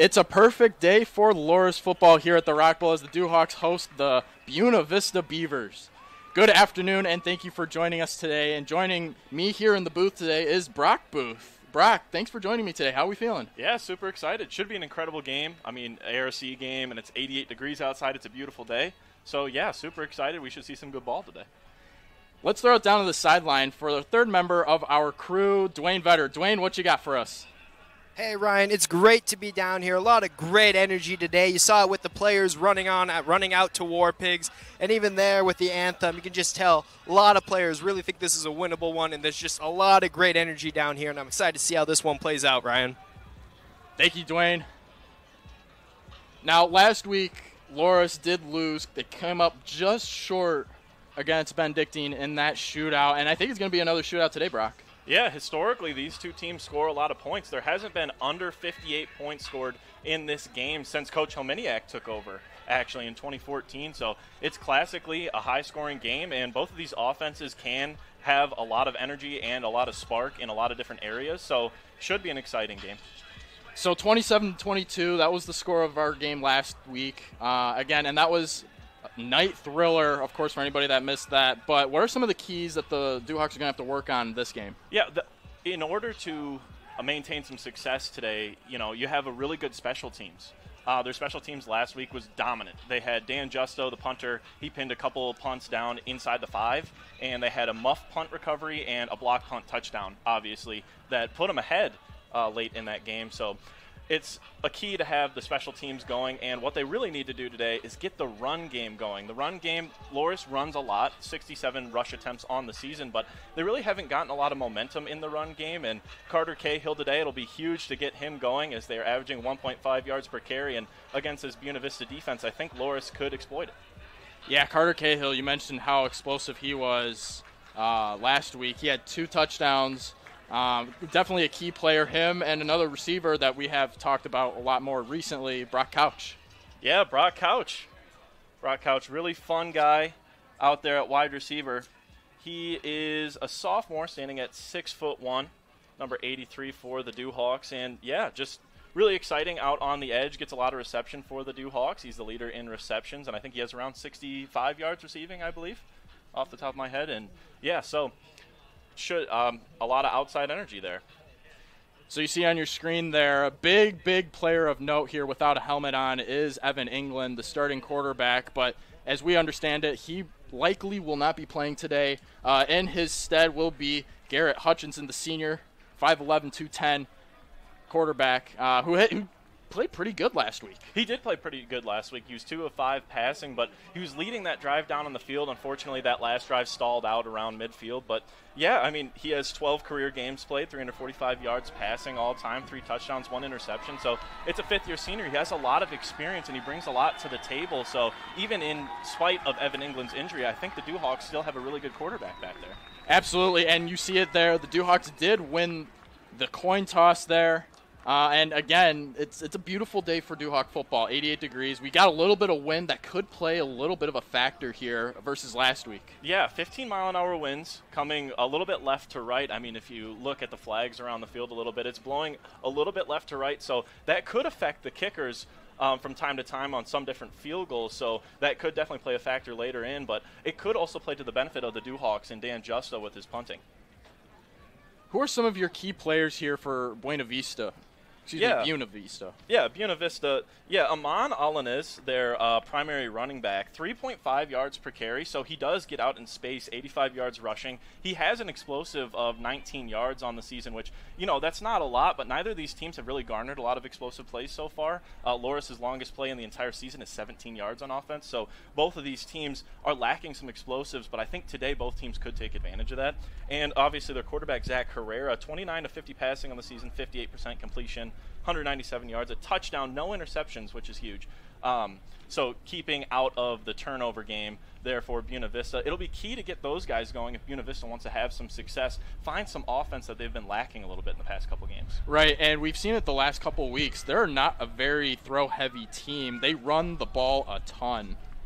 It's a perfect day for Loras Football here at the Rock Bowl as the Dewhawks host the Buena Vista Beavers. Good afternoon, and thank you for joining us today. And joining me here in the booth today is Brock Booth. Brock, thanks for joining me today. How are we feeling? Yeah, super excited. Should be an incredible game. I mean, ARC game, and it's 88 degrees outside. It's a beautiful day. So, yeah, super excited. We should see some good ball today. Let's throw it down to the sideline for the third member of our crew, Dwayne Vetter. Dwayne, what you got for us? Hey, Ryan, it's great to be down here. A lot of great energy today. You saw it with the players running out to War Pigs, and even there with the anthem, you can just tell a lot of players really think this is a winnable one, and there's just a lot of great energy down here, and I'm excited to see how this one plays out, Ryan. Thank you, Dwayne. Now, last week, Loras did lose. They came up just short against Benedictine in that shootout, and I think it's going to be another shootout today, Brock. Yeah, historically, these two teams score a lot of points. There hasn't been under 58 points scored in this game since Coach Helminiak took over, actually, in 2014. So it's classically a high-scoring game, and both of these offenses can have a lot of energy and a lot of spark in a lot of different areas. So should be an exciting game. So 27-22, that was the score of our game last week. Again, and that was night thriller, of course, for anybody that missed that. But what are some of the keys that the Dewhawks are going to have to work on this game? Yeah, in order to maintain some success today, you have a really good special teams. Their special teams last week was dominant. They had Dan Justo, the punter. He pinned a couple of punts down inside the 5, and they had a muff punt recovery and a block punt touchdown, obviously, that put them ahead late in that game. So it's a key to have the special teams going, and what they really need to do today is get the run game going. The run game, Loras runs a lot, 67 rush attempts on the season, but they really haven't gotten a lot of momentum in the run game, and Carter Cahill today, it'll be huge to get him going as they're averaging 1.5 yards per carry, and against this Buena Vista defense, I think Loras could exploit it. Yeah, Carter Cahill, you mentioned how explosive he was last week. He had 2 touchdowns. Definitely a key player, him and another receiver that we have talked about a lot more recently, Brock Couch. Yeah, Brock Couch. Brock Couch, really fun guy out there at wide receiver. He is a sophomore standing at 6'1", number 83 for the Dewhawks. And, yeah, just really exciting out on the edge, gets a lot of reception for the Dewhawks. He's the leader in receptions, and I think he has around 65 yards receiving, I believe, off the top of my head. And, yeah, so should a lot of outside energy there. So you see on your screen there, a big player of note here without a helmet on is Evan England, the starting quarterback. But as we understand it, he likely will not be playing today. In his stead will be Garrett Hutchinson, the senior, 5'11", 210 quarterback, who played pretty good last week. He did play pretty good last week. He was 2 of 5 passing, but he was leading that drive down on the field. Unfortunately, that last drive stalled out around midfield. But, yeah, I mean, he has 12 career games played, 345 yards passing all time, 3 touchdowns, 1 interception. So it's a fifth-year senior. He has a lot of experience, and he brings a lot to the table. So even in spite of Evan England's injury, I think the Dewhawks still have a really good quarterback back there. Absolutely, and you see it there. The Dewhawks did win the coin toss there. And, again, it's a beautiful day for Dewhawk football, 88 degrees. We got a little bit of wind that could play a little bit of a factor here versus last week. Yeah, 15-mile-an-hour winds coming a little bit left to right. I mean, if you look at the flags around the field a little bit, it's blowing a little bit left to right. So that could affect the kickers from time to time on some different field goals. So that could definitely play a factor later in. But it could also play to the benefit of the Dewhawks and Dan Justo with his punting. Who are some of your key players here for Buena Vista? Buena Vista. Yeah, Buena Vista. Yeah, Aman Alanis, their primary running back, 3.5 yards per carry, so he does get out in space, 85 yards rushing. He has an explosive of 19 yards on the season, which, that's not a lot, but neither of these teams have really garnered a lot of explosive plays so far. Loras' longest play in the entire season is 17 yards on offense, so both of these teams are lacking some explosives, but I think today both teams could take advantage of that. And obviously their quarterback, Zach Herrera, 29 to 50 passing on the season, 58% completion, 197 yards, a touchdown, no interceptions, which is huge. So keeping out of the turnover game there for Buena Vista. It'll be key to get those guys going if Buena Vista wants to have some success, find some offense that they've been lacking a little bit in the past couple games. Right, and we've seen it the last couple of weeks. They're not a very throw-heavy team. They run the ball a ton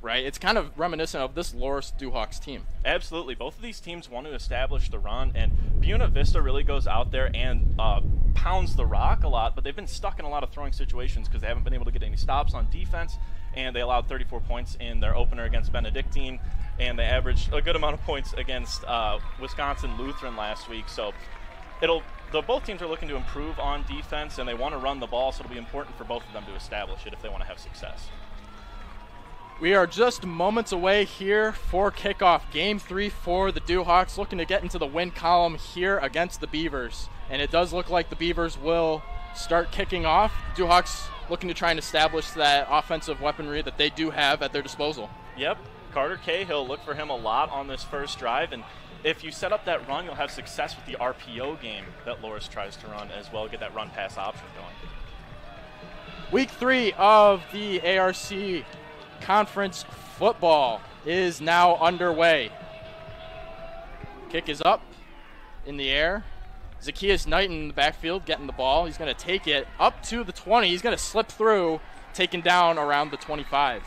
right? It's kind of reminiscent of this Loras Duhawks team. Absolutely. Both of these teams want to establish the run, and Buena Vista really goes out there and pounds the rock a lot, but they've been stuck in a lot of throwing situations because they haven't been able to get any stops on defense, and they allowed 34 points in their opener against Benedictine, and they averaged a good amount of points against Wisconsin Lutheran last week. So both teams are looking to improve on defense, and they want to run the ball, so it'll be important for both of them to establish it if they want to have success. We are just moments away here for kickoff. Game 3 for the Duhawks, looking to get into the win column here against the Beavers. And it does look like the Beavers will start kicking off. The Duhawks looking to try and establish that offensive weaponry that they do have at their disposal. Yep. Carter Cahill, look for him a lot on this first drive. And if you set up that run, you'll have success with the RPO game that Loras tries to run as well, get that run-pass option going. Week 3 of the ARC Conference football is now underway. Kick is up in the air. Zacchaeus Knight in the backfield getting the ball. He's going to take it up to the 20. He's going to slip through, taken down around the 25.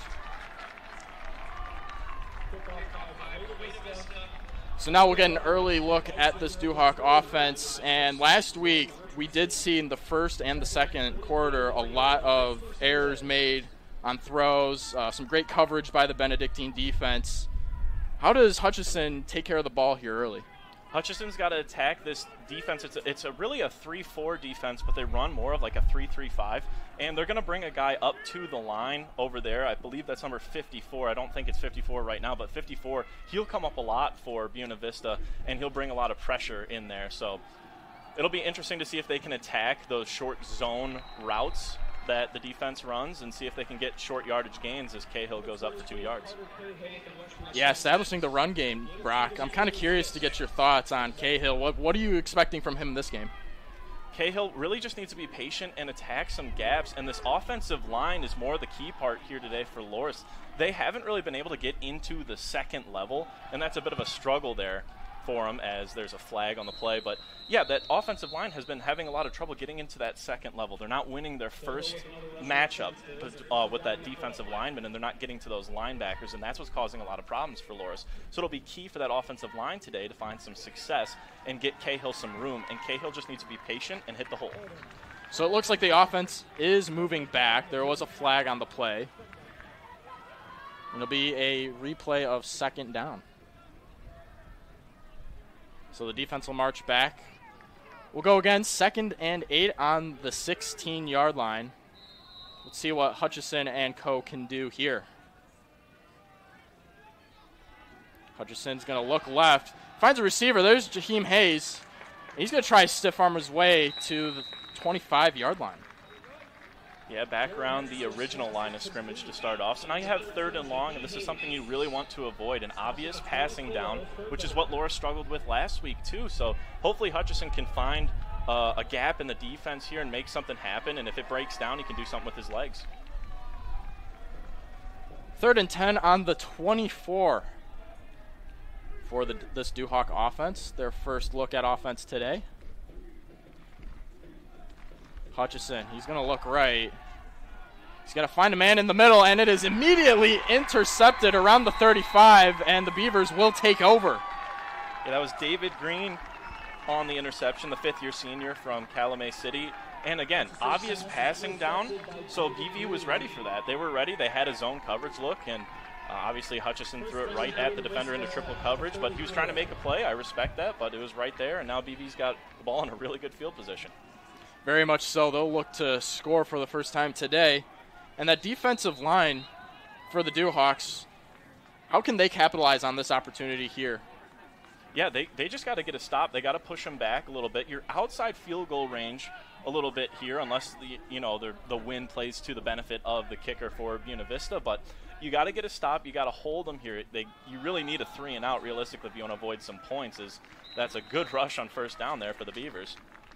So now we'll get an early look at this Duhawk offense. And last week we did see in the first and the second quarter a lot of errors made on throws, some great coverage by the Benedictine defense. How does Hutchison take care of the ball here early? Hutchison's got to attack this defense. It's really a 3-4 defense, but they run more of like a 3-3-5. And they're going to bring a guy up to the line over there. I believe that's number 54. I don't think it's 54 right now, but 54, he'll come up a lot for Buena Vista, and he'll bring a lot of pressure in there. So it'll be interesting to see if they can attack those short zone routes that the defense runs and see if they can get short yardage gains as Cahill goes up for 2 yards. Yeah, establishing the run game, Brock. I'm kind of curious to get your thoughts on Cahill. What are you expecting from him in this game? Cahill really just needs to be patient and attack some gaps, and this offensive line is more the key part here today for Loras. They haven't really been able to get into the second level, and that's a bit of a struggle there for them as there's a flag on the play. But yeah, that offensive line has been having a lot of trouble getting into that second level. They're not winning their first matchup with that defensive lineman, and they're not getting to those linebackers, and that's what's causing a lot of problems for Loras. So it'll be key for that offensive line today to find some success and get Cahill some room, and Cahill just needs to be patient and hit the hole. So it looks like the offense is moving back. There was a flag on the play. It'll be a replay of second down. So the defense will march back. We'll go again, 2nd and 8 on the 16-yard line. Let's see what Hutchison and co can do here. Hutchison's going to look left. Finds a receiver. There's Jaheim Hayes. He's going to try stiff arm his way to the 25-yard line. Yeah, back around the original line of scrimmage to start off. So now you have 3rd and long, and this is something you really want to avoid, an obvious passing down, which is what Loras struggled with last week too. So hopefully Hutchison can find a gap in the defense here and make something happen, and if it breaks down, he can do something with his legs. 3rd and 10 on the 24 for this Duhawk offense. Their first look at offense today. Hutchison, he's going to look right. He's got to find a man in the middle, and it is immediately intercepted around the 35, and the Beavers will take over. Yeah, that was David Green on the interception, the 5th-year senior from Calumet City. And again, obvious passing down, so BVU was ready for that. They were ready. They had a zone coverage look, and obviously Hutchison threw it right at the defender into triple coverage, but he was trying to make a play. I respect that, but it was right there, and now BVU's got the ball in a really good field position. Very much so. They'll look to score for the first time today. And that defensive line for the Duhawks, how can they capitalize on this opportunity here? Yeah, they just got to get a stop. They got to push them back a little bit. You're outside field goal range a little bit here, unless the wind plays to the benefit of the kicker for Buena Vista. But you got to get a stop. You got to hold them here. You really need a 3 and out realistically if you want to avoid some points. That's a good rush on first down there for the Beavers.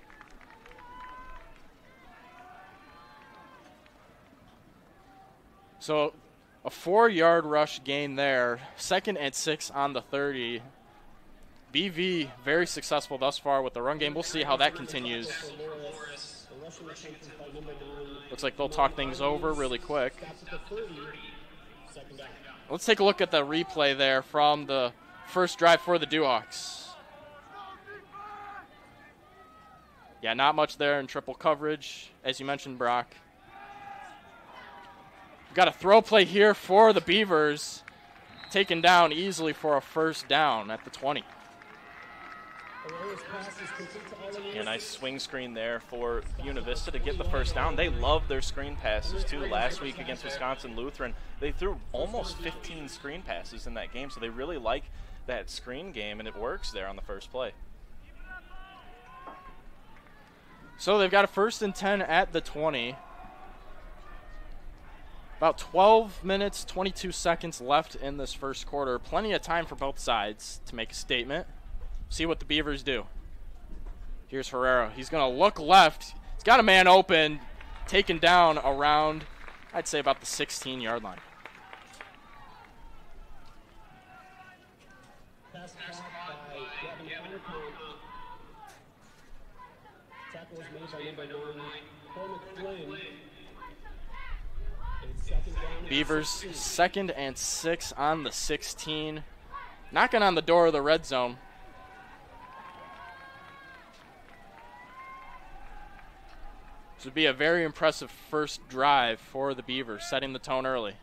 So a 4-yard rush gain there. 2nd and 6 on the 30. BV very successful thus far with the run game. We'll see how that continues. Looks like they'll talk things over really quick. Let's take a look at the replay there from the first drive for the Dewhawks. Yeah, not much there in triple coverage, as you mentioned, Brock. We've got a throw play here for the Beavers, taken down easily for a first down at the 20. A nice swing screen there for Univista to get the first down. They love their screen passes, too. Last week against Wisconsin Lutheran, they threw almost 15 screen passes in that game, so they really like that screen game, and it works there on the first play. So they've got a 1st and 10 at the 20. About 12 minutes, 22 seconds left in this first quarter. Plenty of time for both sides to make a statement. See what the Beavers do. Here's Herrera. He's going to look left. He's got a man open, taken down around, I'd say, about the 16-yard line. Beavers 2nd and 6 on the 16. Knocking on the door of the red zone. This would be a very impressive first drive for the Beavers, setting the tone early.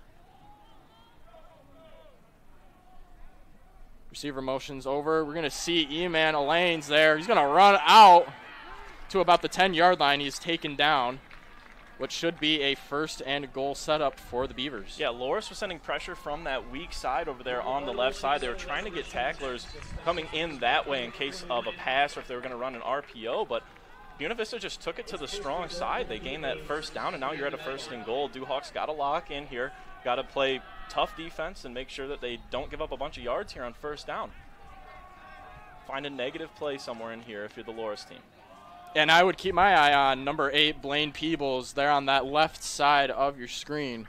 Receiver motions over. We're going to see E-Man Alains there. He's going to run out to about the 10-yard line. He's taken down, what should be a 1st and goal setup for the Beavers. Yeah, Loras was sending pressure from that weak side over there on the left side. They were trying to get tacklers coming in that way in case of a pass or if they were going to run an RPO, but Univista just took it to the strong side. They gained that first down, and now you're at a 1st and goal. Dewhawks got to lock in here, got to play tough defense and make sure that they don't give up a bunch of yards here on first down. Find a negative play somewhere in here if you're the Loras team. And I would keep my eye on number 8, Blaine Peebles, there on that left side of your screen.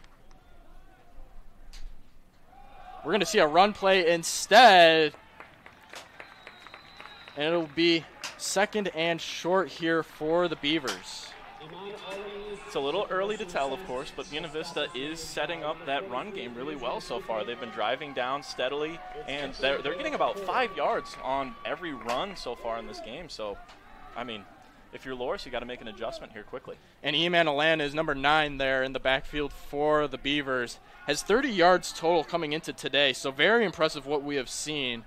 We're going to see a run play instead, and it'll be 2nd and short here for the Beavers. It's a little early to tell, of course, but Univista is setting up that run game really well so far. They've been driving down steadily, and they're getting about 5 yards on every run so far in this game. So, I mean, if you're Loras, you got to make an adjustment here quickly. And E-Man Alan is number 9 there in the backfield for the Beavers. Has 30 yards total coming into today, so very impressive what we have seen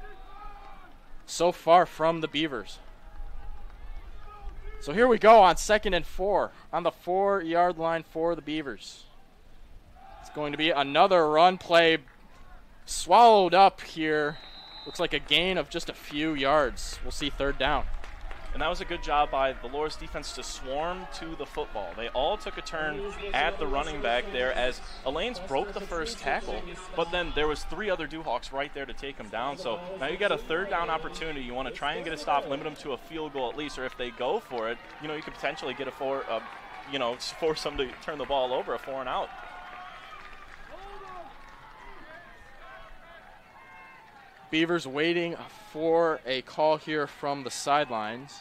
so far from the Beavers. So here we go on 2nd and 4 on the 4-yard line for the Beavers. It's going to be another run play swallowed up here. Looks like a gain of just a few yards. We'll see 3rd down. And that was a good job by the Loras defense to swarm to the football. They all took a turn at the running back there as Alains broke the first tackle, but then there was 3 other Dewhawks right there to take him down. So now you got a 3rd down opportunity. You want to try and get a stop, limit them to a field goal at least, or if they go for it, you could potentially get force them to turn the ball over, a 4 and out. Beavers waiting for a call here from the sidelines.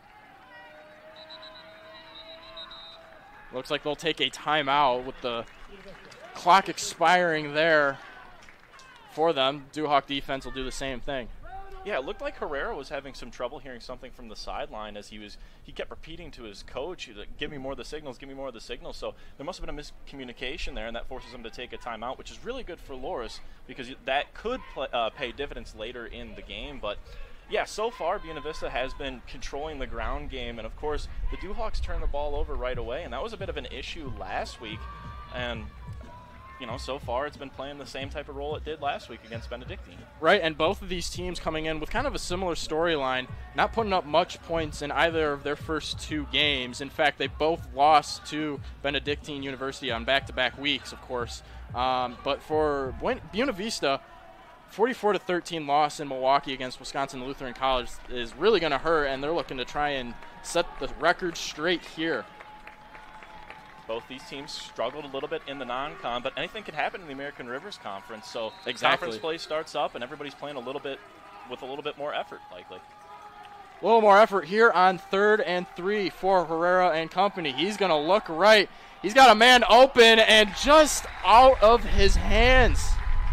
Looks like they'll take a timeout with the clock expiring there for them. Dewhawk defense will do the same thing. Yeah, it looked like Herrera was having some trouble hearing something from the sideline as he kept repeating to his coach, give me more of the signals, give me more of the signals. So there must have been a miscommunication there, and that forces him to take a timeout, which is really good for Loras because that could pay dividends later in the game. But yeah, so far Buenavista has been controlling the ground game, and of course the Dewhawks turned the ball over right away, and that was a bit of an issue last week. And so far it's been playing the same type of role it did last week against Benedictine. Right, and both of these teams coming in with kind of a similar storyline, not putting up much points in either of their first 2 games. In fact, they both lost to Benedictine University on back-to-back weeks, of course. But for Buenavista, 44-13 loss in Milwaukee against Wisconsin Lutheran College is really going to hurt, and they're looking to try and set the record straight here. Both these teams struggled a little bit in the non-con, but anything could happen in the American Rivers Conference. So exactly. Conference play starts up, and everybody's playing a little bit more effort, likely. A little more effort here on 3rd and 3 for Herrera and company. He's going to look right. He's got a man open and just out of his hands.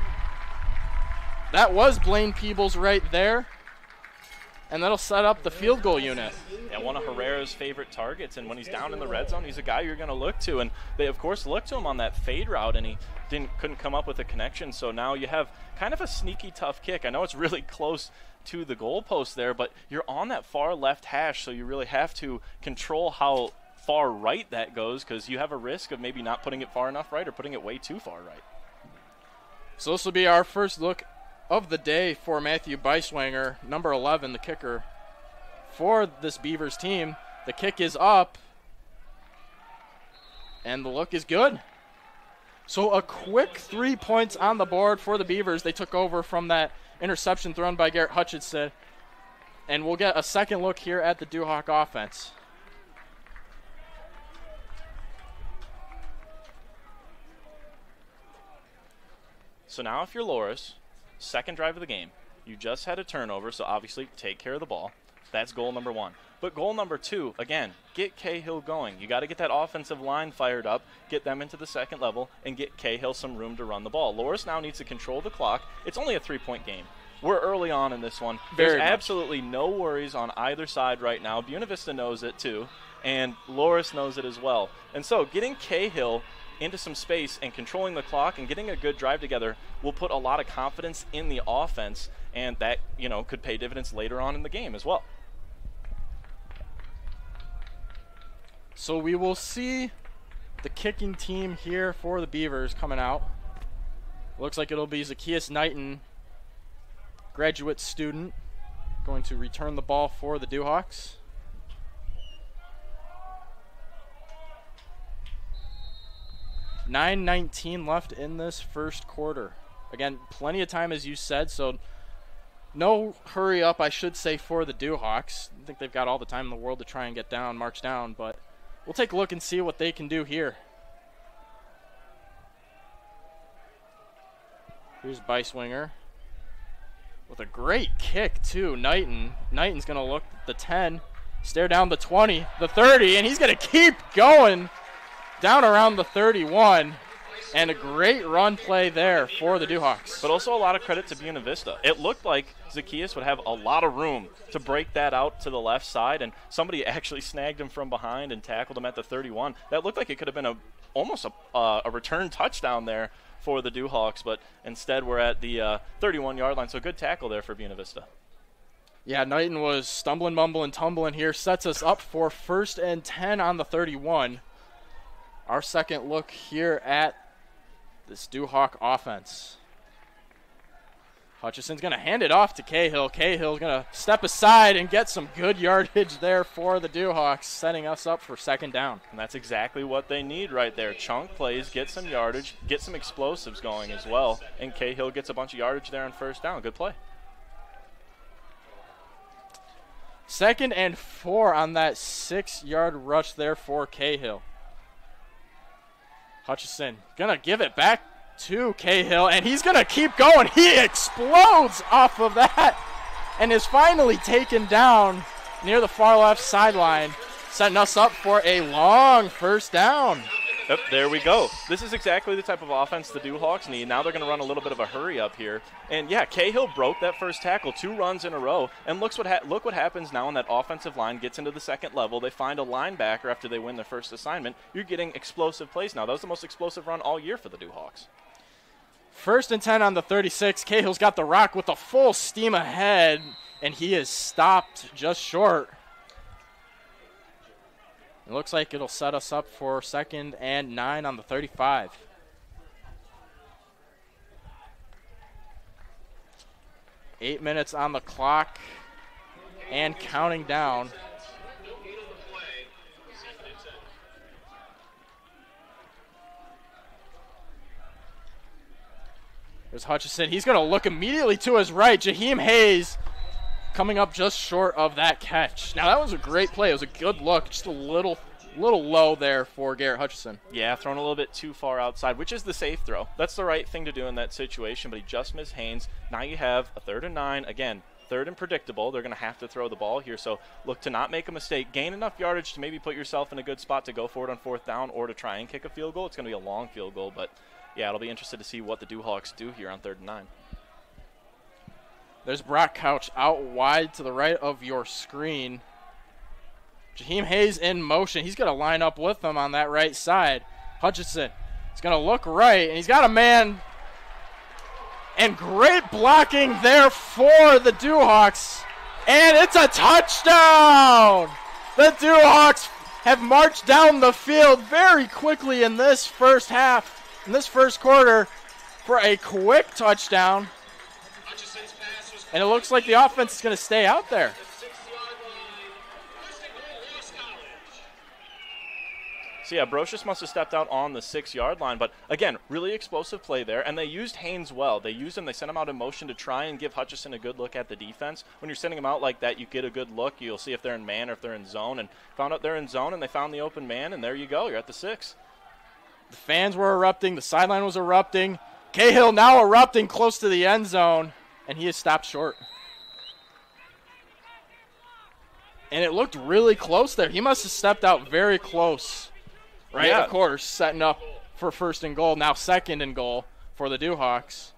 That was Blaine Peebles right there. And that'll set up the field goal unit. Yeah, one of Herrera's favorite targets, and when he's down in the red zone, he's a guy you're going to look to. And they, of course, looked to him on that fade route, and he couldn't come up with a connection. So now you have kind of a sneaky, tough kick. I know it's really close to the goalpost there, but you're on that far left hash, so you really have to control how far right that goes, because you have a risk of maybe not putting it far enough right or putting it way too far right. So this will be our first look of the day for Matthew Beiswanger, number 11, the kicker for this Beavers team. The kick is up, and the look is good. So a quick 3 points on the board for the Beavers. They took over from that interception thrown by Garrett Hutchinson, and we'll get a second look here at the Duhawk offense. So now if you're Loras, second drive of the game, you just had a turnover, so obviously take care of the ball. That's goal number 1. But goal number 2, again, get Cahill going. You got to get that offensive line fired up, get them into the second level, and get Cahill some room to run the ball. Loras now needs to control the clock. It's only a 3-point game. We're early on in this one. There's absolutely no worries on either side right now. Buena Vista knows it too, and Loras knows it as well. And so getting Cahill into some space and controlling the clock and getting a good drive together will put a lot of confidence in the offense, and that, you know, could pay dividends later on in the game as well. So we will see the kicking team here for the Beavers coming out. Looks like it'll be Zacchaeus Knighton, graduate student, going to return the ball for the Duhawks. $9:19 left in this first quarter. Again, plenty of time, as you said, so no hurry up, I should say, for the Duhawks. I think they've got all the time in the world to try and get down, march down, but we'll take a look and see what they can do here. Here's Beiswanger with a great kick, too. Knighton's going to look at the 10, stare down the 20, the 30, and he's going to keep going down around the 31. And a great run play there for the Duhawks. But also a lot of credit to Buena Vista. It looked like Zacchaeus would have a lot of room to break that out to the left side, and somebody actually snagged him from behind and tackled him at the 31. That looked like it could have been almost a return touchdown there for the Duhawks, but instead we're at the 31-yard line. So good tackle there for Buena Vista. Yeah, Knighton was stumbling, mumbling, tumbling here. Sets us up for 1st and 10 on the 31. Our second look here at this Duhawk offense. Hutchison's going to hand it off to Cahill. Cahill's going to step aside and get some good yardage there for the Duhawks, setting us up for 2nd down. And that's exactly what they need right there. Chunk plays, get some yardage, get some explosives going as well, and Cahill gets a bunch of yardage there on 1st down. Good play. 2nd and 4 on that 6-yard rush there for Cahill. Hutchison gonna give it back to Cahill, and he's gonna keep going. He explodes off of that and is finally taken down near the far left sideline, setting us up for a long 1st down. Yep, there we go. This is exactly the type of offense the Duhawks need. Now they're going to run a little bit of a hurry up here. And, yeah, Cahill broke that first tackle, 2 runs in a row. And look what happens now when that offensive line gets into the second level. They find a linebacker after they win their first assignment. You're getting explosive plays now. That was the most explosive run all year for the Duhawks. 1st and 10 on the 36. Cahill's got the rock with a full steam ahead, and he is stopped just short. It looks like it'll set us up for 2nd and 9 on the 35. Eight minutes on the clock and counting down. There's Hutchison. He's going to look immediately to his right. Jaheim Hayes coming up just short of that catch. Now, that was a great play. It was a good look, just a little low there for Garrett Hutchison. Yeah, thrown a little bit too far outside, which is the safe throw. That's the right thing to do in that situation, but he just missed Haynes. Now you have a 3rd and 9. Again, 3rd and predictable. They're going to have to throw the ball here, so look to not make a mistake. Gain enough yardage to maybe put yourself in a good spot to go for it on 4th down or to try and kick a field goal. It's going to be a long field goal, but, yeah, it'll be interesting to see what the Duhawks do here on 3rd and 9. There's Brock Couch out wide to the right of your screen. Jaheim Hayes in motion. He's going to line up with them on that right side. Hutchinson is going to look right, and he's got a man. And great blocking there for the Dewhawks. And it's a touchdown! The Dewhawks have marched down the field very quickly in this first half, in this first quarter, for a quick touchdown. And it looks like the offense is going to stay out there. So, yeah, Brocious must have stepped out on the 6-yard line. But, again, really explosive play there. And they used Haynes well. They used him. They sent him out in motion to try and give Hutchison a good look at the defense. When you're sending him out like that, you get a good look. You'll see if they're in man or if they're in zone. And found out they're in zone, and they found the open man. And there you go. You're at the 6. The fans were erupting. The sideline was erupting. Cahill now erupting close to the end zone. And he is stopped short. And it looked really close there. He must have stepped out very close. Right, yeah. Of course, setting up for first and goal. Now second and goal for the Dewhawks.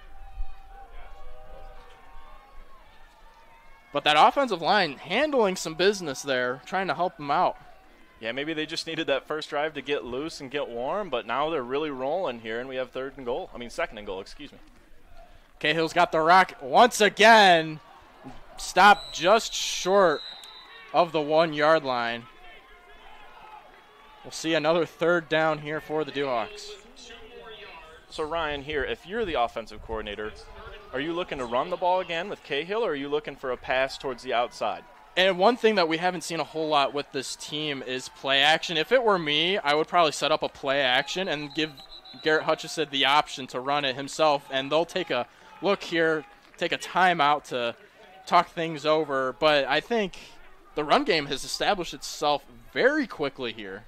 But that offensive line handling some business there, trying to help them out. Yeah, maybe they just needed that first drive to get loose and get warm, but now they're really rolling here, and we have second and goal, excuse me. Cahill's got the rock once again. Stopped just short of the 1-yard line. We'll see another third down here for the Dewhawks. So, Ryan, here, if you're the offensive coordinator, are you looking to run the ball again with Cahill, or are you looking for a pass towards the outside? And one thing that we haven't seen a whole lot with this team is play action. If it were me, I would probably set up a play action and give Garrett Hutchison the option to run it himself, and they'll take a look here, take a timeout to talk things over. But I think the run game has established itself very quickly here.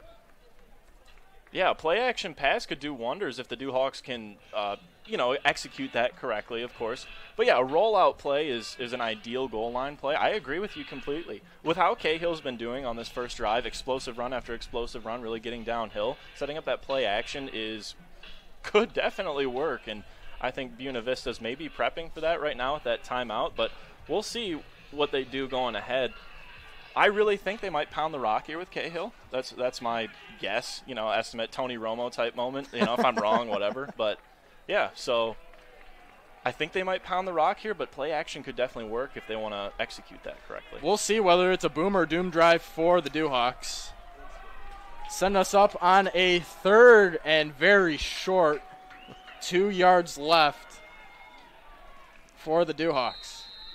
Yeah, play action pass could do wonders if the Dewhawks can, execute that correctly, of course. But yeah, a rollout play is an ideal goal line play. I agree with you completely. With how Cahill's been doing on this first drive, explosive run after explosive run, really getting downhill, setting up that play action could definitely work. And I think Buena Vista's maybe prepping for that right now with that timeout. But we'll see what they do going ahead. I really think they might pound the rock here with Cahill. That's my guess, estimate, Tony Romo type moment. If I'm wrong, whatever. But, yeah, so I think they might pound the rock here, but play action could definitely work if they want to execute that correctly. We'll see whether it's a boom or doom drive for the Dewhawks. Send us up on a third and very short 2 yards left for the Dewhawks.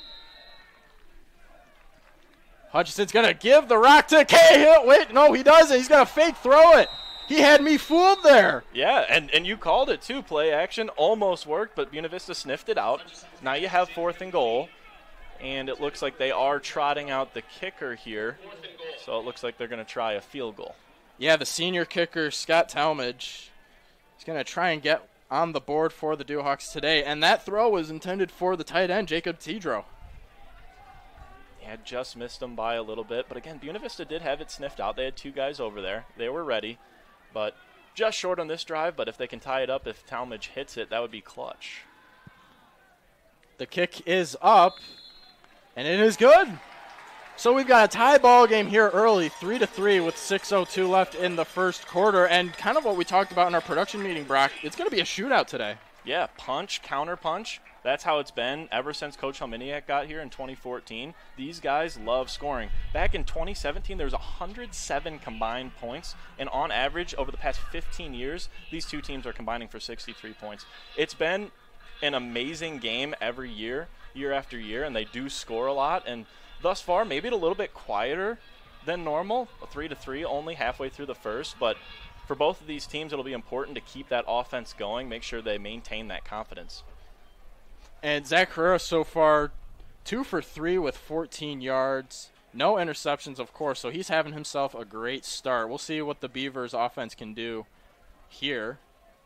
Hutchison's going to give the rock to Cahill. Wait, no, he doesn't. He's going to fake throw it. He had me fooled there. Yeah, and you called it too. Play action almost worked, but Buena Vista sniffed it out. Now you have 4th and goal, and it looks like they are trotting out the kicker here. So it looks like they're going to try a field goal. Yeah, the senior kicker, Scott Talmadge, is going to try and get on the board for the Dewhawks today. And that throw was intended for the tight end, Jacob Tidro. Yeah, just missed them by a little bit. But again, Buena Vista did have it sniffed out. They had 2 guys over there. They were ready. But just short on this drive. But if they can tie it up, if Talmadge hits it, that would be clutch. The kick is up, and it is good. So we've got a tie ball game here early, 3-3 with 6:02 left in the first quarter. And kind of what we talked about in our production meeting, Brock, it's going to be a shootout today. Yeah, punch, counter punch. That's how it's been ever since Coach Helminiak got here in 2014. These guys love scoring. Back in 2017, there was 107 combined points, and on average, over the past 15 years, these two teams are combining for 63 points. It's been an amazing game every year, year after year, and they do score a lot. And thus far, maybe a little bit quieter than normal, 3-3 only halfway through the first, but for both of these teams, it'll be important to keep that offense going, make sure they maintain that confidence. And Zach Herrera so far 2 for 3 with 14 yards. No interceptions, of course, so he's having himself a great start. We'll see what the Beavers offense can do here.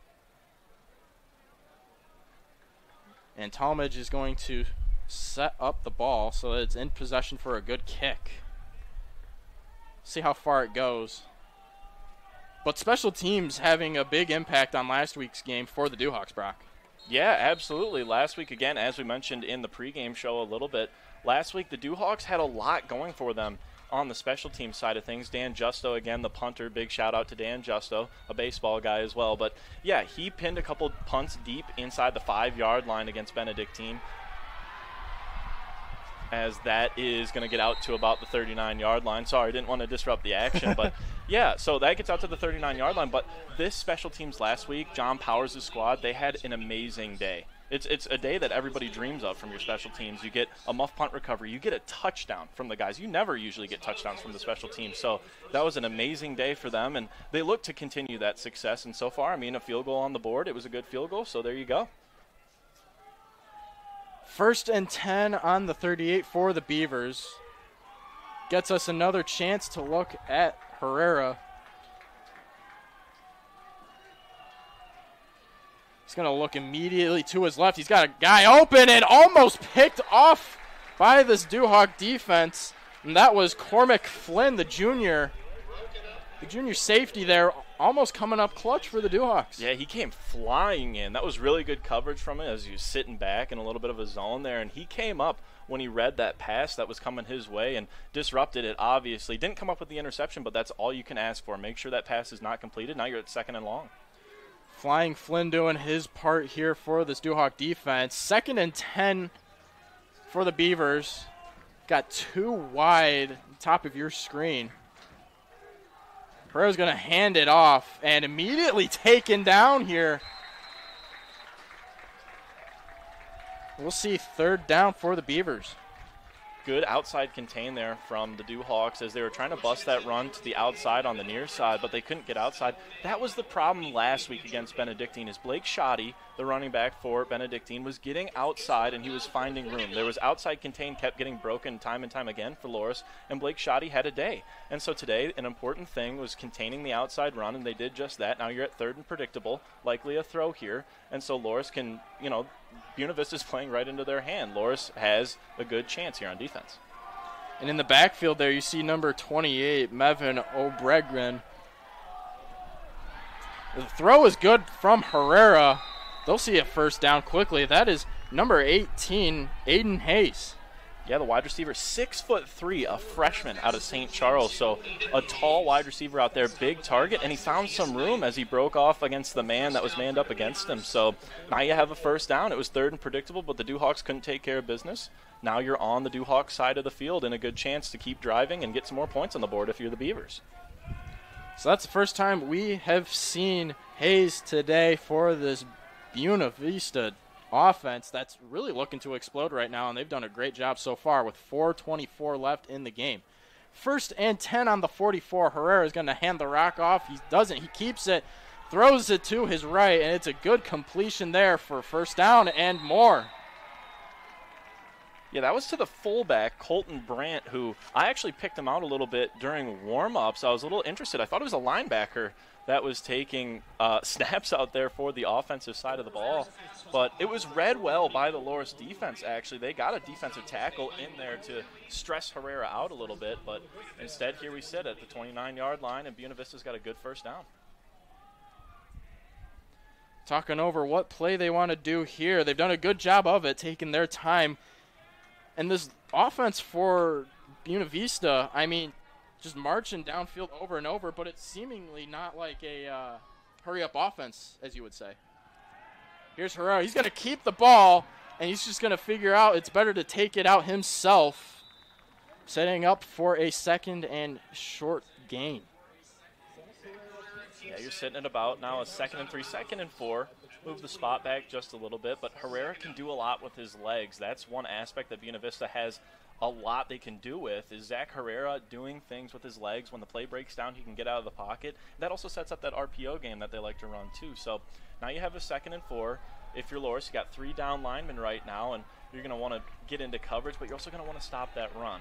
And Talmadge is going to set up the ball so that it's in possession for a good kick. See how far it goes. But special teams having a big impact on last week's game for the Dewhawks, Brock. Yeah, absolutely. Last week, again, as we mentioned in the pregame show a little bit, last week the Dewhawks had a lot going for them on the special team side of things. Dan Justo, again, the punter, big shout out to Dan Justo, a baseball guy as well. But yeah, he pinned a couple punts deep inside the 5-yard line against Benedictine, as that is going to get out to about the 39-yard line. Sorry, didn't want to disrupt the action, but yeah, so that gets out to the 39-yard line. But this special teams last week, John Powers' squad, they had an amazing day. It's a day that everybody dreams of from your special teams. You get a muff punt recovery. You get a touchdown from the guys. You never usually get touchdowns from the special teams. So that was an amazing day for them, and they look to continue that success. And so far, I mean, a field goal on the board. It was a good field goal, so there you go. 1st and 10 on the 38 for the Beavers. Gets us another chance to look at Herrera. He's going to look immediately to his left. He's got a guy open and almost picked off by this Dewhawk defense. And that was Cormac Flynn, the junior safety there, almost coming up clutch for the Dewhawks. Yeah, he came flying in. That was really good coverage from him as he was sitting back in a little bit of a zone there. And he came up when he read that pass that was coming his way and disrupted it, obviously. Didn't come up with the interception, but that's all you can ask for. Make sure that pass is not completed. Now you're at 2nd and long. Flying Flynn doing his part here for this Dewhawk defense. 2nd and 10 for the Beavers. Got 2 wide, top of your screen. Herrera's going to hand it off and immediately taken down here. We'll see 3rd down for the Beavers. Good outside contain there from the Dewhawks as they were trying to bust that run to the outside on the near side, but they couldn't get outside. That was the problem last week against Benedictine, is Blake Shoddy, the running back for Benedictine, was getting outside and he was finding room. There was outside contain, kept getting broken time and time again for Loras, and Blake Shoddy had a day. And so today, an important thing was containing the outside run, and they did just that. Now you're at 3rd and predictable, likely a throw here, and so Loras can, Buena Vista's playing right into their hand. Loras has a good chance here on defense. And in the backfield there, you see number 28, Mevin Obregren. The throw is good from Herrera. They'll see a 1st down quickly. That is number 18, Aiden Hayes. Yeah, the wide receiver, 6'3", a freshman out of St. Charles. So a tall wide receiver out there, big target, and he found some room as he broke off against the man that was manned up against him. So now you have a 1st down. It was 3rd and predictable, but the Dewhawks couldn't take care of business. Now you're on the Dewhawks side of the field and a good chance to keep driving and get some more points on the board if you're the Beavers. So that's the first time we have seen Hayes today for this Buena Vista offense that's really looking to explode right now, and they've done a great job so far with 4:24 left in the game. 1st and 10 on the 44. Herrera is going to hand the rock off. He doesn't. He keeps it, throws it to his right, and it's a good completion there for 1st down and more. Yeah, that was to the fullback, Colton Brandt, who I actually picked him out a little bit during warm-ups. I was a little interested. I thought it was a linebacker that was taking snaps out there for the offensive side of the ball. But it was read well by the Loras defense, actually. They got a defensive tackle in there to stress Herrera out a little bit. But instead, here we sit at the 29-yard line, and Buena Vista's got a good 1st down. Talking over what play they want to do here. They've done a good job of it, taking their time. And this offense for Buena Vista, I mean, just marching downfield over and over, but it's seemingly not like a hurry-up offense, as you would say. Here's Herrera. He's going to keep the ball, and he's just going to figure out it's better to take it out himself, setting up for a 2nd and short gain. Yeah, you're sitting at about now a 2nd and 3, 2nd and 4. Move the spot back just a little bit, but Herrera can do a lot with his legs. That's one aspect that Buena Vista has a lot they can do with, is Zach Herrera doing things with his legs. When the play breaks down, he can get out of the pocket. That also sets up that RPO game that they like to run too. So now you have a 2nd and 4. If you're Loras, you got 3 down linemen right now, and you're going to want to get into coverage, but you're also going to want to stop that run.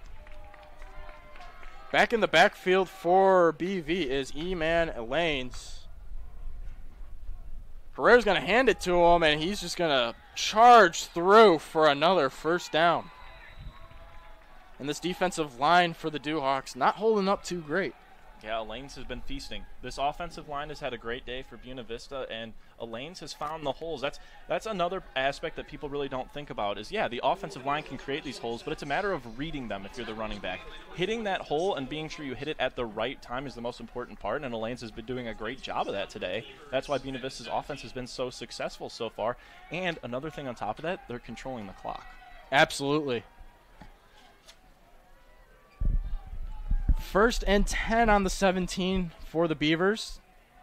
Back in the backfield for BV is E-Man Lanes. Herrera's going to hand it to him, and he's just going to charge through for another 1st down. And this defensive line for the Dewhawks not holding up too great. Yeah, Alains has been feasting. This offensive line has had a great day for Buena Vista, and Alains has found the holes. That's another aspect that people really don't think about is, yeah, the offensive line can create these holes, but it's a matter of reading them if you're the running back. Hitting that hole and being sure you hit it at the right time is the most important part, and Alains has been doing a great job of that today. That's why Buena Vista's offense has been so successful so far. And another thing on top of that, they're controlling the clock. Absolutely. 1st and 10 on the 17 for the Beavers.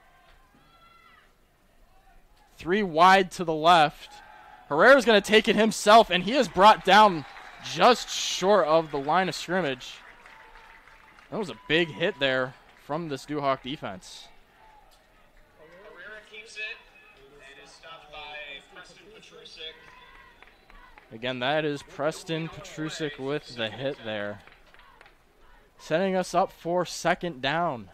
3 wide to the left. Herrera's going to take it himself, and he is brought down just short of the line of scrimmage. That was a big hit there from this Duhawk defense. Herrera keeps it and is stopped by Preston Petrusik. Again, that is Preston Petrusik with the hit there. Setting us up for 2nd down.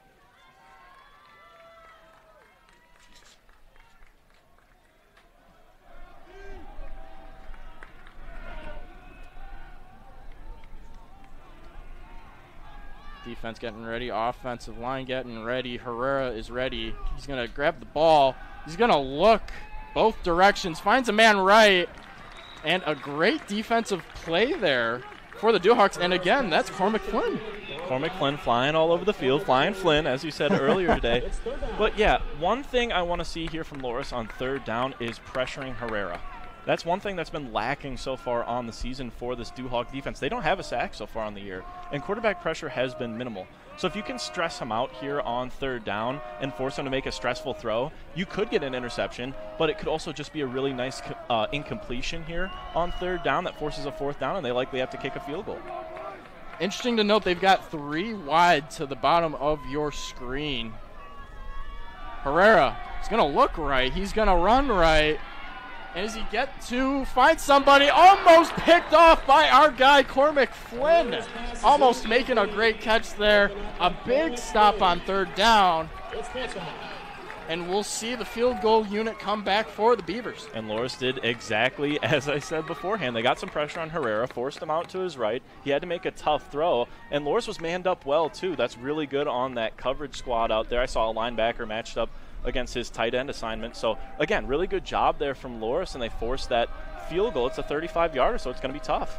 Defense getting ready, offensive line getting ready. Herrera is ready. He's going to grab the ball. He's going to look both directions, finds a man right, and a great defensive play there for the Duhawks. And again, that's Cormac Flynn. Cormac Flynn flying all over the field, flying Flynn, as you said earlier today. But yeah, one thing I want to see here from Loras on 3rd down is pressuring Herrera. That's one thing that's been lacking so far on the season for this Duhawk defense. They don't have a sack so far on the year, and quarterback pressure has been minimal. So if you can stress him out here on 3rd down and force him to make a stressful throw, you could get an interception, but it could also just be a really nice incompletion here on 3rd down that forces a 4th down, and they likely have to kick a field goal. Interesting to note, they've got 3 wide to the bottom of your screen. Herrera is going to look right. He's going to run right. And does he get to find somebody? Almost picked off by our guy, Cormac Flynn. Almost making a great catch there. A big stop on 3rd down. And we'll see the field goal unit come back for the Beavers. And Loras did exactly as I said beforehand. They got some pressure on Herrera, forced him out to his right. He had to make a tough throw, and Loras was manned up well, too. That's really good on that coverage squad out there. I saw a linebacker matched up against his tight end assignment. So, again, really good job there from Loras, and they forced that field goal. It's a 35-yarder, so it's going to be tough.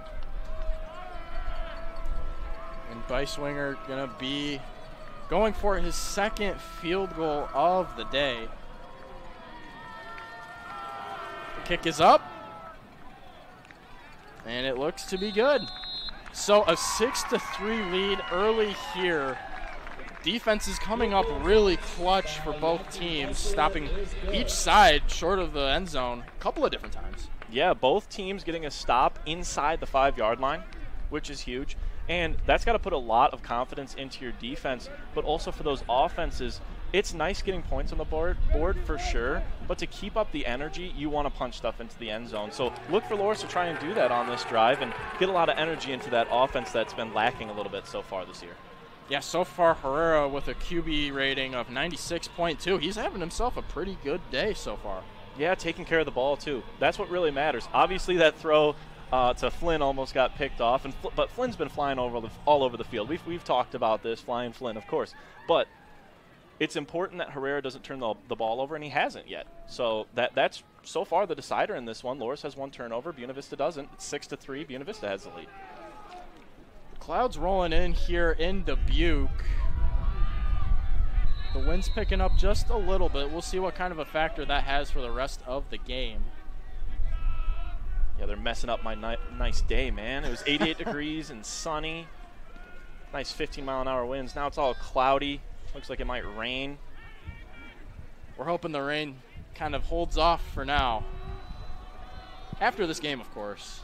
And Beiswinger going to be going for his 2nd field goal of the day. The kick is up, and it looks to be good. So a 6-3 lead early here. Defense is coming up really clutch for both teams, stopping each side short of the end zone a couple of different times. Yeah, both teams getting a stop inside the 5-yard line, which is huge. And that's got to put a lot of confidence into your defense, but also for those offenses, it's nice getting points on the board for sure, but to keep up the energy, you want to punch stuff into the end zone. So look for Loras to try and do that on this drive and get a lot of energy into that offense that's been lacking a little bit so far this year. Yeah, so far Herrera with a QB rating of 96.2. He's having himself a pretty good day so far. Yeah, taking care of the ball too. That's what really matters. Obviously that throw to Flynn almost got picked off, but Flynn's been flying all over the field. We've talked about this, flying Flynn, of course. But it's important that Herrera doesn't turn the ball over, and he hasn't yet. So that's so far the decider in this one. Loras has 1 turnover. Buena Vista doesn't. It's 6-3. Buena Vista has the lead. Clouds rolling in here in Dubuque. The wind's picking up just a little bit. We'll see what kind of a factor that has for the rest of the game. Yeah, they're messing up my nice day, man. It was 88 degrees and sunny. Nice 15-mile-an-hour winds. Now it's all cloudy. Looks like it might rain. We're hoping the rain kind of holds off for now. After this game, of course.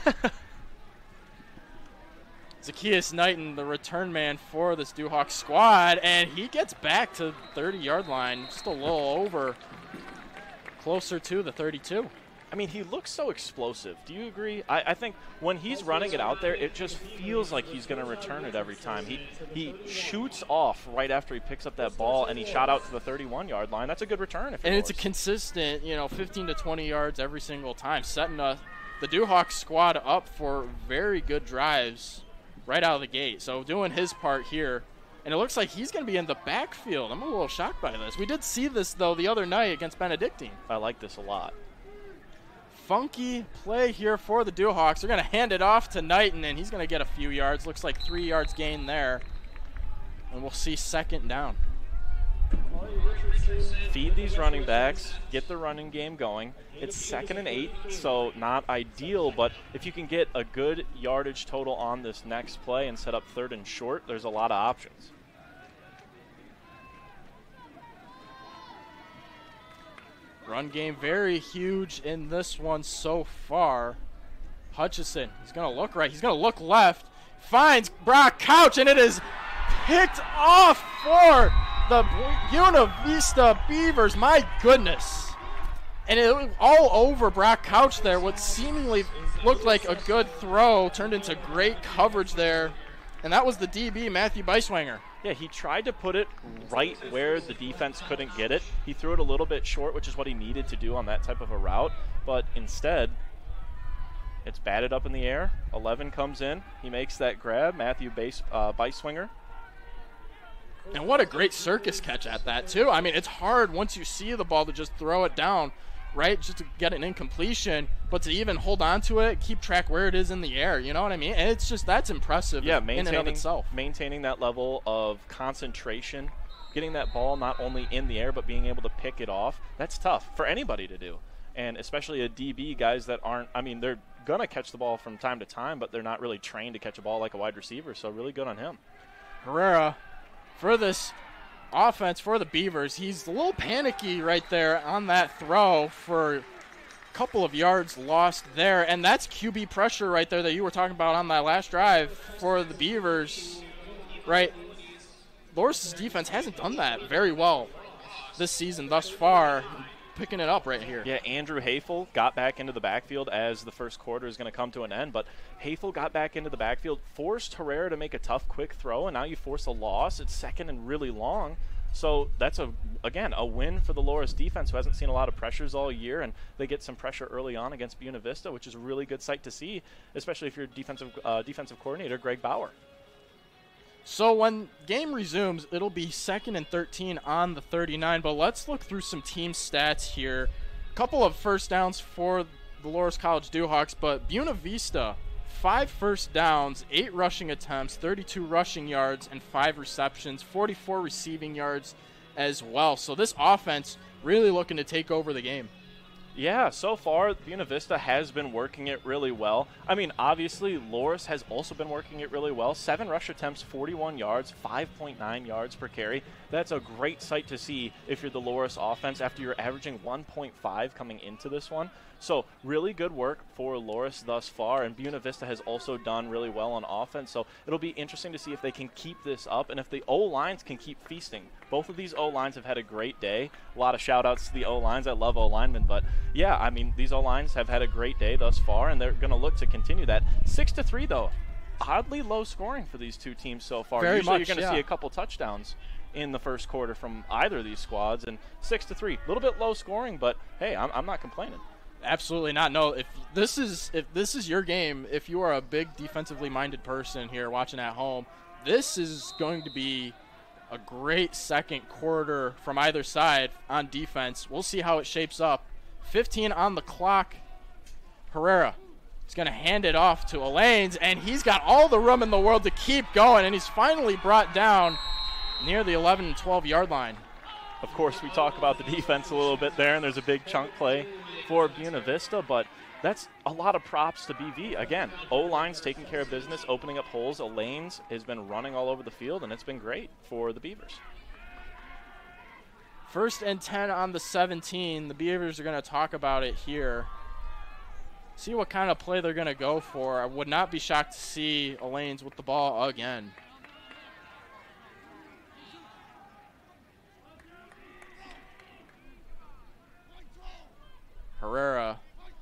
Zacchaeus Knighton, the return man for this Duhawk squad, and he gets back to the 30-yard line, just a little over, closer to the 32. I mean, he looks so explosive. Do you agree? I think when he's running it out there, it just feels like he's going to return it every time. He shoots off right after he picks up that ball, and he shot out to the 31-yard line. That's a good return. And it's a consistent, 15 to 20 yards every single time, setting the Duhawk squad up for very good drives right out of the gate. So doing his part here And it looks like he's going to be in the backfield. I'm a little shocked by this. We did see this, though, the other night against Benedictine. I like this a lot. Funky play here for the Dewhawks. They're going to hand it off to Knighton, and he's going to get a few yards. Looks like 3 yards gain there. And we'll see second down. Feed these running backs, get the running game going. It's 2nd and 8, so not ideal, but if you can get a good yardage total on this next play and set up 3rd and short, there's a lot of options. Run game very huge in this one so far. Hutchison, he's going to look right. He's going to look left. Finds Brock Couch, and it is picked off for the Buena Vista Beavers. My goodness. And it was all over Brock Couch there. What seemingly looked like a good throw turned into great coverage there. And that was the DB, Matthew Beiswanger. Yeah, he tried to put it right where the defense couldn't get it. He threw it a little bit short, which is what he needed to do on that type of a route. But instead, it's batted up in the air. 11 comes in. He makes that grab. Matthew Beiswanger. And what a great circus catch at that, too. I mean, it's hard once you see the ball to just throw it down, right, just to get an incompletion, but to even hold on to it, keep track where it is in the air, you know what I mean? And it's just, that's impressive in and of itself. Maintaining that level of concentration, getting that ball not only in the air, but being able to pick it off, that's tough for anybody to do. And especially a DB, guys that aren't, I mean, they're going to catch the ball from time to time, but they're not really trained to catch a ball like a wide receiver, so really good on him. Herrera, for this offense for the Beavers, he's a little panicky right there on that throw for a couple of yards lost there, and that's QB pressure right there that you were talking about on that last drive for the Beavers, right? Loras' defense hasn't done that very well this season thus far, picking it up right here. Yeah, Andrew Hayfel got back into the backfield as the first quarter is going to come to an end, but Hayfel got back into the backfield, forced Herrera to make a tough, quick throw, and now you force a loss. It's 2nd and really long. So that's, again, a win for the Loras defense, who hasn't seen a lot of pressures all year, and they get some pressure early on against Buena Vista, which is a really good sight to see, especially if you're defensive coordinator Greg Bauer. So when game resumes, it'll be 2nd and 13 on the 39, but let's look through some team stats here. A couple of first downs for the Loras College Dewhawks, but Buena Vista, 5 first downs, 8 rushing attempts, 32 rushing yards, and 5 receptions, 44 receiving yards as well. So this offense really looking to take over the game. Yeah, so far, Buena Vista has been working it really well. I mean, obviously, Loras has also been working it really well. 7 rush attempts, 41 yards, 5.9 yards per carry. That's a great sight to see if you're the Loras offense after you're averaging 1.5 coming into this one. So really good work for Loras thus far, and Buena Vista has also done really well on offense. So it'll be interesting to see if they can keep this up and if the O-lines can keep feasting. Both of these O-lines have had a great day. A lot of shout-outs to the O-lines. I love O-linemen, but yeah, I mean, these O-lines have had a great day thus far, and they're going to look to continue that. 6-3, though. Oddly low scoring for these two teams so far. Usually you're going to see a couple touchdowns in the first quarter from either of these squads, and 6-3. A little bit low scoring, but hey, I'm not complaining. Absolutely not. No, if this is your game, if you are a big defensively minded person here watching at home, this is going to be a great second quarter from either side on defense. We'll see how it shapes up. 15 on the clock. Herrera is going to hand it off to Alains, and he's got all the room in the world to keep going, and he's finally brought down near the 11 and 12 yard line. Of course, we talk about the defense a little bit there, and there's a big chunk play for Buena Vista, but that's a lot of props to BV. Again, O-line's taking care of business, opening up holes. Alains has been running all over the field, and it's been great for the Beavers. 1st and 10 on the 17. The Beavers are going to talk about it here. See what kind of play they're going to go for. I would not be shocked to see Alains with the ball again. Herrera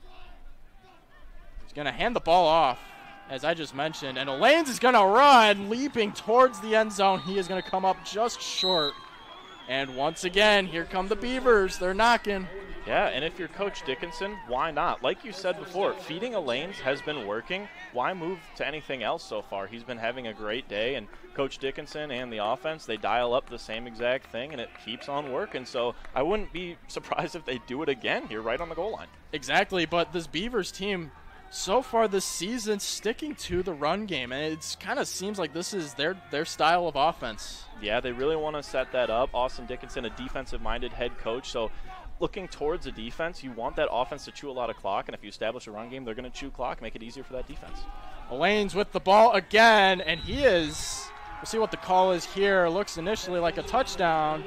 is going to hand the ball off, as I just mentioned, and Alains is going to run, leaping towards the end zone. He is going to come up just short. And once again, here come the Beavers. They're knocking. Yeah, and if you're Coach Dickinson, why not? Like you said before, feeding Alanes has been working. Why move to anything else so far? He's been having a great day, and Coach Dickinson and the offense, they dial up the same exact thing, and it keeps on working. So I wouldn't be surprised if they do it again here right on the goal line. Exactly, but this Beavers team so far this season sticking to the run game, and it kind of seems like this is their style of offense. Yeah, they really want to set that up. Austin Dickinson, a defensive-minded head coach, so looking towards the defense, you want that offense to chew a lot of clock, and if you establish a run game, they're going to chew clock, make it easier for that defense. Alanes with the ball again, and he is, we'll see what the call is here. Looks initially like a touchdown,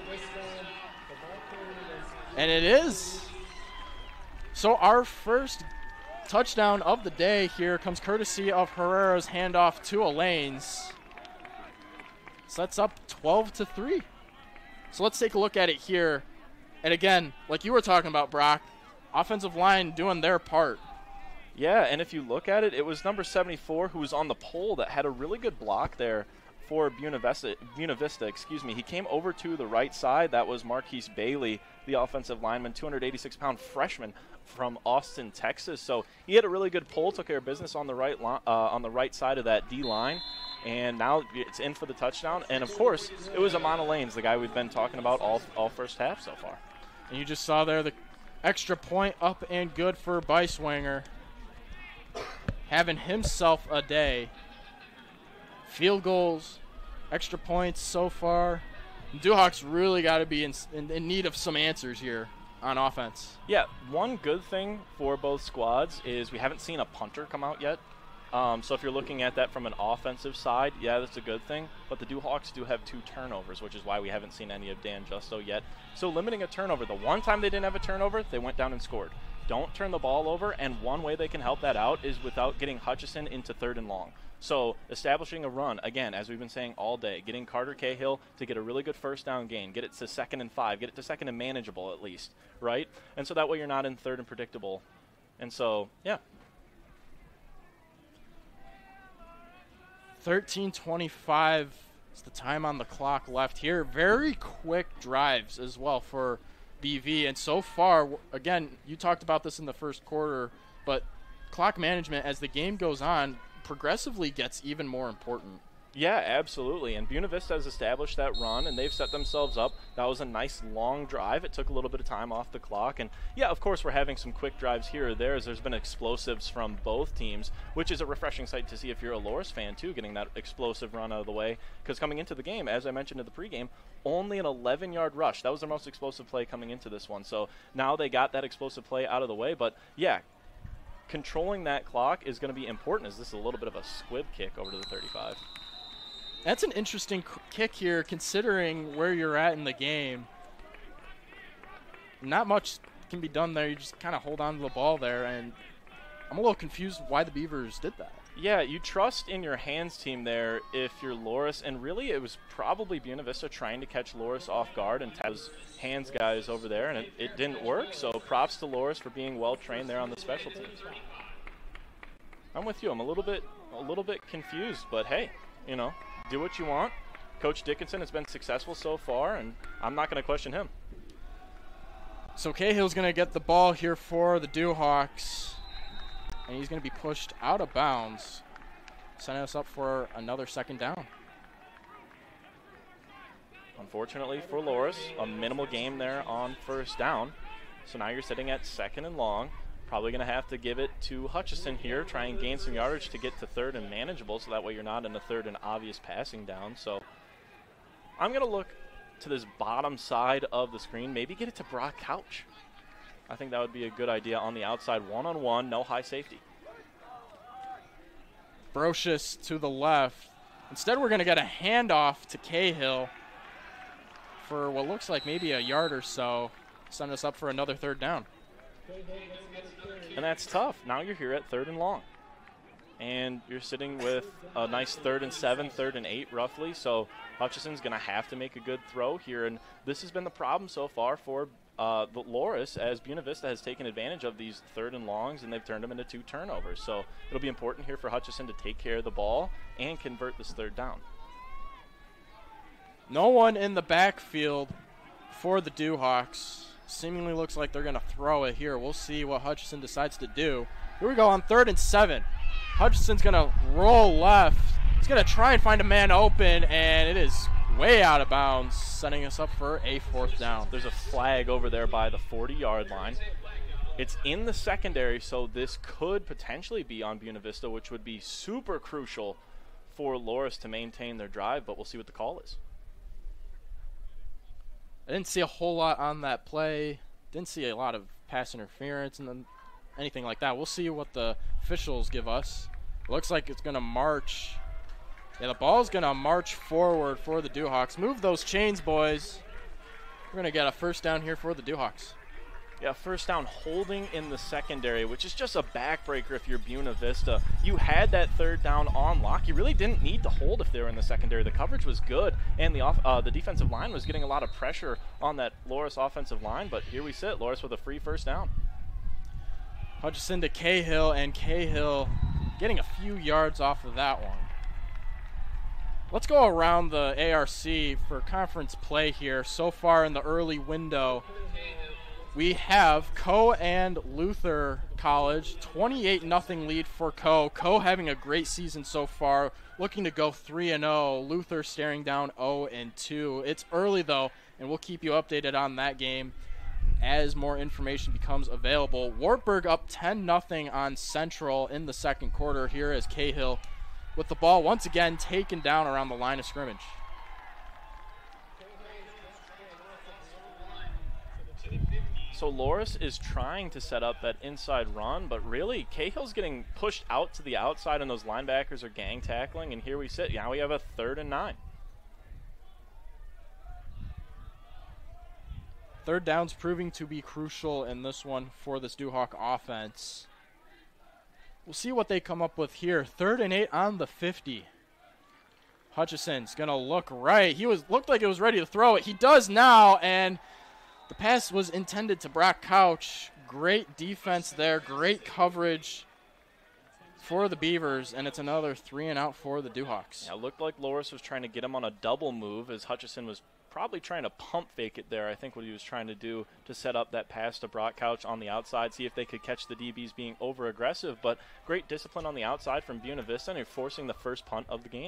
and it is. So our first touchdown of the day here comes courtesy of Herrera's handoff to Alanes. Sets up 12-3. So let's take a look at it here. And again, like you were talking about, Brock, offensive line doing their part. Yeah, and if you look at it, it was number 74 who was on the pole that had a really good block there for Buena Vista. He came over to the right side. That was Marquise Bailey, the offensive lineman, 286-pound freshman from Austin, Texas. So he had a really good pull, took care of business on the right side of that D line. And now it's in for the touchdown. And, of course, it was Amon Alanes, the guy we've been talking about all first half so far. And you just saw there the extra point up and good for Beiswanger. Having himself a day. Field goals, extra points so far. Duhawks really got to be in need of some answers here on offense. Yeah, one good thing for both squads is we haven't seen a punter come out yet. So if you're looking at that from an offensive side, yeah, that's a good thing. But the Duhawks do have 2 turnovers, which is why we haven't seen any of Dan Justo yet. So limiting a turnover. The one time they didn't have a turnover, they went down and scored. Don't turn the ball over, and one way they can help that out is without getting Hutchison into 3rd and long. So establishing a run, again, as we've been saying all day, getting Carter Cahill to get a really good first down gain, get it to 2nd and 5, get it to 2nd and manageable at least, right? And so that way you're not in 3rd and predictable. And so, yeah. 13:25 is the time on the clock left here. Very quick drives as well for BV. And so far, again, you talked about this in the first quarter, but clock management as the game goes on progressively gets even more important. Yeah, absolutely. And Buena Vista has established that run, and they've set themselves up. That was a nice long drive. It took a little bit of time off the clock. And, yeah, of course, we're having some quick drives here or there as there's been explosives from both teams, which is a refreshing sight to see if you're a Loras fan, too, getting that explosive run out of the way. Because coming into the game, as I mentioned in the pregame, only an 11-yard rush. That was their most explosive play coming into this one. So now they got that explosive play out of the way. But, yeah, controlling that clock is going to be important as this is a little bit of a squib kick over to the 35. That's an interesting kick here considering where you're at in the game. Not much can be done there. You just kind of hold on to the ball there, and I'm a little confused why the Beavers did that. Yeah, you trust in your hands team there if you're Loras, and really it was probably Buena Vista trying to catch Loras off guard and tap those hands guys over there, and it didn't work. So props to Loras for being well trained there on the special teams. I'm with you. I'm a little bit confused, but hey, you know, do what you want. Coach Dickinson has been successful so far, and I'm not going to question him. So Cahill's going to get the ball here for the Duhawks, and he's going to be pushed out of bounds, setting us up for another 2nd down. Unfortunately for Loras, a minimal game there on 1st down. So now you're sitting at 2nd and long. Probably going to have to give it to Hutchison here, try and gain some yardage to get to 3rd and manageable, so that way you're not in a 3rd and obvious passing down. So I'm going to look to this bottom side of the screen, maybe get it to Brock Couch. I think that would be a good idea on the outside, one-on-one, no high safety. Brocious to the left. Instead, we're going to get a handoff to Cahill for what looks like maybe a yard or so, send us up for another 3rd down. And that's tough. Now you're here at 3rd and long. And you're sitting with a nice 3rd and 7, 3rd and 8 roughly. So Hutchison's going to have to make a good throw here. And this has been the problem so far for the Loras, as Buena Vista has taken advantage of these 3rd and longs, and they've turned them into 2 turnovers. So it'll be important here for Hutchison to take care of the ball and convert this 3rd down. No one in the backfield for the Duhawks. Seemingly looks like they're going to throw it here. We'll see what Hutchinson decides to do. Here we go on 3rd and 7. Hutchinson's going to roll left. He's going to try and find a man open, and it is way out of bounds, setting us up for a 4th down. There's a flag over there by the 40-yard line. It's in the secondary, so this could potentially be on Buena Vista, which would be super crucial for Loras to maintain their drive, but we'll see what the call is. I didn't see a whole lot on that play. Didn't see a lot of pass interference and then anything like that. We'll see what the officials give us. Looks like it's going to march. Yeah, the ball's going to march forward for the Dewhawks. Move those chains, boys. We're going to get a 1st down here for the Dewhawks. Yeah, 1st down holding in the secondary, which is just a backbreaker if you're Buena Vista. You had that 3rd down on lock. You really didn't need to hold if they were in the secondary. The coverage was good, and the defensive line was getting a lot of pressure on that Loras offensive line, but here we sit, Loras with a free 1st down. Hutchinson to Cahill, and Cahill getting a few yards off of that one. Let's go around the ARC for conference play here. So far in the early window, we have Coe and Luther College, 28-0 lead for Coe. Coe having a great season so far, looking to go 3-0. Luther staring down 0-2. It's early though, and we'll keep you updated on that game as more information becomes available. Wartburg up 10-0 on Central in the 2nd quarter. Here is Cahill with the ball once again taken down around the line of scrimmage. So Loras is trying to set up that inside run, but really Cahill's getting pushed out to the outside and those linebackers are gang tackling, and here we sit. Now we have a 3rd and 9. 3rd down's proving to be crucial in this one for this Dewhawk offense. We'll see what they come up with here. 3rd and 8 on the 50. Hutchinson's going to look right. Looked like it was ready to throw it. He does now, and the pass was intended to Brock Couch. Great defense there. Great coverage for the Beavers, and it's another 3 and out for the Dewhawks. Yeah, it looked like Loras was trying to get him on a double move as Hutchinson was probably trying to pump fake it there. I think what he was trying to do to set up that pass to Brock Couch on the outside, see if they could catch the DBs being over-aggressive, but great discipline on the outside from Buena Vista, and forcing the 1st punt of the game.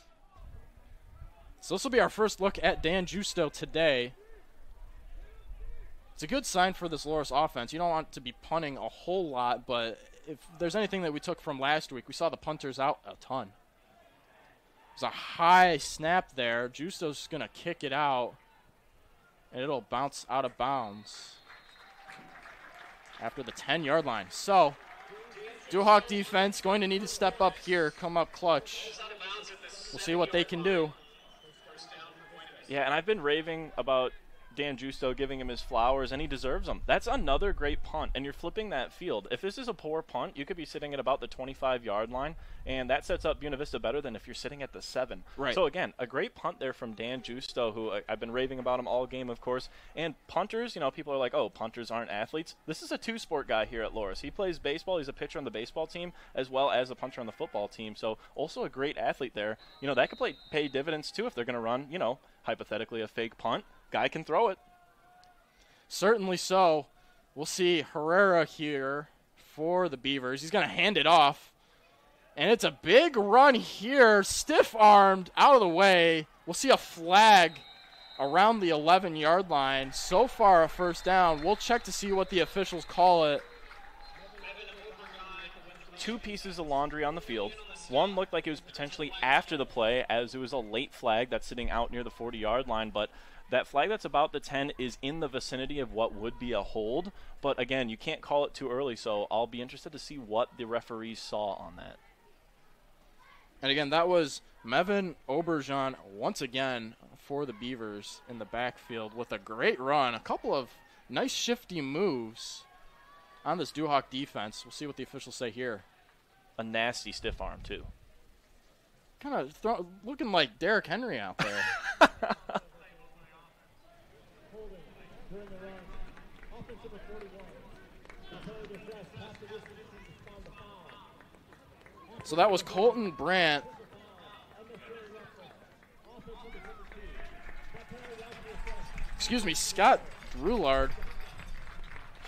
So this will be our first look at Dan Justo today. It's a good sign for this Loras offense. You don't want to be punting a whole lot, but if there's anything that we took from last week, we saw the punters out a ton. There's a high snap there. Justo's going to kick it out, and it'll bounce out of bounds after the 10-yard line. So, Dewhawk defense going to need to step up here, come up clutch. We'll see what they can do. Yeah, and I've been raving about Dan Justo, giving him his flowers, and he deserves them. That's another great punt, and you're flipping that field. If this is a poor punt, you could be sitting at about the 25-yard line, and that sets up Buena Vista better than if you're sitting at the 7. Right. So, again, a great punt there from Dan Justo, who I've been raving about him all game, of course. And punters, people are like, oh, punters aren't athletes. This is a two-sport guy here at Loras. He plays baseball. He's a pitcher on the baseball team as well as a punter on the football team. So, also a great athlete there. That could pay dividends, too, if they're going to run, hypothetically a fake punt. Guy can throw it. Certainly so. We'll see Herrera here for the Beavers. He's going to hand it off. And it's a big run here, stiff-armed, out of the way. We'll see a flag around the 11-yard line. So far, a 1st down. We'll check to see what the officials call it. 2 pieces of laundry on the field. One looked like it was potentially after the play, as it was a late flag that's sitting out near the 40-yard line, but that flag that's about the 10 is in the vicinity of what would be a hold. But, again, you can't call it too early, so I'll be interested to see what the referees saw on that. And, again, that was Mevin Auberjon once again for the Beavers in the backfield with a great run. A couple of nice shifty moves on this Dewhawk defense. We'll see what the officials say here. A nasty stiff arm, too. Kind of looking like Derrick Henry out there. So that was Colton Brandt. Scott Drulard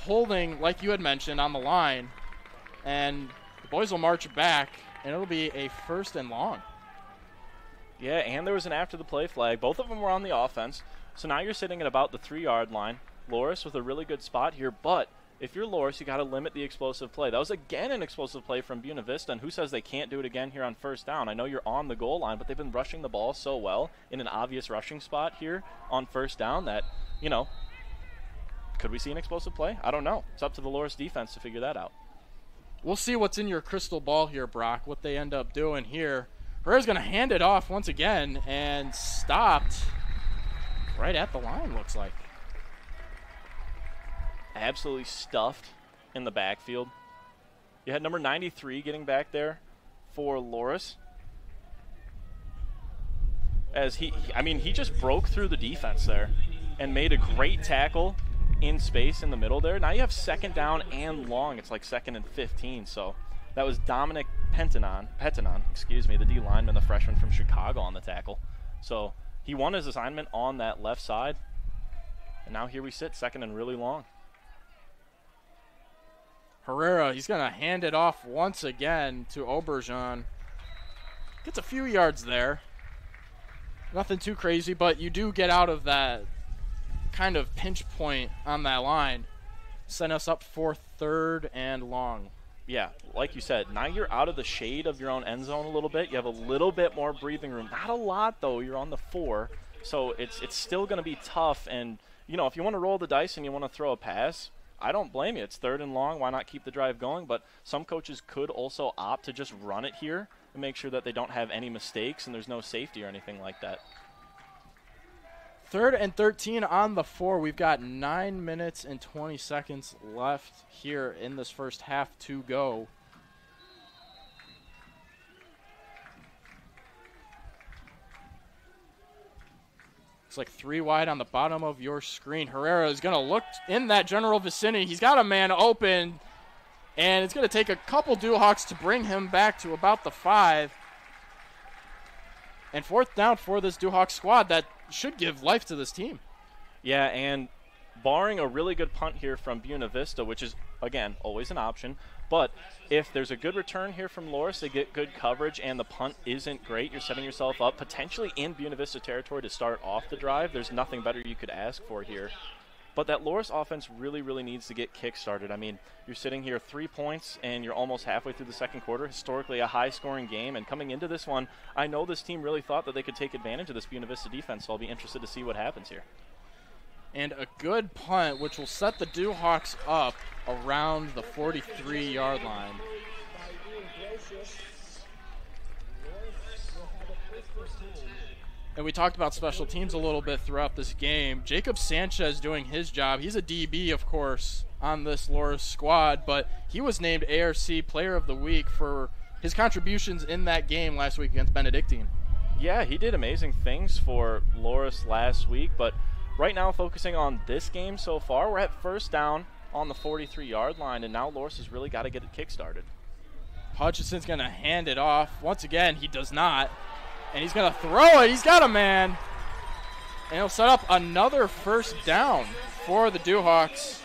holding, like you had mentioned, on the line. And the boys will march back, and it'll be a 1st and long. Yeah, and there was an after the play flag. Both of them were on the offense. So now you're sitting at about the 3-yard line. Loras with a really good spot here, but if you're Loras, you got to limit the explosive play. That was again an explosive play from Buena Vista, and who says they can't do it again here on 1st down? I know you're on the goal line, but they've been rushing the ball so well in an obvious rushing spot here on 1st down that, could we see an explosive play? I don't know. It's up to the Loras defense to figure that out. We'll see what's in your crystal ball here, Brock, what they end up doing here. Herrera's going to hand it off once again and stopped right at the line, looks like. Absolutely stuffed in the backfield. You had number 93 getting back there for Loras. As he just broke through the defense there and made a great tackle in space in the middle there. Now you have 2nd down and long. It's like 2nd and 15. So that was Dominic Petinon, the D lineman, the freshman from Chicago on the tackle. So he won his assignment on that left side. And now here we sit, 2nd and really long. Herrera, he's going to hand it off once again to Auberjon. Gets a few yards there. Nothing too crazy, but you do get out of that kind of pinch point on that line. Send us up for 3rd and long. Yeah, like you said, now you're out of the shade of your own end zone a little bit. You have a little bit more breathing room. Not a lot, though. You're on the 4, so it's still going to be tough. And, if you want to roll the dice and you want to throw a pass, I don't blame you. It's 3rd and long. Why not keep the drive going? But some coaches could also opt to just run it here and make sure that they don't have any mistakes and there's no safety or anything like that. 3rd and 13 on the 4. We've got 9 minutes and 20 seconds left here in this first half to go. It's like 3 wide on the bottom of your screen. Herrera is going to look in that general vicinity. He's got a man open, and it's going to take a couple Duhawks to bring him back to about the 5. And 4th down for this Duhawk squad that should give life to this team. Yeah, and barring a really good punt here from Buena Vista, which is, again, always an option, but if there's a good return here from Loras, they get good coverage, and the punt isn't great, you're setting yourself up potentially in Buena Vista territory to start off the drive. There's nothing better you could ask for here. But that Loras offense really, really needs to get kick-started. I mean, you're sitting here 3 points, and you're almost halfway through the 2nd quarter. Historically, a high-scoring game. And coming into this one, I know this team really thought that they could take advantage of this Buena Vista defense, so I'll be interested to see what happens here. And a good punt, which will set the Duhawks up around the 43-yard line. And we talked about special teams a little bit throughout this game. Jacob Sanchez doing his job. He's a DB, of course, on this Loras squad, but he was named ARC Player of the Week for his contributions in that game last week against Benedictine. Yeah, he did amazing things for Loras last week, but right now focusing on this game so far, we're at 1st down on the 43-yard line, and now Loras has really got to get it kick-started. Hutchison's going to hand it off. Once again, he does not. And he's going to throw it. He's got a man. And he'll set up another 1st down for the Duhawks.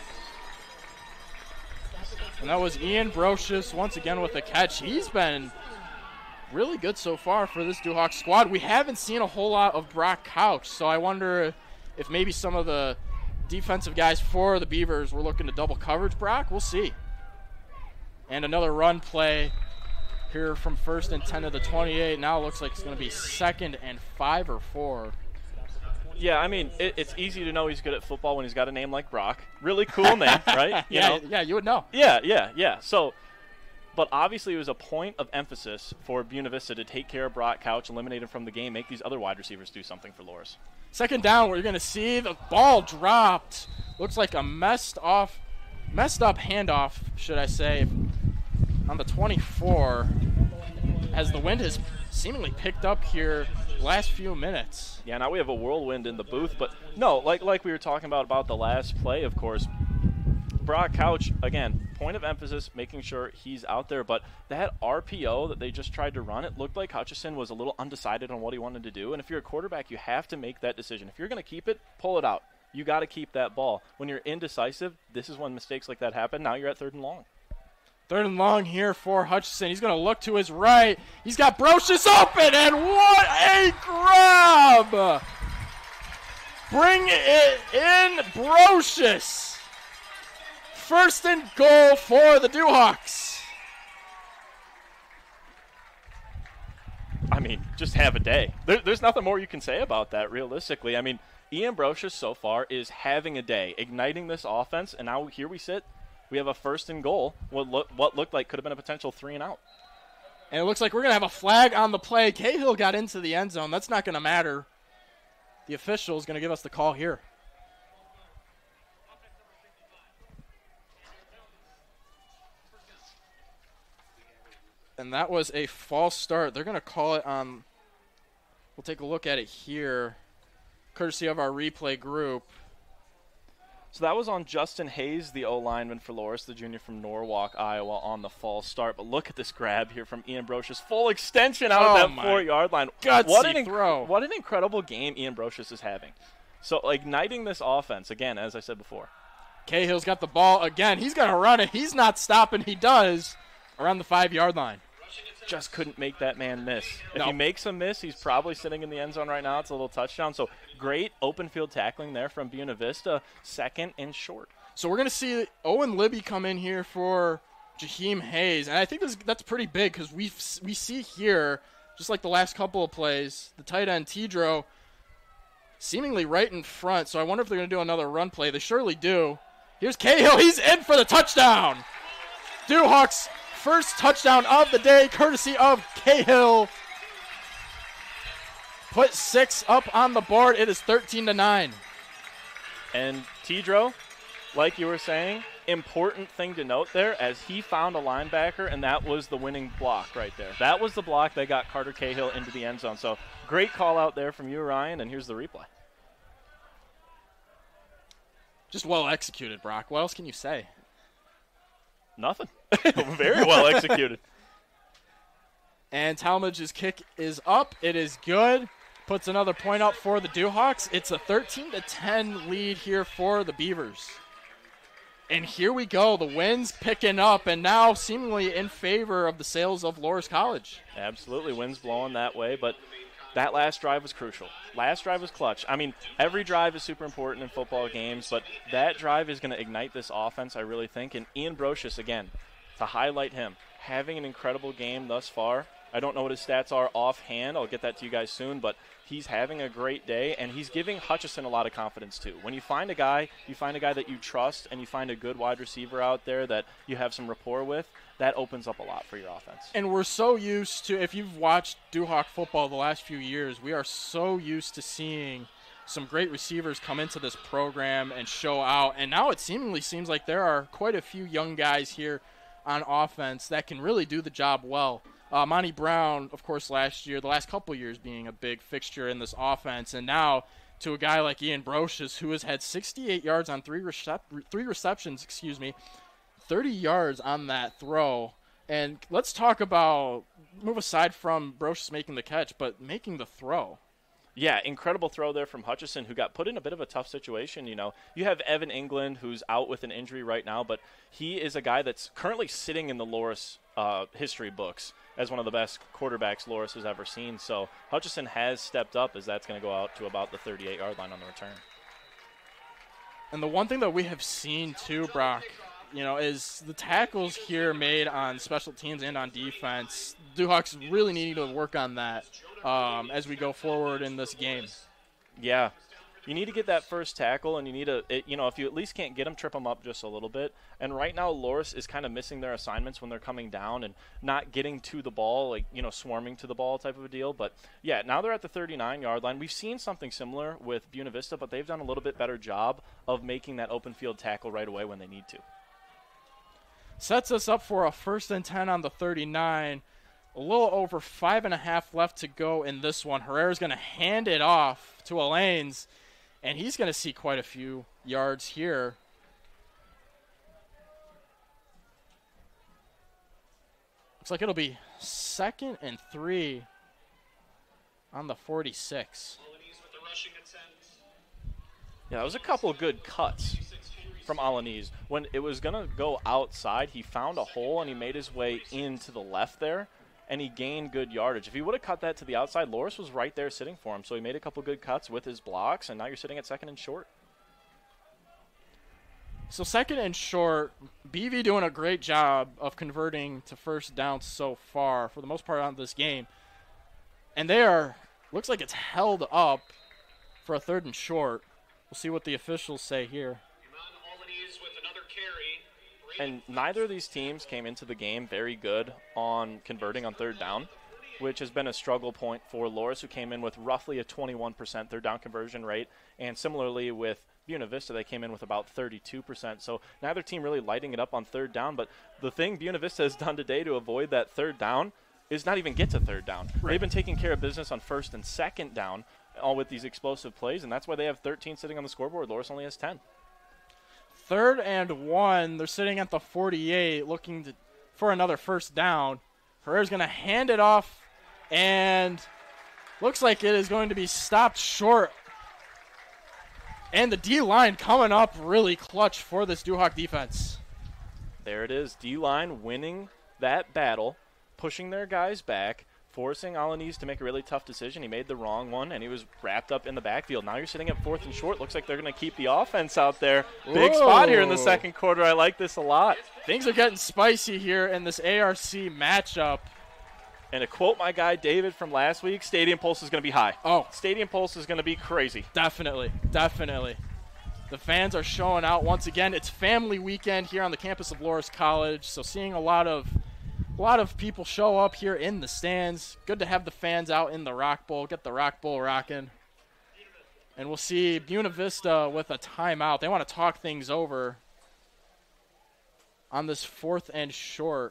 And that was Ian Brocious once again with a catch. He's been really good so far for this Duhawk squad. We haven't seen a whole lot of Brock Couch, so I wonder if maybe some of the defensive guys for the Beavers were looking to double coverage Brock. We'll see. And another run play here from 1st and 10 to the 28. Now it looks like it's going to be 2nd and 5 or 4. Yeah, I mean, it's easy to know he's good at football when he's got a name like Brock. Really cool name, right? Yeah, you would know. Yeah. So, but obviously it was a point of emphasis for Buena Vista to take care of Brock Couch, eliminate him from the game, make these other wide receivers do something for Loras. 2nd down, we're going to see the ball dropped. Looks like a messed up handoff, should I say, on the 24, as the wind has seemingly picked up here last few minutes. Yeah, now we have a whirlwind in the booth, but no, like we were talking about the last play, of course. Brock Couch, again, point of emphasis, making sure he's out there, but that RPO that they just tried to run, it looked like Hutchison was a little undecided on what he wanted to do, and if you're a quarterback, you have to make that decision. If you're going to keep it, pull it out. You got to keep that ball. When you're indecisive, this is when mistakes like that happen. Now you're at 3rd and long. 3rd and long here for Hutchison. He's going to look to his right. He's got Brocious open, and what a grab! Bring it in, Brocious. 1st and goal for the Dewhawks. I mean, just have a day. There's nothing more you can say about that, realistically. I mean, Ian Brocious so far is having a day, igniting this offense, and now here we sit. We have a 1st and goal, what looked like could have been a potential 3 and out. And it looks like we're going to have a flag on the play. Cahill got into the end zone. That's not going to matter. The official is going to give us the call here. And that was a false start. They're going to call it on. We'll take a look at it here, courtesy of our replay group. So that was on Justin Hayes, the O-lineman for Loras, the junior from Norwalk, Iowa, on the false start. But look at this grab here from Ian Brocious. Full extension out of that 4-yard line. Gutsy throw. What an incredible game Ian Brocious is having. So igniting this offense, again, as I said before. Cahill's got the ball again. He's going to run it. He's not stopping. He does around the 5-yard line. Just couldn't make that man miss. If he makes a miss, he's probably sitting in the end zone right now. It's a little touchdown. So great open field tackling there from Buena Vista, 2nd and short. So we're going to see Owen Libby come in here for Jaheim Hayes. And I think that's pretty big because we see here, just like the last couple of plays, the tight end Tidro seemingly right in front. So I wonder if they're going to do another run play. They surely do. Here's Cahill. He's in for the touchdown. Dewhawks' first touchdown of the day, courtesy of Cahill. Put 6 up on the board. It is 13-9. And Tidro, like you were saying, important thing to note there as he found a linebacker, and that was the winning block right there. That was the block that got Carter Cahill into the end zone. So great call out there from you, Ryan, and here's the replay. Just well executed, Brock. What else can you say? Nothing. Very well executed. And Talmadge's kick is up. It is good. Puts another point up for the Dewhawks. It's a 13-10 lead here for the Beavers. And here we go. The wind's picking up and now seemingly in favor of the Sails of Loras College. Absolutely. Wind's blowing that way, but that last drive was crucial. Last drive was clutch. I mean, every drive is super important in football games, but that drive is going to ignite this offense, I really think. And Ian Brocious, again, to highlight him, having an incredible game thus far. I don't know what his stats are offhand. I'll get that to you guys soon, but he's having a great day, and he's giving Hutchison a lot of confidence too. When you find a guy that you trust, and you find a good wide receiver out there that you have some rapport with, that opens up a lot for your offense. And we're so used to, if you've watched Dewhawk football the last few years, we are so used to seeing some great receivers come into this program and show out. And now it seemingly seems like there are quite a few young guys here on offense that can really do the job well. Monty Brown, of course, last year, the last couple years being a big fixture in this offense. And now to a guy like Ian Brocious, who has had 68 yards on three receptions, 30 yards on that throw. And let's talk about, move aside from Brocious making the catch, but making the throw. Yeah, incredible throw there from Hutchison, who got put in a bit of a tough situation. You know, you have Evan England, who's out with an injury right now, but he is a guy that's currently sitting in the Loras history books as one of the best quarterbacks Loras has ever seen. So Hutchison has stepped up as that's going to go out to about the 38-yard line on the return. And the one thing that we have seen too, Brock, is the tackles here made on special teams and on defense. Dewhawks really needing to work on that as we go forward in this game. Yeah. You need to get that first tackle, and you need to, if you at least can't get them, trip them up just a little bit. And right now, Loras is kind of missing their assignments when they're coming down and not getting to the ball, swarming to the ball type of a deal. But, yeah, now they're at the 39-yard line. We've seen something similar with Buena Vista, but they've done a little bit better job of making that open field tackle right away when they need to. Sets us up for a 1st and 10 on the 39. A little over 5.5 left to go in this one. Herrera's going to hand it off to Alaines, and he's going to see quite a few yards here. Looks like it'll be 2nd and 3 on the 46. Yeah, that was a couple of good cuts from Alanis. When it was going to go outside, he found a hole and he made his way into the left there, and he gained good yardage. If he would have cut that to the outside, Loras was right there sitting for him, so he made a couple good cuts with his blocks, and now you're sitting at 2nd and short. So 2nd and short, BV doing a great job of converting to first down so far for the most part on this game. And they are, looks like it's held up for a 3rd and short. We'll see what the officials say here. And neither of these teams came into the game very good on converting on 3rd down, which has been a struggle point for Loras, who came in with roughly a 21% 3rd down conversion rate. And similarly with Buena Vista, they came in with about 32%. So neither team really lighting it up on 3rd down. But the thing Buena Vista has done today to avoid that 3rd down is not even get to 3rd down. Right. They've been taking care of business on 1st and 2nd down, all with these explosive plays, and that's why they have 13 sitting on the scoreboard. Loras only has 10. 3rd and 1. They're sitting at the 48 looking for another first down. Herrera's going to hand it off, and looks like it is going to be stopped short. And the D-line coming up really clutch for this Duhawk defense. There it is. D-line winning that battle, pushing their guys back, forcing Alanis to make a really tough decision. He made the wrong one, and he was wrapped up in the backfield. Now you're sitting at 4th and short. Looks like they're going to keep the offense out there. Big spot here in the 2nd quarter. I like this a lot. Things are getting spicy here in this ARC matchup. And to quote my guy David from last week, Stadium Pulse is going to be high. Oh. Stadium Pulse is going to be crazy. Definitely, definitely. The fans are showing out once again. It's family weekend here on the campus of Loras College, so seeing a lot of people show up here in the stands. Good to have the fans out in the Rock Bowl. Get the Rock Bowl rocking. And we'll see Buena Vista with a timeout. They want to talk things over on this 4th and short.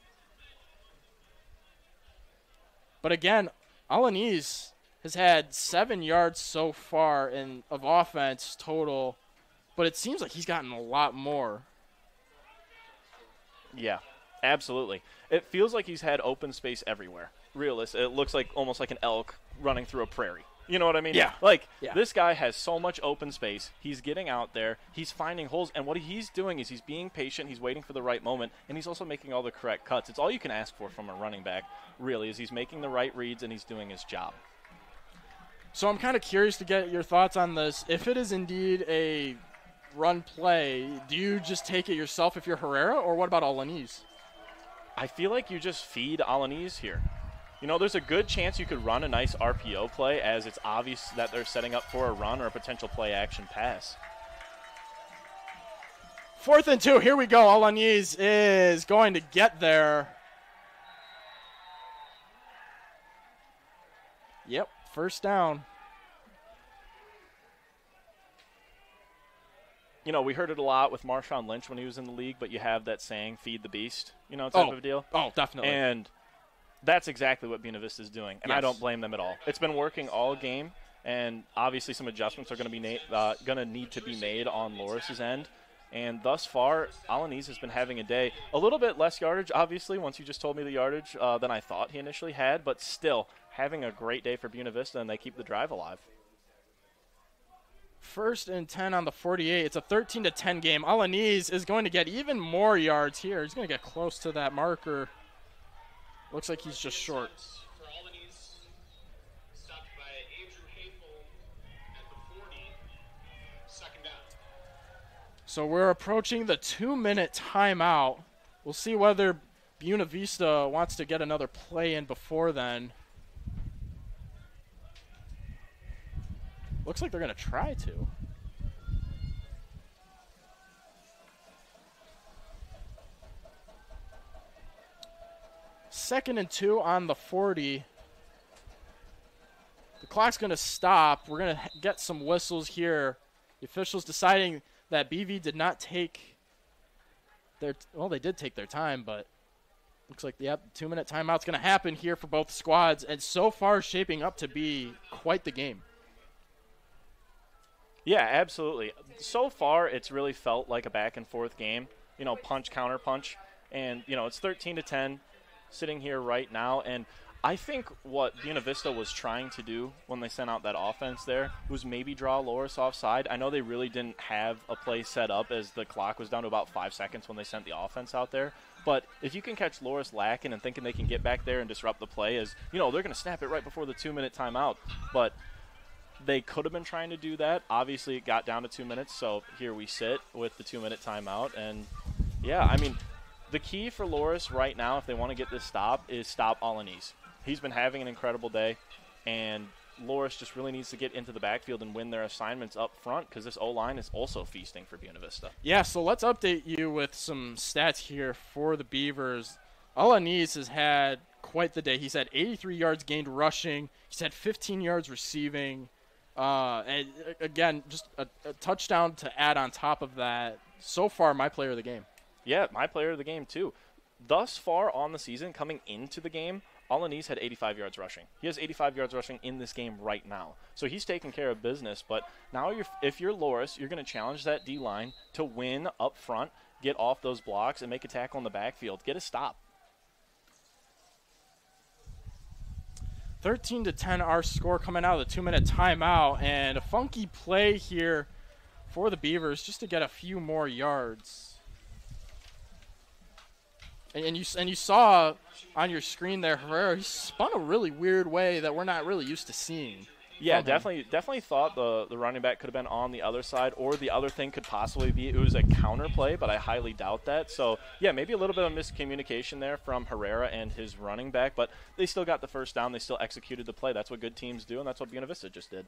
But again, Alanis has had 7 yards so far of offense total, but it seems like he's gotten a lot more. Yeah, absolutely. It feels like he's had open space everywhere. It looks like almost like an elk running through a prairie. You know what I mean? Yeah. This guy has so much open space. He's getting out there. He's finding holes. And what he's doing is he's being patient. He's waiting for the right moment. And he's also making all the correct cuts. It's all you can ask for from a running back, really, is he's making the right reads and he's doing his job. So I'm kind of curious to get your thoughts on this. If it is indeed a run play, do you just take it yourself if you're Herrera, or what about Alanis? I feel like you just feed Alanis here. You know, there's a good chance you could run a nice RPO play, as it's obvious that they're setting up for a run or a potential play action pass. 4th and 2, here we go. Alanis is going to get there. Yep, first down. You know, we heard it a lot with Marshawn Lynch when he was in the league, but you have that saying, feed the beast, type of a deal. Oh, definitely. And that's exactly what Buena Vista is doing, and yes. I don't blame them at all. It's been working all game, and obviously some adjustments are going to need to be made on Loras' end. And thus far, Alanis has been having a day. A little bit less yardage, obviously, once you just told me the yardage, than I thought he initially had, but still having a great day for Buena Vista, and they keep the drive alive. 1st and 10 on the 48. It's a 13-10 game. Alanis is going to get even more yards here. He's going to get close to that marker. Looks like he's just short. For Alanis, stopped by Andrew Haywood at the 40, 2nd down. So we're approaching the 2-minute timeout. We'll see whether Buena Vista wants to get another play in before then. Looks like they're going to try to. Second and 2 on the 40. The clock's going to stop. We're going to get some whistles here. The officials deciding that BV did not take their they did take their time, but looks like the 2-minute timeout's going to happen here for both squads, and so far shaping up to be quite the game. Yeah, absolutely. So far, it's really felt like a back-and-forth game, punch, counter-punch. And, it's 13-10 sitting here right now. And I think what Buena Vista was trying to do when they sent out that offense there was maybe draw Loras offside. I know they really didn't have a play set up as the clock was down to about 5 seconds when they sent the offense out there. But if you can catch Loras lacking and thinking they can get back there and disrupt the play, as you know, they're going to snap it right before the 2-minute timeout. But they could have been trying to do that. Obviously, it got down to 2 minutes, so here we sit with the 2-minute timeout. And, yeah, I mean, the key for Loras right now, if they want to get this stop, is stop Alanis. He's been having an incredible day, and Loras just really needs to get into the backfield and win their assignments up front because this O-line is also feasting for Buena Vista. Yeah, so let's update you with some stats here for the Beavers. Alanis has had quite the day. He's had 83 yards gained rushing. He's had 15 yards receiving. And again, just a touchdown to add on top of that. So far, my player of the game. Yeah, my player of the game, too. Thus far on the season, coming into the game, Alanis had 85 yards rushing. He has 85 yards rushing in this game right now. So he's taking care of business. But now if you're Loras, you're going to challenge that D-line to win up front, get off those blocks, and make a tackle in the backfield. Get a stop. 13-10 our score coming out of the 2-minute timeout. And a funky play here for the Beavers just to get a few more yards. And you saw on your screen there, Herrera, he spun a really weird way that we're not really used to seeing. Yeah, definitely thought the running back could have been on the other side, or the other thing could possibly be it was a counter play, but I highly doubt that. So, yeah, maybe a little bit of miscommunication there from Herrera and his running back, but they still got the first down. They still executed the play. That's what good teams do, and that's what Buena Vista just did.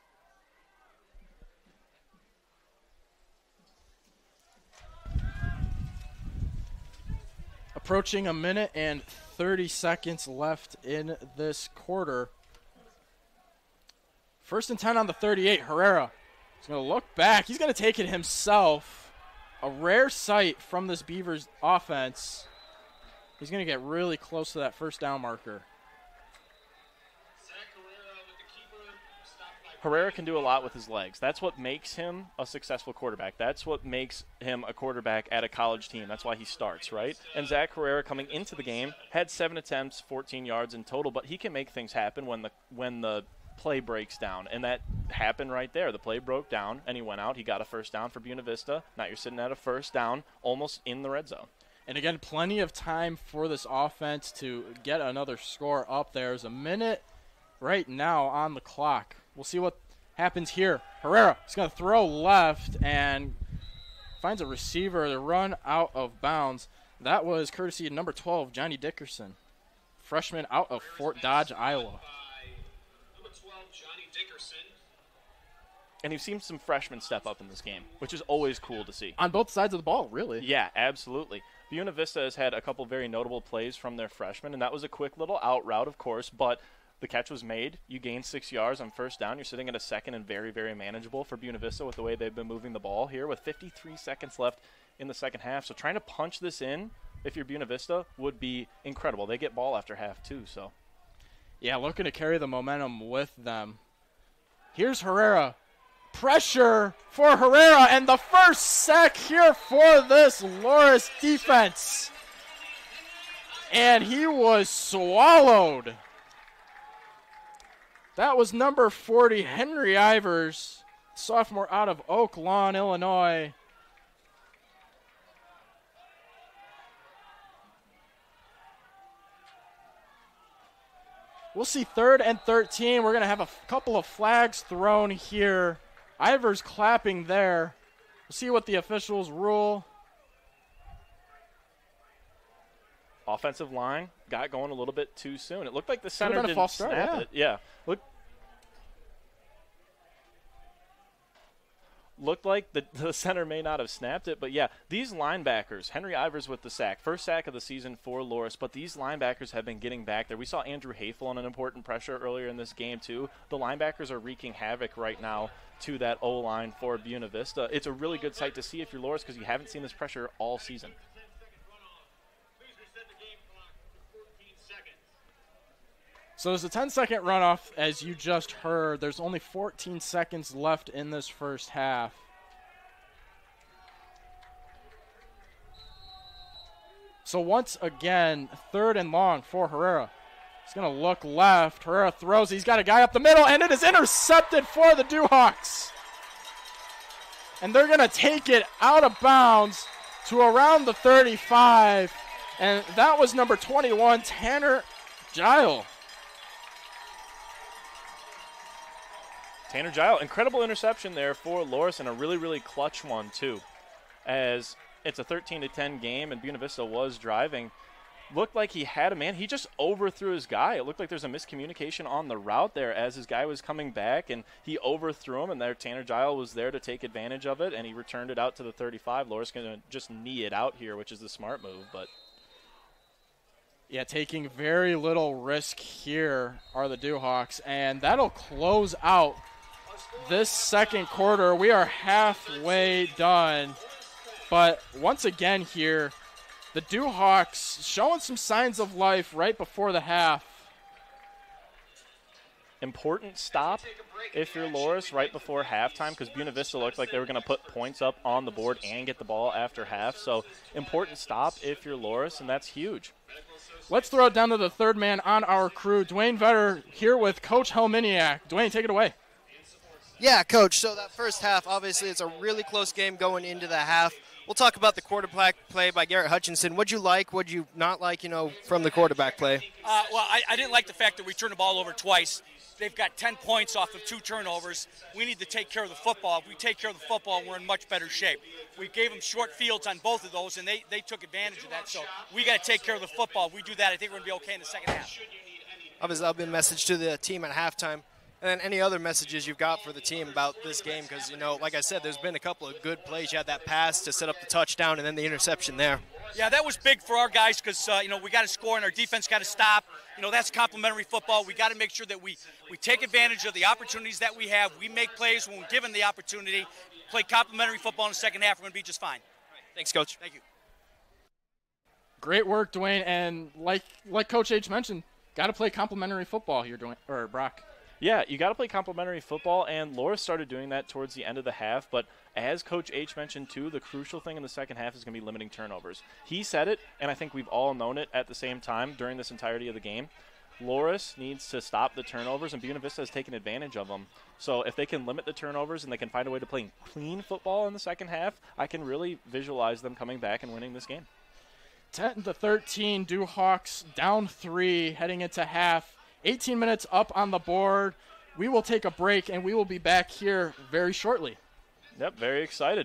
Approaching a minute and 30 seconds left in this quarter. 1st and 10 on the 38. Herrera is going to look back. He's going to take it himself. A rare sight from this Beavers offense. He's going to get really close to that first down marker. Herrera can do a lot with his legs. That's what makes him a successful quarterback. That's what makes him a quarterback at a college team. That's why he starts, right? And Zach Herrera coming into the game had 7 attempts, 14 yards in total, but he can make things happen when the play breaks down. And that happened right there. The play broke down, and he went out. He got a first down for Buena Vista. Now you're sitting at a first down almost in the red zone. And again, plenty of time for this offense to get another score up. There's a minute right now on the clock. We'll see what happens here. Herrera is going to throw left and finds a receiver to run out of bounds. That was courtesy of number 12, Johnny Dickerson, freshman out of Fort Dodge, Iowa. Number 12, Johnny Dickerson. And you've seen some freshmen step up in this game, which is always cool to see. On both sides of the ball, really. Yeah, absolutely. Buena Vista has had a couple very notable plays from their freshmen, and that was a quick little out route, of course, but the catch was made. You gained 6 yards on first down. You're sitting at a second and very, very manageable for Buena Vista with the way they've been moving the ball here with 53 seconds left in the second half. So trying to punch this in, if you're Buena Vista, would be incredible. They get ball after half, too. So, yeah, looking to carry the momentum with them. Here's Herrera. Pressure for Herrera, and the first sack here for this Loras defense. And he was swallowed. That was number 40, Henry Ivers, sophomore out of Oak Lawn, Illinois. We'll see 3rd and 13. We're going to have a couple of flags thrown here. Ivers clapping there. We'll see what the officials rule. Offensive line got going a little bit too soon. It looked like the center didn't false start, snap it. Yeah. Looked like the center may not have snapped it, but yeah, these linebackers, Henry Ivers with the sack, first sack of the season for Loras, but these linebackers have been getting back there. We saw Andrew Hafel on an important pressure earlier in this game too. The linebackers are wreaking havoc right now to that O-line for Buena Vista. It's a really good sight to see if you're Loras because you haven't seen this pressure all season. So there's a 10-second runoff, as you just heard. There's only 14 seconds left in this first half. So once again, 3rd and long for Herrera. He's going to look left. Herrera throws. He's got a guy up the middle, and it is intercepted for the Dewhawks. And they're going to take it out of bounds to around the 35. And that was number 21, Tanner Gile. Tanner Gile, incredible interception there for Loras, and a really, really clutch one, too. As it's a 13-10 game, and Buena Vista was driving. Looked like he had a man. He just overthrew his guy. It looked like there's a miscommunication on the route there as his guy was coming back, and he overthrew him, and there Tanner Gile was there to take advantage of it, and he returned it out to the 35. Loras going to just knee it out here, which is the smart move. But yeah, taking very little risk here are the Dewhawks, and that'll close out this second quarter. We are halfway done, but once again here, the Dewhawks showing some signs of life right before the half. Important stop if you're Loras right before halftime, because Buena Vista looked like they were going to put points up on the board and get the ball after half. So important stop if you're Loras, and that's huge. Let's throw it down to the third man on our crew. Dwayne Vetter here with Coach Helminiak. Dwayne, take it away. Yeah, Coach. So that first half, obviously, it's a really close game going into the half. We'll talk about the quarterback play by Garrett Hutchinson. What'd you like? What'd you not like, from the quarterback play? Well, I didn't like the fact that we turned the ball over twice. They've got 10 points off of 2 turnovers. We need to take care of the football. If we take care of the football, we're in much better shape. We gave them short fields on both of those, and they took advantage of that. So we got to take care of the football. If we do that, I think we're going to be okay in the second half. Obviously, that'll be a message to the team at halftime. And then any other messages you've got for the team about this game? Because, like I said, there's been a couple of good plays. You had that pass to set up the touchdown and then the interception there. Yeah, that was big for our guys because, we got to score and our defense got to stop. That's complementary football. We got to make sure that we take advantage of the opportunities that we have. We make plays when we're given the opportunity. Play complementary football in the second half. We're going to be just fine. Thanks, Coach. Thank you. Great work, Dwayne. And like Coach H mentioned, got to play complementary football here, Brock. Yeah, you got to play complementary football, and Loras started doing that towards the end of the half. But as Coach H mentioned, too, the crucial thing in the second half is going to be limiting turnovers. He said it, and I think we've all known it at the same time during this entirety of the game. Loras needs to stop the turnovers, and Buena Vista has taken advantage of them. So if they can limit the turnovers and they can find a way to play clean football in the second half, I can really visualize them coming back and winning this game. 10-13, Dewhawks down 3 heading into half. 18 minutes up on the board. We will take a break, and we will be back here very shortly. Yep, very excited.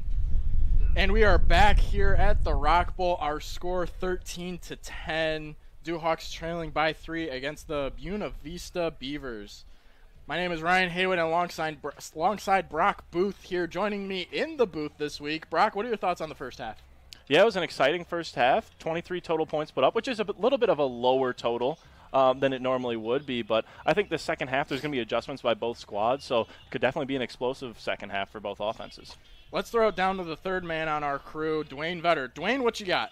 And we are back here at the Rock Bowl. Our score 13-10. Dewhawks trailing by 3 against the Buena Vista Beavers. My name is Ryan Haywood, and alongside Brock Booth here. Joining me in the booth this week. Brock, what are your thoughts on the first half? Yeah, it was an exciting first half. 23 total points put up, which is a little bit of a lower total than it normally would be. But I think the second half there's going to be adjustments by both squads, so could definitely be an explosive second half for both offenses. Let's throw it down to the third man on our crew, Dwayne Vetter. Dwayne, what you got?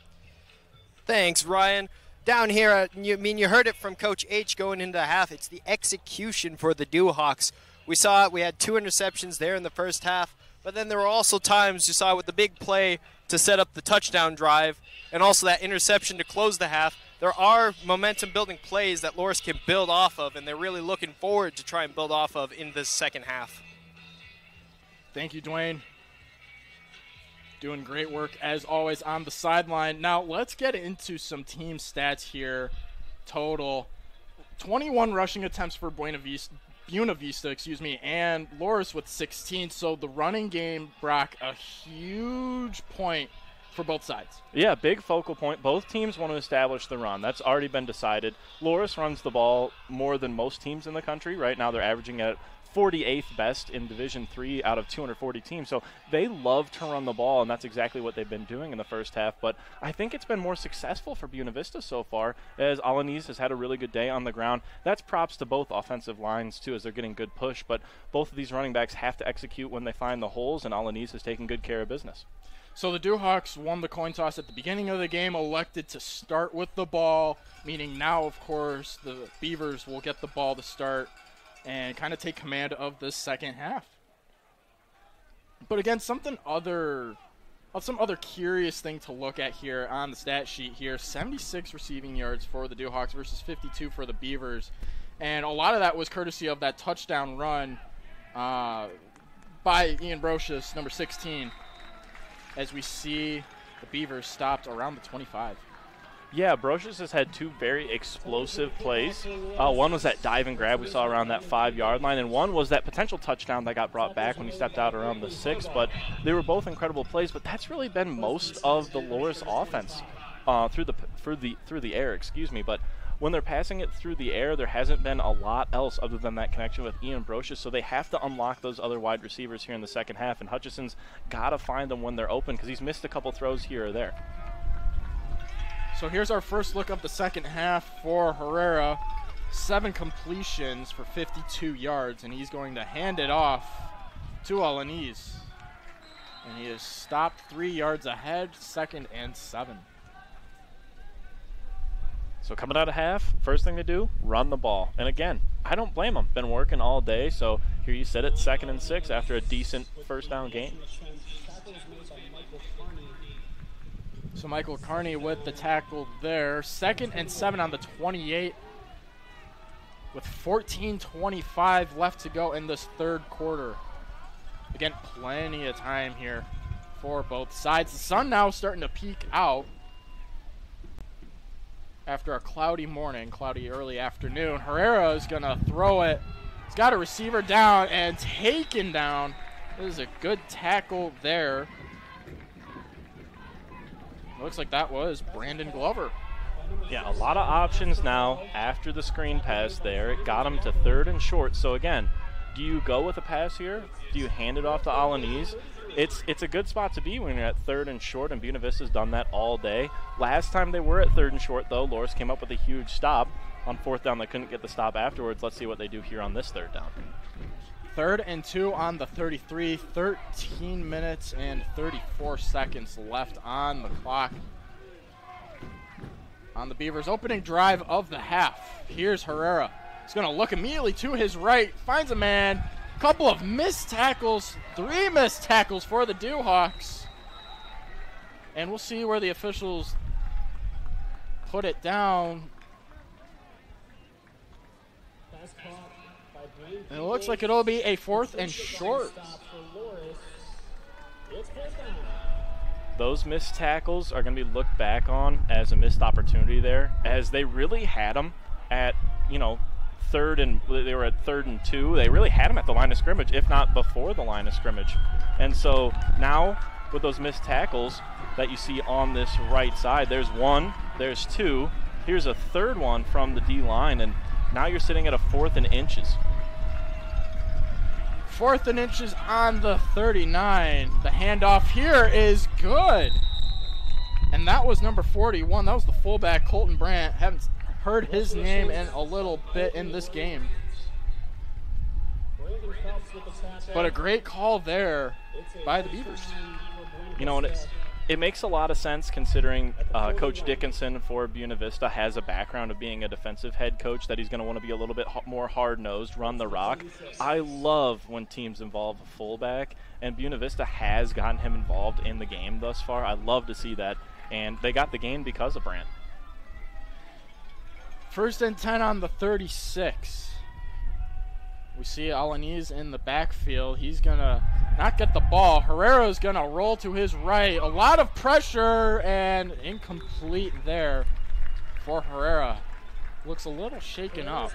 Thanks, Ryan. Down here, you heard it from Coach H going into the half. It's the execution for the Dewhawks. We saw it. We had 2 interceptions there in the first half, but then there were also times you saw with the big play to set up the touchdown drive and also that interception to close the half. There are momentum-building plays that Loras can build off of, and they're really looking forward to try and build off of in this second half. Thank you, Dwayne. Doing great work, as always, on the sideline. Now, let's get into some team stats here. Total 21 rushing attempts for Buena Vista, and Loras with 16. So the running game, Brock, a huge point for both sides. Yeah, big focal point. Both teams want to establish the run. That's already been decided. Loras runs the ball more than most teams in the country. Right now they're averaging at 48th best in Division III out of 240 teams. So they love to run the ball, and that's exactly what they've been doing in the first half. But I think it's been more successful for Buena Vista so far, as Alaniz has had a really good day on the ground. That's props to both offensive lines, too, as they're getting good push. But both of these running backs have to execute when they find the holes, and Alaniz has taken good care of business. So the Dewhawks won the coin toss at the beginning of the game, elected to start with the ball, meaning now, of course, the Beavers will get the ball to start and kind of take command of this second half. But again, something other Some other curious thing to look at here on the stat sheet here, 76 receiving yards for the Dewhawks versus 52 for the Beavers. And a lot of that was courtesy of that touchdown run by Ian Brocious, number 16, as we see the Beavers stopped around the 25. Yeah, Brocious has had two very explosive plays. One was that dive and grab we saw around that 5-yard line, and one was that potential touchdown that got brought back when he stepped out around the 6. But they were both incredible plays. But that's really been most of the Loras offense through the air. But when they're passing it through the air, there hasn't been a lot else other than that connection with Ian Brocious. So they have to unlock those other wide receivers here in the second half, and Hutchison's got to find them when they're open because he's missed a couple throws here or there. So here's our first look of the second half for Herrera. 7 completions for 52 yards, and he's going to hand it off to Alaniz. And he is stopped 3 yards ahead, 2nd and 7. So coming out of half, first thing to do, run the ball. And again, I don't blame them. Been working all day, so here you sit at 2nd and 6 after a decent first down game. So Michael Carney with the tackle there. 2nd and 7 on the 28 with 14:25 left to go in this third quarter. Again, plenty of time here for both sides. The sun now starting to peek out after a cloudy morning, cloudy early afternoon. Herrera is going to throw it. He's got a receiver down and taken down. This is a good tackle there. Looks like that was Brandon Glover. Yeah, a lot of options now after the screen pass there. It got him to 3rd and short. So again, do you go with a pass here? Do you hand it off to Alaniz? It's a good spot to be when you're at 3rd and short, and Buena Vista's done that all day. Last time they were at 3rd and short, though, Loras came up with a huge stop. On 4th down, they couldn't get the stop afterwards. Let's see what they do here on this 3rd down. 3rd and 2 on the 33, 13 minutes and 34 seconds left on the clock. On the Beavers' opening drive of the half. Here's Herrera. He's going to look immediately to his right, finds a man. Couple of missed tackles, 3 missed tackles for the Dewhawks. And we'll see where the officials put it down. And it looks like it'll be a 4th and short. Those missed tackles are going to be looked back on as a missed opportunity there, as they really had them at, 3rd and they were at 3rd and 2. They really had them at the line of scrimmage, if not before the line of scrimmage. And so now with those missed tackles that you see on this right side, there's 1, there's 2. Here's a 3rd one from the D line, and now you're sitting at a 4th and inches. 4th and inches on the 39. The handoff here is good. And that was number 41. That was the fullback, Colton Brandt. Haven't heard his name in a little bit in this game. But a great call there by the Beavers. It makes a lot of sense considering Coach Dickinson for Buena Vista has a background of being a defensive head coach, that he's going to want to be a little bit more hard-nosed, run the rock. I love when teams involve a fullback, and Buena Vista has gotten him involved in the game thus far. I love to see that, and they got the game because of Brandt. 1st and 10 on the 36. We see Alaniz in the backfield. He's going to not get the ball. Herrera's going to roll to his right. A lot of pressure and incomplete there for Herrera. Looks a little shaken up.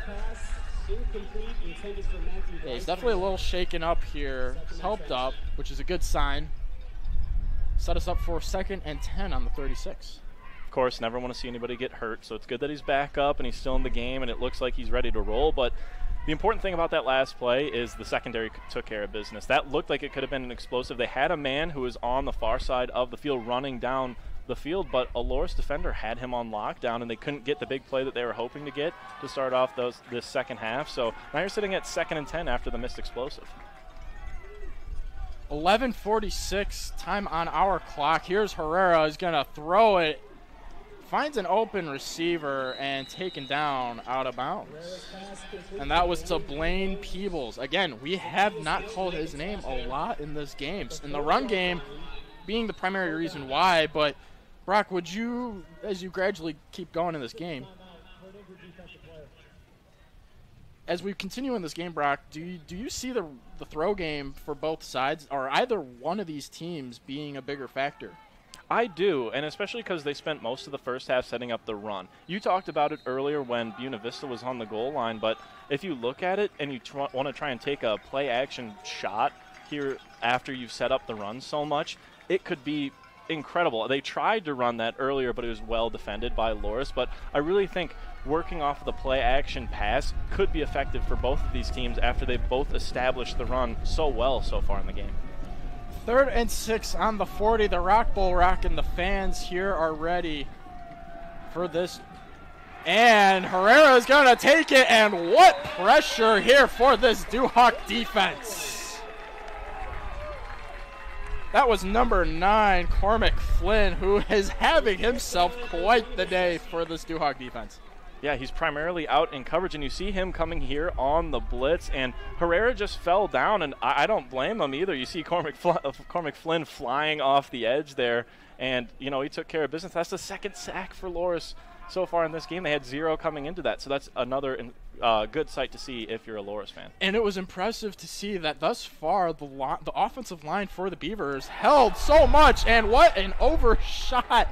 Yeah, he's definitely a little shaken up here. Helped up, which is a good sign. Set us up for 2nd and 10 on the 36. Of course, never want to see anybody get hurt, so it's good that he's back up and he's still in the game and it looks like he's ready to roll. But the important thing about that last play is the secondary took care of business. That looked like it could have been an explosive. They had a man who was on the far side of the field running down the field, but a Loras defender had him on lockdown, and they couldn't get the big play that they were hoping to get to start off this second half. So now you're sitting at 2nd and 10 after the missed explosive. 11:46 time on our clock. Here's Herrera. He's going to throw it. Finds an open receiver and taken down out of bounds. And that was to Blaine Peebles. Again, we have not called his name a lot in this game. In the run game, being the primary reason why, but Brock, would you, as you gradually keep going in this game, as we continue in this game, Brock, do you see the throw game for both sides, or either one of these teams being a bigger factor? I do, and especially because they spent most of the first half setting up the run. You talked about it earlier when Buena Vista was on the goal line, but if you look at it and you want to try and take a play-action shot here after you've set up the run so much, it could be incredible. They tried to run that earlier, but it was well defended by Loras, but I really think working off of the play-action pass could be effective for both of these teams after they've both established the run so well so far in the game. 3rd and 6 on the 40. The Rock Bull Rock and the fans here are ready for this. And Herrera is going to take it, and what pressure here for this Duhawk defense. That was number 9, Cormac Flynn, who is having himself quite the day for this Duhawk defense. Yeah, he's primarily out in coverage, and you see him coming here on the blitz, and Herrera just fell down, and I don't blame him either. You see Cormac Flynn flying off the edge there, and, you know, he took care of business. That's the 2nd sack for Loras so far in this game. They had 0 coming into that, so that's another good sight to see if you're a Loras fan. And it was impressive to see that thus far the offensive line for the Beavers held so much, and what an overshot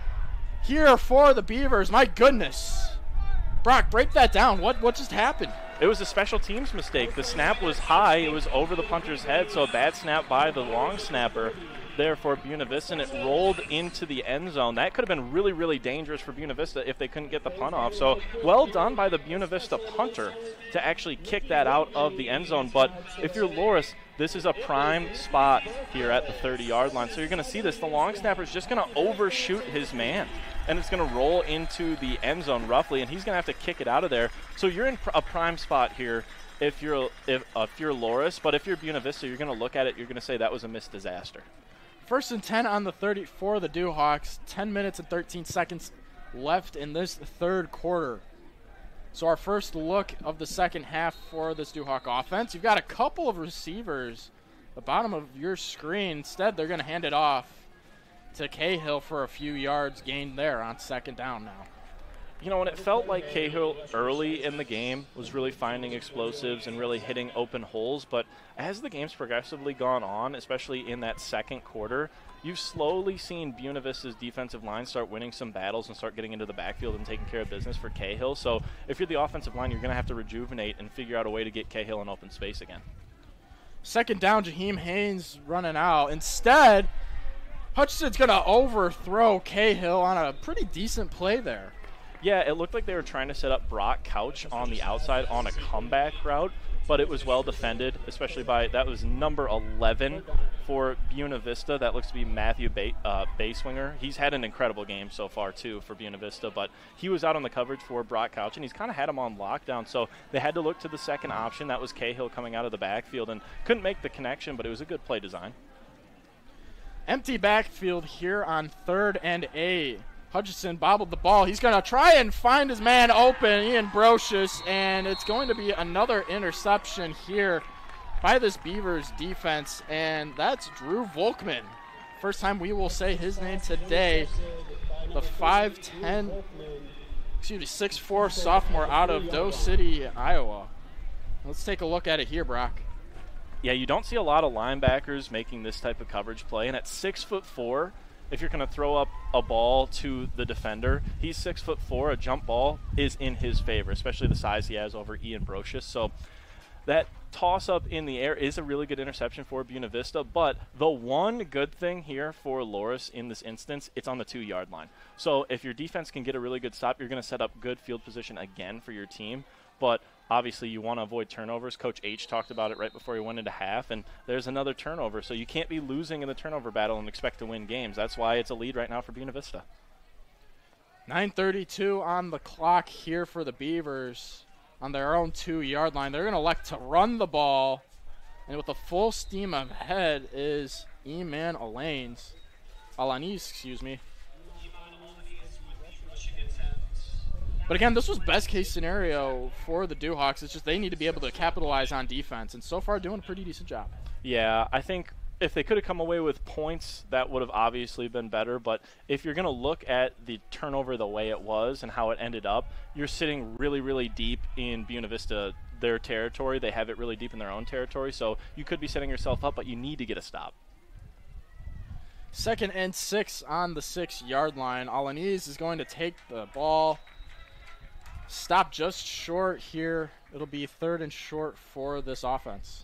here for the Beavers. My goodness. Brock, break that down. What just happened? It was a special teams mistake. The snap was high. It was over the punter's head, so a bad snap by the long snapper there for Buena Vista, and it rolled into the end zone. That could have been really, really dangerous for Buena Vista if they couldn't get the punt off. So well done by the Buena Vista punter to actually kick that out of the end zone. But if you're Loras, this is a prime spot here at the 30-yard line. So you're going to see this. The long snapper is just going to overshoot his man, and it's going to roll into the end zone roughly, and he's going to have to kick it out of there. So you're in a prime spot here if you're Loras, but if you're Buena Vista, you're going to look at it, you're going to say that was a missed disaster. 1st and 10 on the 30 for the Duhawks. 10 minutes and 13 seconds left in this 3rd quarter. So our first look of the 2nd half for this Duhawk offense. You've got a couple of receivers at the bottom of your screen. Instead, they're going to hand it off to Cahill for a few yards gained there on 2nd down now. You know, and it felt like Cahill early in the game was really finding explosives and really hitting open holes, but as the game's progressively gone on, especially in that 2nd quarter, you've slowly seen Buena Vista's defensive line start winning some battles and start getting into the backfield and taking care of business for Cahill. So if you're the offensive line, you're going to have to rejuvenate and figure out a way to get Cahill in open space again. 2nd down, Jaheim Haynes running out. Instead, Hutchinson's going to overthrow Cahill on a pretty decent play there. Yeah, it looked like they were trying to set up Brock Couch on the outside on a comeback route, but it was well defended, especially by, that was number 11 for Buena Vista. That looks to be Matthew Bayswinger. He's had an incredible game so far, too, for Buena Vista, but he was out on the coverage for Brock Couch, and he's kind of had him on lockdown, so they had to look to the 2nd option. That was Cahill coming out of the backfield, and couldn't make the connection, but it was a good play design. Empty backfield here on 3rd and 8. Hutchinson bobbled the ball. He's going to try and find his man open, Ian Brocious, and it's going to be another interception here by this Beavers defense, and that's Drew Volkman. First time we will say his name today. The 6'4" sophomore out of Doe City, Iowa. Let's take a look at it here, Brock. Yeah, you don't see a lot of linebackers making this type of coverage play, and at 6'4", if you're going to throw up a ball to the defender, he's 6'4". A jump ball is in his favor, especially the size he has over Ian Brocious. So that toss-up in the air is a really good interception for Buena Vista, but the one good thing here for Loras in this instance, it's on the 2-yard line. So if your defense can get a really good stop, you're going to set up good field position again for your team, but obviously you want to avoid turnovers. Coach H talked about it right before he went into half, and there's another turnover, so you can't be losing in the turnover battle and expect to win games. That's why it's a lead right now for Buena Vista. 9:32 on the clock here for the Beavers on their own 2-yard line. They're going to elect to run the ball, and with a full steam ahead is Eman Alanis, excuse me. But again, this was best case scenario for the Duhawks. It's just they need to be able to capitalize on defense, and so far doing a pretty decent job. Yeah, I think if they could have come away with points, that would have obviously been better. But if you're going to look at the turnover the way it was and how it ended up, you're sitting really, really deep in Buena Vista, their territory. They have it really deep in their own territory. So you could be setting yourself up, but you need to get a stop. 2nd and 6 on the 6-yard line. Alaniz is going to take the ball. Stop just short here. It'll be 3rd and short for this offense.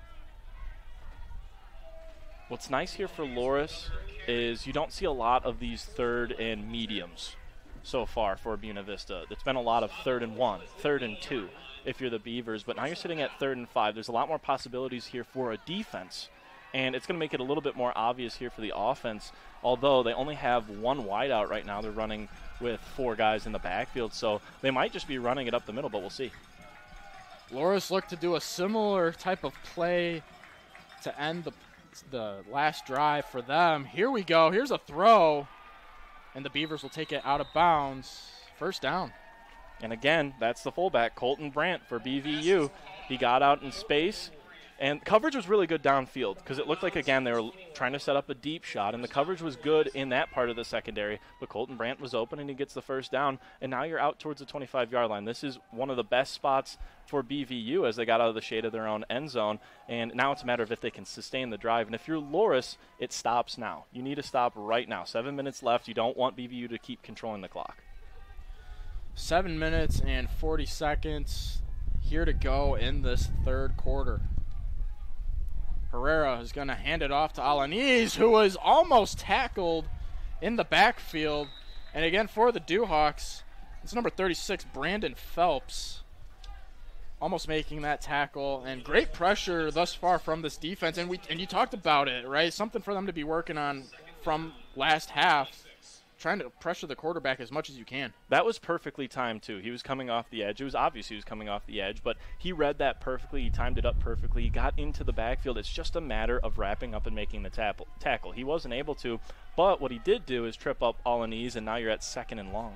What's nice here for Loras is you don't see a lot of these 3rd and mediums so far for Buena Vista. It's been a lot of 3rd and 1, 3rd and 2 if you're the Beavers, but now you're sitting at 3rd and 5. There's a lot more possibilities here for a defense, and it's going to make it a little bit more obvious here for the offense, although they only have 1 wideout right now. They're running with 4 guys in the backfield, so they might just be running it up the middle, but we'll see. Loras looked to do a similar type of play to end the last drive for them. Here we go. Here's a throw, and the Beavers will take it out of bounds. 1st down. And again, that's the fullback, Colton Brandt for BVU. He got out in space, and coverage was really good downfield because it looked like, again, they were trying to set up a deep shot, and the coverage was good in that part of the secondary, but Colton Brandt was open, and he gets the 1st down, and now you're out towards the 25-yard line. This is one of the best spots for BVU as they got out of the shade of their own end zone, and now it's a matter of if they can sustain the drive. And if you're Loras, it stops now. You need to stop right now. 7 minutes left. You don't want BVU to keep controlling the clock. 7 minutes and 40 seconds here to go in this 3rd quarter. Herrera is going to hand it off to Alaniz, who was almost tackled in the backfield. And again, for the Dewhawks, it's number 36, Brandon Phelps, almost making that tackle. And great pressure thus far from this defense. And you talked about it, right? Something for them to be working on from last half, trying to pressure the quarterback as much as you can. That was perfectly timed, too. He was coming off the edge. It was obvious he was coming off the edge, but he read that perfectly. He timed it up perfectly. He got into the backfield. It's just a matter of wrapping up and making the tackle. He wasn't able to, but what he did do is trip up Alaniz, and now you're at 2nd and long.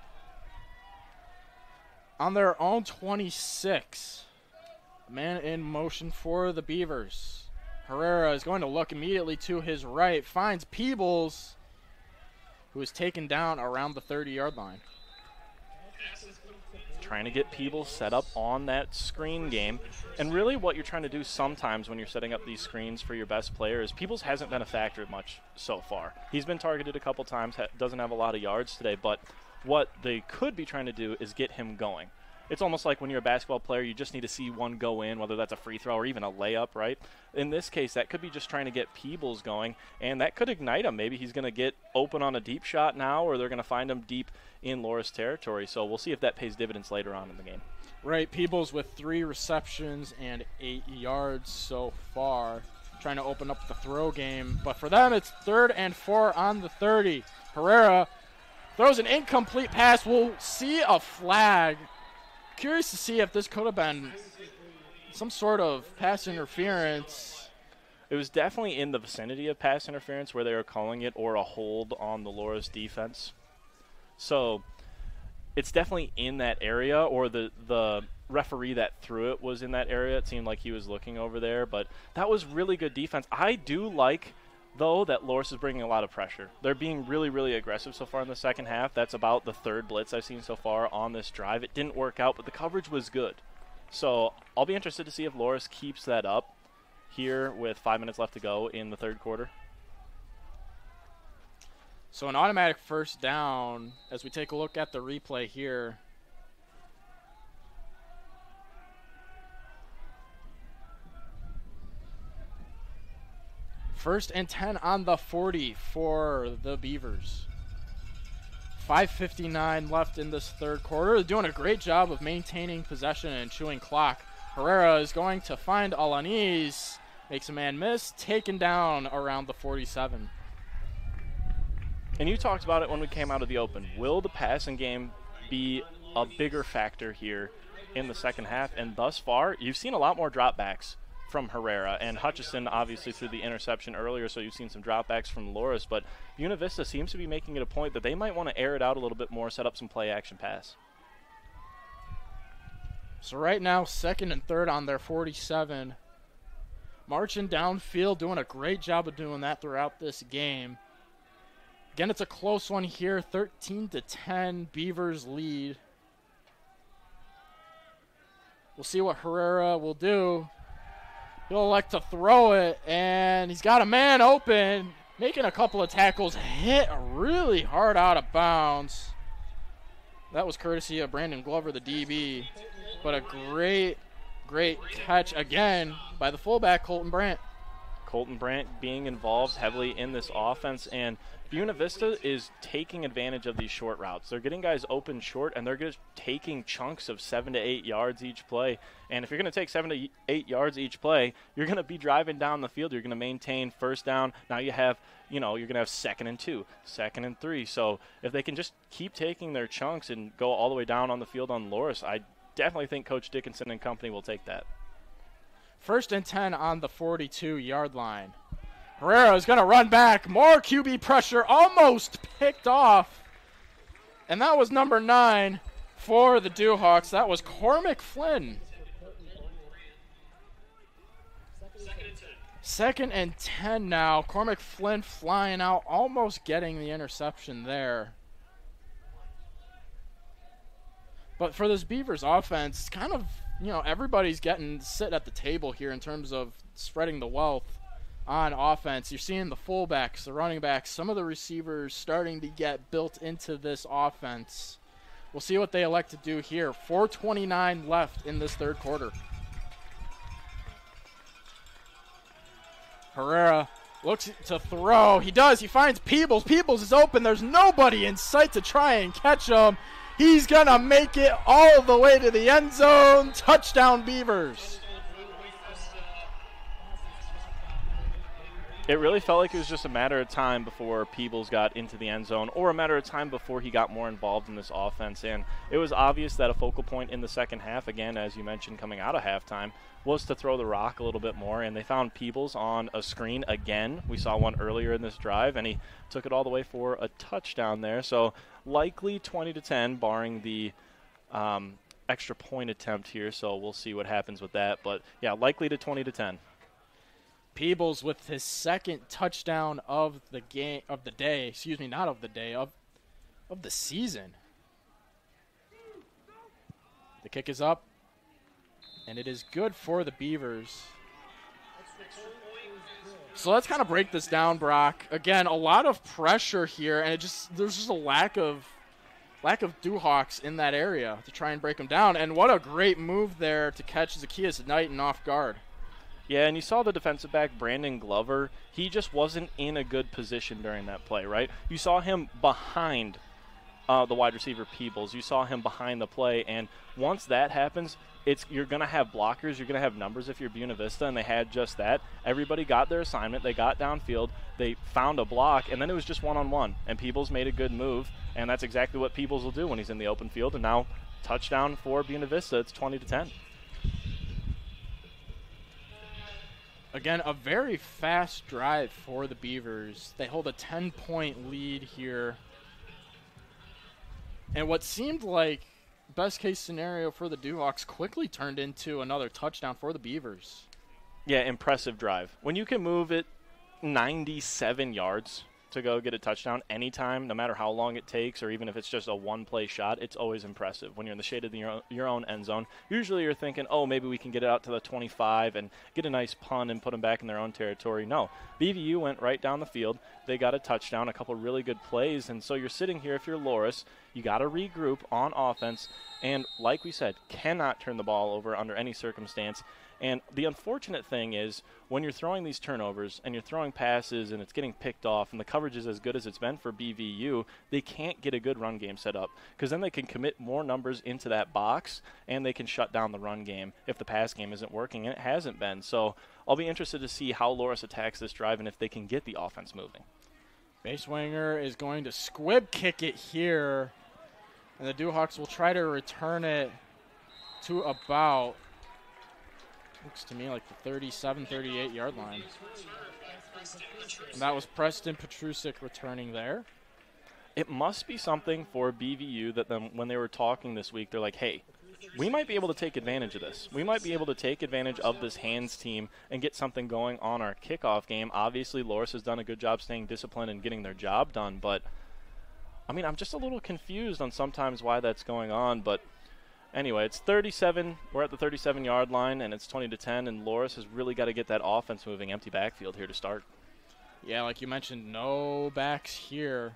On their own 26, man in motion for the Beavers. Herrera is going to look immediately to his right, finds Peebles, who is taken down around the 30-yard line. Trying to get Peebles set up on that screen game. And really what you're trying to do sometimes when you're setting up these screens for your best players, Peebles hasn't been a factor much so far. He's been targeted a couple times, doesn't have a lot of yards today, but what they could be trying to do is get him going. It's almost like when you're a basketball player, you just need to see one go in, whether that's a free throw or even a layup, right? In this case, that could be just trying to get Peebles going, and that could ignite him. Maybe he's going to get open on a deep shot now, or they're going to find him deep in Loras territory. So we'll see if that pays dividends later on in the game. Right, Peebles with 3 receptions and 8 yards so far, trying to open up the throw game. But for them, it's 3rd and 4 on the 30. Herrera throws an incomplete pass. We'll see a flag. Curious to see if this could have been some sort of pass interference. It was definitely in the vicinity of pass interference where they were calling it, or a hold on the Loras defense. So it's definitely in that area, or the referee that threw it was in that area. It seemed like he was looking over there, but that was really good defense. I do like, though, that Loras is bringing a lot of pressure. They're being really, really aggressive so far in the second half. That's about the 3rd blitz I've seen so far on this drive. It didn't work out, but the coverage was good. So I'll be interested to see if Loras keeps that up here with 5 minutes left to go in the 3rd quarter. So an automatic 1st down as we take a look at the replay here. First and 10 on the 40 for the Beavers. 5:59 left in this 3rd quarter. They're doing a great job of maintaining possession and chewing clock. Herrera is going to find Alaniz, makes a man miss, taken down around the 47. And you talked about it when we came out of the open. Will the passing game be a bigger factor here in the second half? And thus far, you've seen a lot more dropbacks from Herrera, and Hutchison obviously threw the interception earlier, so you've seen some dropbacks from Loras, but Buena Vista seems to be making it a point that they might want to air it out a little bit more, set up some play action pass. So right now, 2nd and 3rd on their 47. marching downfield, doing a great job of doing that throughout this game. Again, it's a close one here, 13-10, Beavers lead. We'll see what Herrera will do. He'll elect to throw it, and he's got a man open, making a couple of tackles, hit really hard out of bounds. That was courtesy of Brandon Glover, the DB, but a great catch again by the fullback, Colton Brandt. Colton Brandt being involved heavily in this offense, and Buena Vista is taking advantage of these short routes. They're getting guys open short, and they're just taking chunks of 7 to 8 yards each play. And if you're going to take 7 to 8 yards each play, you're going to be driving down the field. You're going to maintain first down. Now you have, you're going to have 2nd and 2, 2nd and 3. So if they can just keep taking their chunks and go all the way down on the field on Loras, I definitely think Coach Dickinson and company will take that. 1st and 10 on the 42-yard line. Herrera is going to run back. More QB pressure, almost picked off. And that was number 9 for the Dewhawks. That was Cormac Flynn. 2nd and 10 now. Cormac Flynn flying out, almost getting the interception there. But for this Beavers offense, it's kind of, everybody's getting sit at the table here in terms of spreading the wealth on offense. You're seeing the fullbacks, the running backs, some of the receivers starting to get built into this offense. We'll see what they elect to do here. 4:29 left in this third quarter. Herrera looks to throw. He does. He finds Peebles. Peebles is open. There's nobody in sight to try and catch him. He's going to make it all the way to the end zone. Touchdown, Beavers. It really felt like it was just a matter of time before Peebles got into the end zone, or a matter of time before he got more involved in this offense. And it was obvious that a focal point in the second half, again, as you mentioned, coming out of halftime, was to throw the rock a little bit more. And they found Peebles on a screen again. We saw one earlier in this drive, and he took it all the way for a touchdown there. So likely 20-10, barring the extra point attempt here. So we'll see what happens with that. But, yeah, likely to 20-10. Peebles with his 2nd touchdown of the season. The kick is up, and it is good for the Beavers. So let's kind of break this down, Brock. Again, a lot of pressure here, and there's just a lack of Dewhawks in that area to try and break them down. And what a great move there to catch Zacchaeus Knighton off guard. Yeah, and you saw the defensive back, Brandon Glover. He just wasn't in a good position during that play, right? You saw him behind the wide receiver, Peebles. You saw him behind the play, and once that happens, you're going to have blockers, you're going to have numbers if you're Buena Vista, and they had just that. Everybody got their assignment. They got downfield. They found a block, and then it was just one-on-one, and Peebles made a good move, and that's exactly what Peebles will do when he's in the open field. And now touchdown for Buena Vista. It's 20-10. Again, a very fast drive for the Beavers. They hold a 10-point lead here. And what seemed like best-case scenario for the Dewhawks quickly turned into another touchdown for the Beavers. Yeah, impressive drive. When you can move it 97 yards to go get a touchdown anytime, no matter how long it takes, or even if it's just a one-play shot, it's always impressive. When you're in the shade of your own end zone, usually you're thinking, oh, maybe we can get it out to the 25 and get a nice punt and put them back in their own territory. No, BVU went right down the field. They got a touchdown, a couple really good plays, and so you're sitting here, if you're Loras, you got to regroup on offense, and like we said, cannot turn the ball over under any circumstance. And the unfortunate thing is when you're throwing these turnovers and you're throwing passes and it's getting picked off and the coverage is as good as it's been for BVU, they can't get a good run game set up, because then they can commit more numbers into that box and they can shut down the run game if the pass game isn't working, and it hasn't been. So I'll be interested to see how Loras attacks this drive and if they can get the offense moving. Basewinger is going to squib kick it here, and the Dewhawks will try to return it to about, looks to me like the 37, 38-yard line. And that was Preston Petrusik returning there. It must be something for BVU that when they were talking this week, they're like, hey, we might be able to take advantage of this. We might be able to take advantage of this hands team and get something going on our kickoff game. Obviously, Loras has done a good job staying disciplined and getting their job done, but I mean, I'm just a little confused on sometimes why that's going on. But anyway, it's 37. We're at the 37-yard line, and it's 20-10, and Loras has really got to get that offense moving. Empty backfield here to start. Yeah, like you mentioned, no backs here.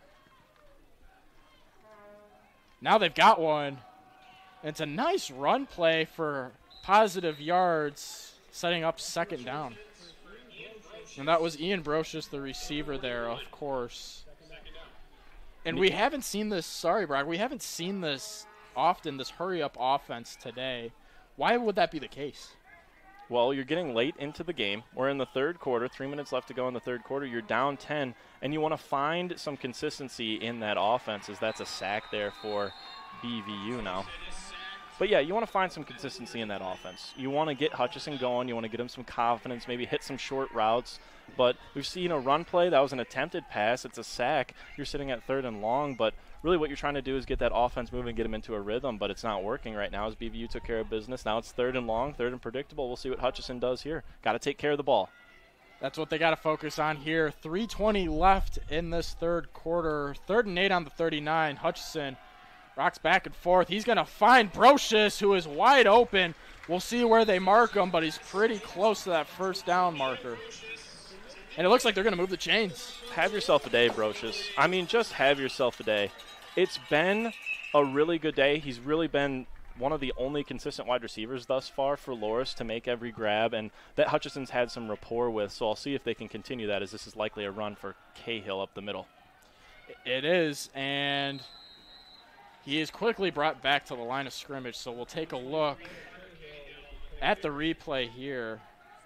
Now they've got one. It's a nice run play for positive yards, setting up second down. And that was Ian Brocious, the receiver there, of course. And we haven't seen this, sorry, Brock, we haven't seen this often, this hurry-up offense today. Why would that be the case? Well, you're getting late into the game. We're in the third quarter, 3 minutes left to go in the third quarter. You're down 10, and you want to find some consistency in that offense, as that's a sack there for BVU now. But, yeah, you want to find some consistency in that offense. You want to get Hutchison going. You want to get him some confidence, maybe hit some short routes. But we've seen a run play. That was an attempted pass. It's a sack. You're sitting at 3rd and long. But really what you're trying to do is get that offense moving, get them into a rhythm. But it's not working right now as BVU took care of business. Now it's 3rd and long, 3rd and predictable. We'll see what Hutchison does here. Got to take care of the ball. That's what they got to focus on here. 3:20 left in this third quarter. 3rd and 8 on the 39. Hutchison rocks back and forth. He's going to find Brocious, who is wide open. We'll see where they mark him, but he's pretty close to that first down marker. And it looks like they're going to move the chains. Have yourself a day, Brocious. I mean, just have yourself a day. It's been a really good day. He's really been one of the only consistent wide receivers thus far for Loras to make every grab, and that Hutchison's had some rapport with, so I'll see if they can continue that, as this is likely a run for Cahill up the middle. It is, and he is quickly brought back to the line of scrimmage, so we'll take a look at the replay here.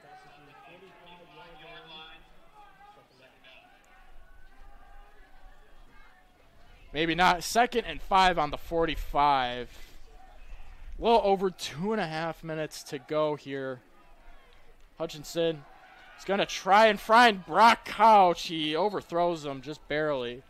Maybe not. 2nd and 5 on the 45. A little over 2.5 minutes to go here. Hutchinson is going to try and find Brock Couch. He overthrows him just barely.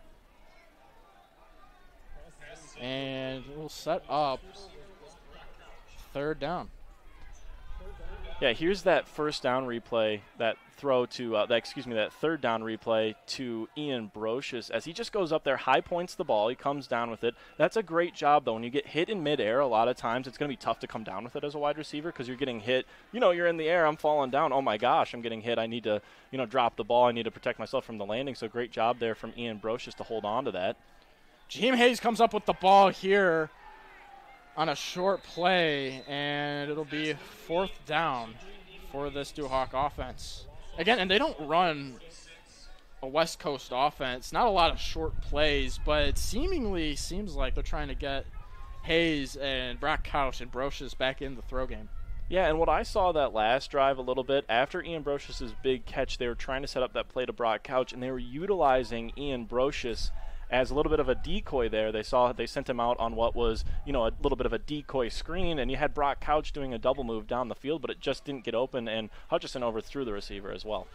And we'll set up 3rd down. Yeah, here's that first down replay, that throw to, that 3rd down replay to Ian Brocious, as he just goes up there, high points the ball, he comes down with it. That's a great job, though. When you get hit in midair, a lot of times it's going to be tough to come down with it as a wide receiver, because you're getting hit. You know, you're in the air, I'm falling down. Oh my gosh, I'm getting hit. I need to, drop the ball. I need to protect myself from the landing. So great job there from Ian Brocious to hold on to that. Jaheim Hayes comes up with the ball here on a short play, and it'll be 4th down for this Duhawk offense. Again, and they don't run a West Coast offense. Not a lot of short plays, but it seemingly seems like they're trying to get Hayes and Brock Couch and Brocious back in the throw game. Yeah, and what I saw that last drive a little bit, after Ian Brocious' big catch, they were trying to set up that play to Brock Couch, and they were utilizing Ian Brocious as a little bit of a decoy there. They sent him out on what was, a little bit of a decoy screen, and you had Brock Couch doing a double move down the field, but it just didn't get open, and Hutchison overthrew the receiver as well.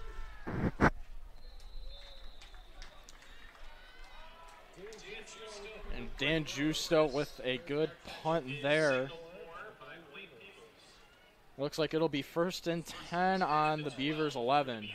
And Dan Justo with a good punt there. Looks like it'll be 1st and 10 on the Beavers 11.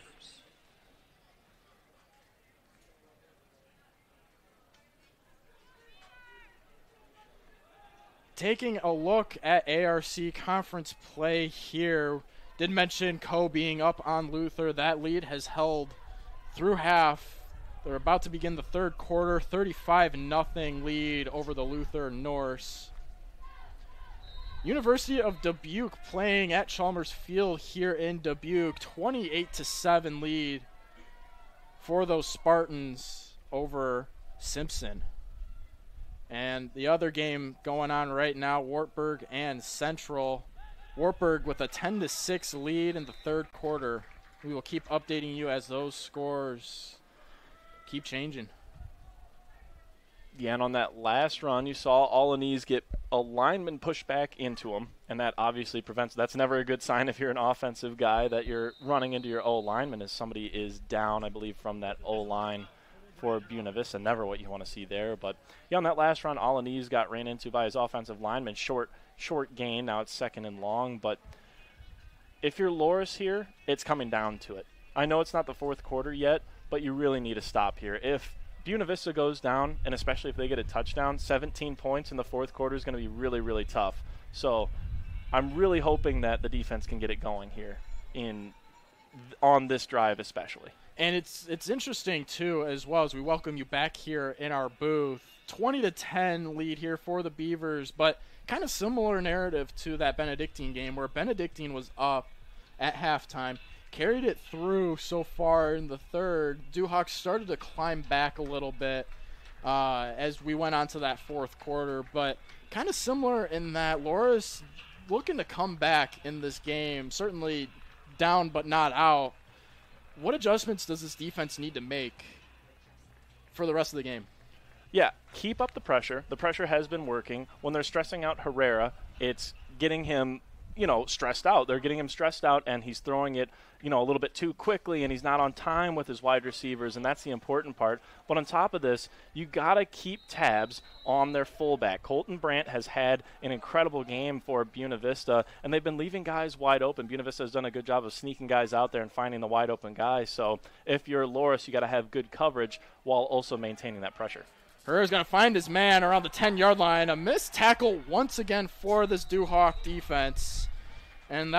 Taking a look at ARC conference play here, did mention Coe being up on Luther. That lead has held through half. They're about to begin the third quarter, 35-0 lead over the Luther Norse. University of Dubuque playing at Chalmers Field here in Dubuque, 28-7 lead for those Spartans over Simpson. And the other game going on right now, Wartburg and Central. Wartburg with a 10-6 lead in the third quarter. We will keep updating you as those scores keep changing. Yeah, and on that last run, you saw Alaniz get a lineman pushed back into him, and that obviously prevents. That's never a good sign if you're an offensive guy, that you're running into your O lineman as somebody is down, I believe, from that O line for Buena Vista. Never what you want to see there. But, yeah, on that last run, Alaniz got ran into by his offensive lineman. Short gain. Now it's 2nd and long. But if you're Loras here, it's coming down to it. I know it's not the 4th quarter yet, but you really need to stop here. If Buena Vista goes down, and especially if they get a touchdown, 17 points in the 4th quarter is going to be really, really tough. So I'm really hoping that the defense can get it going here on this drive especially. And it's interesting, too, as well, as we welcome you back here in our booth. 20-10 lead here for the Beavers, but kind of similar narrative to that Benedictine game where Benedictine was up at halftime, carried it through so far in the 3rd. Duhawks started to climb back a little bit as we went on to that 4th quarter, but kind of similar in that Loras looking to come back in this game, certainly down but not out. What adjustments does this defense need to make for the rest of the game? Yeah, keep up the pressure. The pressure has been working. When they're stressing out Herrera, it's getting him, stressed out. They're getting him stressed out, and he's throwing it, a little bit too quickly, and he's not on time with his wide receivers, and that's the important part. But on top of this, you got to keep tabs on their fullback. Colton Brandt has had an incredible game for Buena Vista, and they've been leaving guys wide open. Buena Vista has done a good job of sneaking guys out there and finding the wide open guys. So if you're Loras, you got to have good coverage while also maintaining that pressure. Herrera's going to find his man around the 10-yard line. A missed tackle once again for this Duhawk defense. And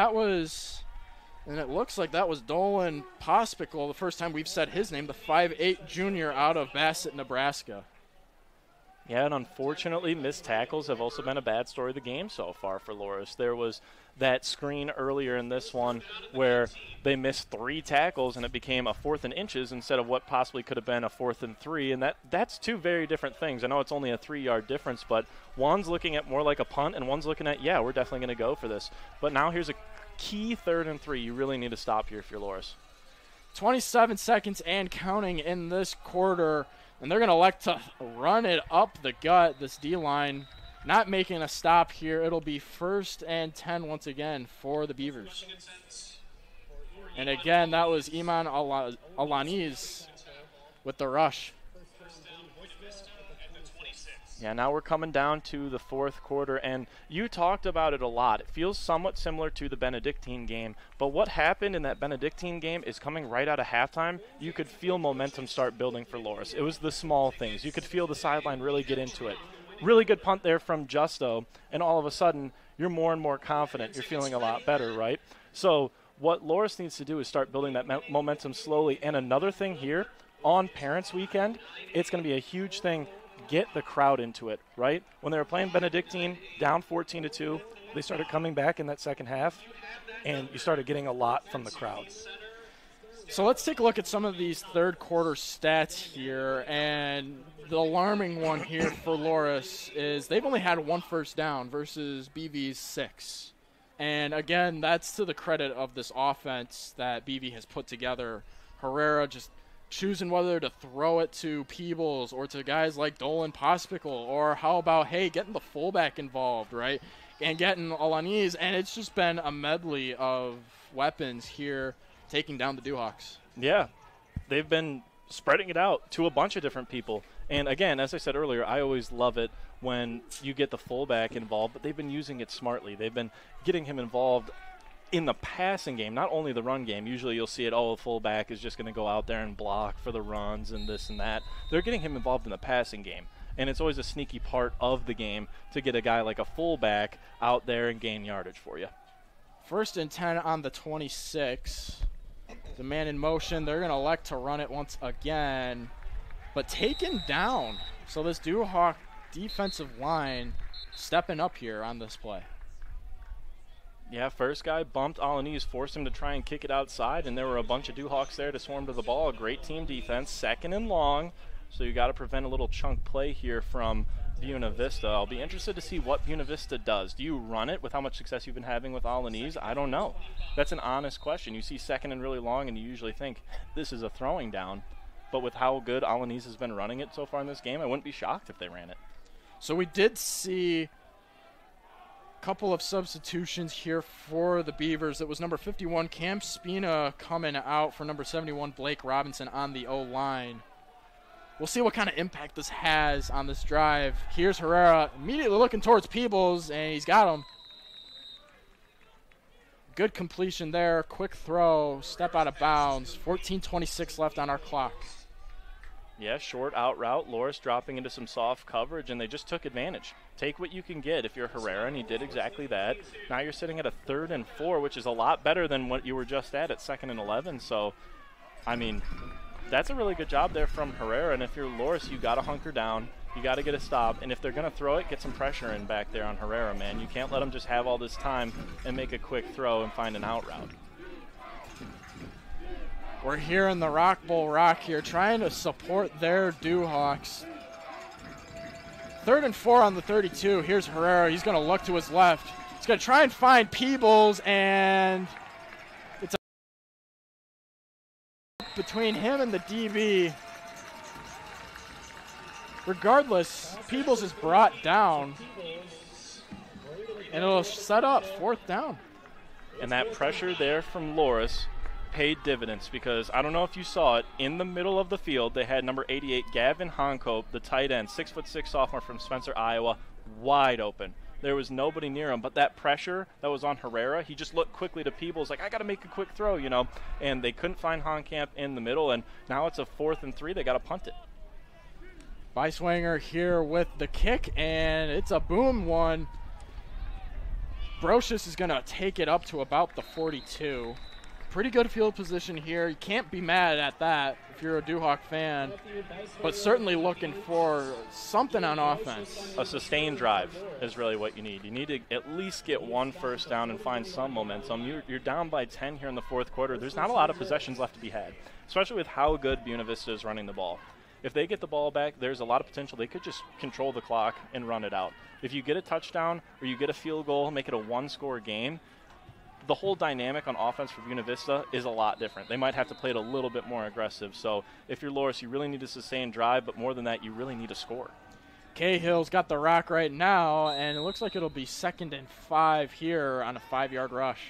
it looks like that was Dolan Pospical, the first time we've said his name, the 5'8 junior out of Bassett, Nebraska. Yeah, and unfortunately, missed tackles have also been a bad story of the game so far for Loras. There was that screen earlier in this one where they missed 3 tackles and it became a 4th and inches instead of what possibly could have been a 4th and 3, and that's 2 very different things. I know it's only a 3-yard difference, but one's looking at more like a punt and one's looking at, we're definitely going to go for this. But now here's a key 3rd and 3. You really need to stop here if you're Loras. 27 seconds and counting in this quarter, and they're going to elect to run it up the gut, this D-line. Not making a stop here. It'll be 1st and 10 once again for the Beavers. And again, that was Iman Alaniz with the rush. Yeah, now we're coming down to the 4th quarter, and you talked about it a lot. It feels somewhat similar to the Benedictine game, but what happened in that Benedictine game is coming right out of halftime. You could feel momentum start building for Loras. It was the small things. You could feel the sideline really get into it. Really good punt there from Justo, and all of a sudden, you're more and more confident. You're feeling a lot better, right? So what Loras needs to do is start building that momentum slowly. And another thing here, on Parents' Weekend, it's going to be a huge thing. Get the crowd into it, right? When they were playing Benedictine, down 14-2, they started coming back in that second half, and you started getting a lot from the crowd. So let's take a look at some of these 3rd quarter stats here, and the alarming one here for Loras is they've only had 1 first down versus BV's 6. And again, that's to the credit of this offense that BV has put together. Herrera just choosing whether to throw it to Peebles or to guys like Dolan Pospical, or how about, getting the fullback involved, right? And getting Alaniz, and it's just been a medley of weapons here taking down the Duhawks. Yeah, they've been spreading it out to a bunch of different people. And again, as I said earlier, I always love it when you get the fullback involved, but they've been using it smartly. They've been getting him involved in the passing game, not only the run game. Usually you'll see it, the fullback is just going to go out there and block for the runs and this and that. They're getting him involved in the passing game. And it's always a sneaky part of the game to get a guy like a fullback out there and gain yardage for you. 1st and 10 on the 26. The man in motion. They're going to elect to run it once again, but taken down. So this Duhawk defensive line stepping up here on this play. Yeah, first guy bumped Alaniz, forced him to try and kick it outside, and there were a bunch of Duhawks there to swarm to the ball. Great team defense, 2nd and long, so you got to prevent a little chunk play here from Buena Vista. I'll be interested to see what Buena Vista does. Do you run it with how much success you've been having with Alaniz? I don't know. That's an honest question. You see 2nd and really long, and you usually think this is a throwing down, but with how good Alaniz has been running it so far in this game, I wouldn't be shocked if they ran it. So we did see couple of substitutions here for the Beavers. It was number 51, Cam Spina, coming out for number 71, Blake Robinson on the O-line. we'll see what kind of impact this has on this drive. Here's Herrera immediately looking towards Peebles, and he's got him. Good completion there. Quick throw. Step out of bounds. 14:26 left on our clock. Yeah, short out route. Loras dropping into some soft coverage, and they just took advantage. Take what you can get if you're Herrera, and he did exactly that. Now you're sitting at a 3rd and 4, which is a lot better than what you were just at 2nd and 11. So, I mean, that's a really good job there from Herrera. And if you're Loras, you got to hunker down. You got to get a stop. And if they're going to throw it, get some pressure in back there on Herrera, man. You can't let them just have all this time and make a quick throw and find an out route. We're here in the Rock Bowl Rock here, trying to support their Dewhawks. 3rd and 4 on the 32. Here's Herrera. He's going to look to his left. He's going to try and find Peebles, and it's between him and the DB. Regardless, Peebles is brought down, and it'll set up 4th down. And that pressure there from Loras paid dividends, because I don't know if you saw it, in the middle of the field they had number 88 Gavin Honcope, the tight end, 6'6" sophomore from Spencer, Iowa, wide open. There was nobody near him, but that pressure that was on Herrera, he just looked quickly to Peebles like, I got to make a quick throw, you know, and they couldn't find Honkamp in the middle, and now it's a 4th and 3. They got to punt it. Beiswanger here with the kick, and it's a boom one. Brocious is going to take it up to about the 42. Pretty good field position here. You can't be mad at that if you're a Dewhawk fan, but certainly looking for something on offense. A sustained drive is really what you need. You need to at least get 1 first down and find some momentum. You're down by 10 here in the 4th quarter. There's not a lot of possessions left to be had, especially with how good Buena Vista is running the ball. If they get the ball back, there's a lot of potential. They could just control the clock and run it out. If you get a touchdown or you get a field goal, make it a 1-score game, the whole dynamic on offense for Buena Vista is a lot different. They might have to play it a little bit more aggressive. So if you're Loras, you really need to sustain drive, but more than that, you really need to score. Cahill's got the rock right now, and it looks like it'll be 2nd and 5 here on a 5-yard rush.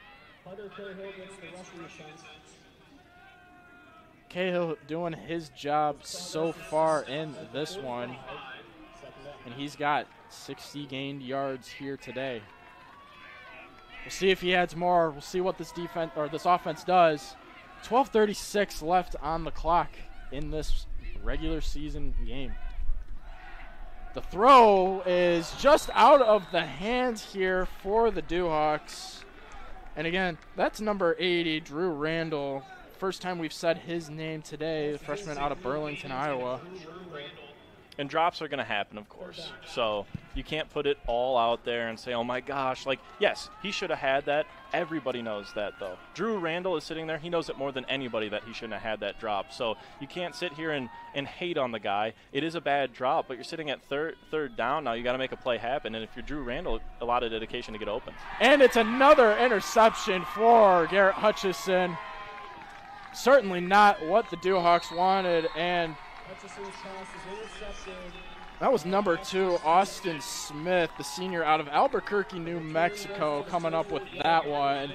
Cahill doing his job so far in this one, and he's got 60 gained yards here today. We'll see if he adds more. We'll see what this defense or this offense does. 12:36 left on the clock in this regular season game. The throw is just out of the hands here for the Dewhawks. And again, that's number 80, Drew Randall. First time we've said his name today, the freshman out of Burlington, Iowa. And drops are going to happen, of course. So you can't put it all out there and say, oh, my gosh. Like, yes, he should have had that. Everybody knows that, though. Drew Randall is sitting there. He knows it more than anybody that he shouldn't have had that drop. So you can't sit here and hate on the guy. It is a bad drop, but you're sitting at third down. Now you got to make a play happen. And if you're Drew Randall, a lot of dedication to get open. And it's another interception for Garrett Hutchison. Certainly not what the Dewhawks wanted, and that was number 2, Austin Smith, the senior out of Albuquerque, New Mexico, coming up with that one.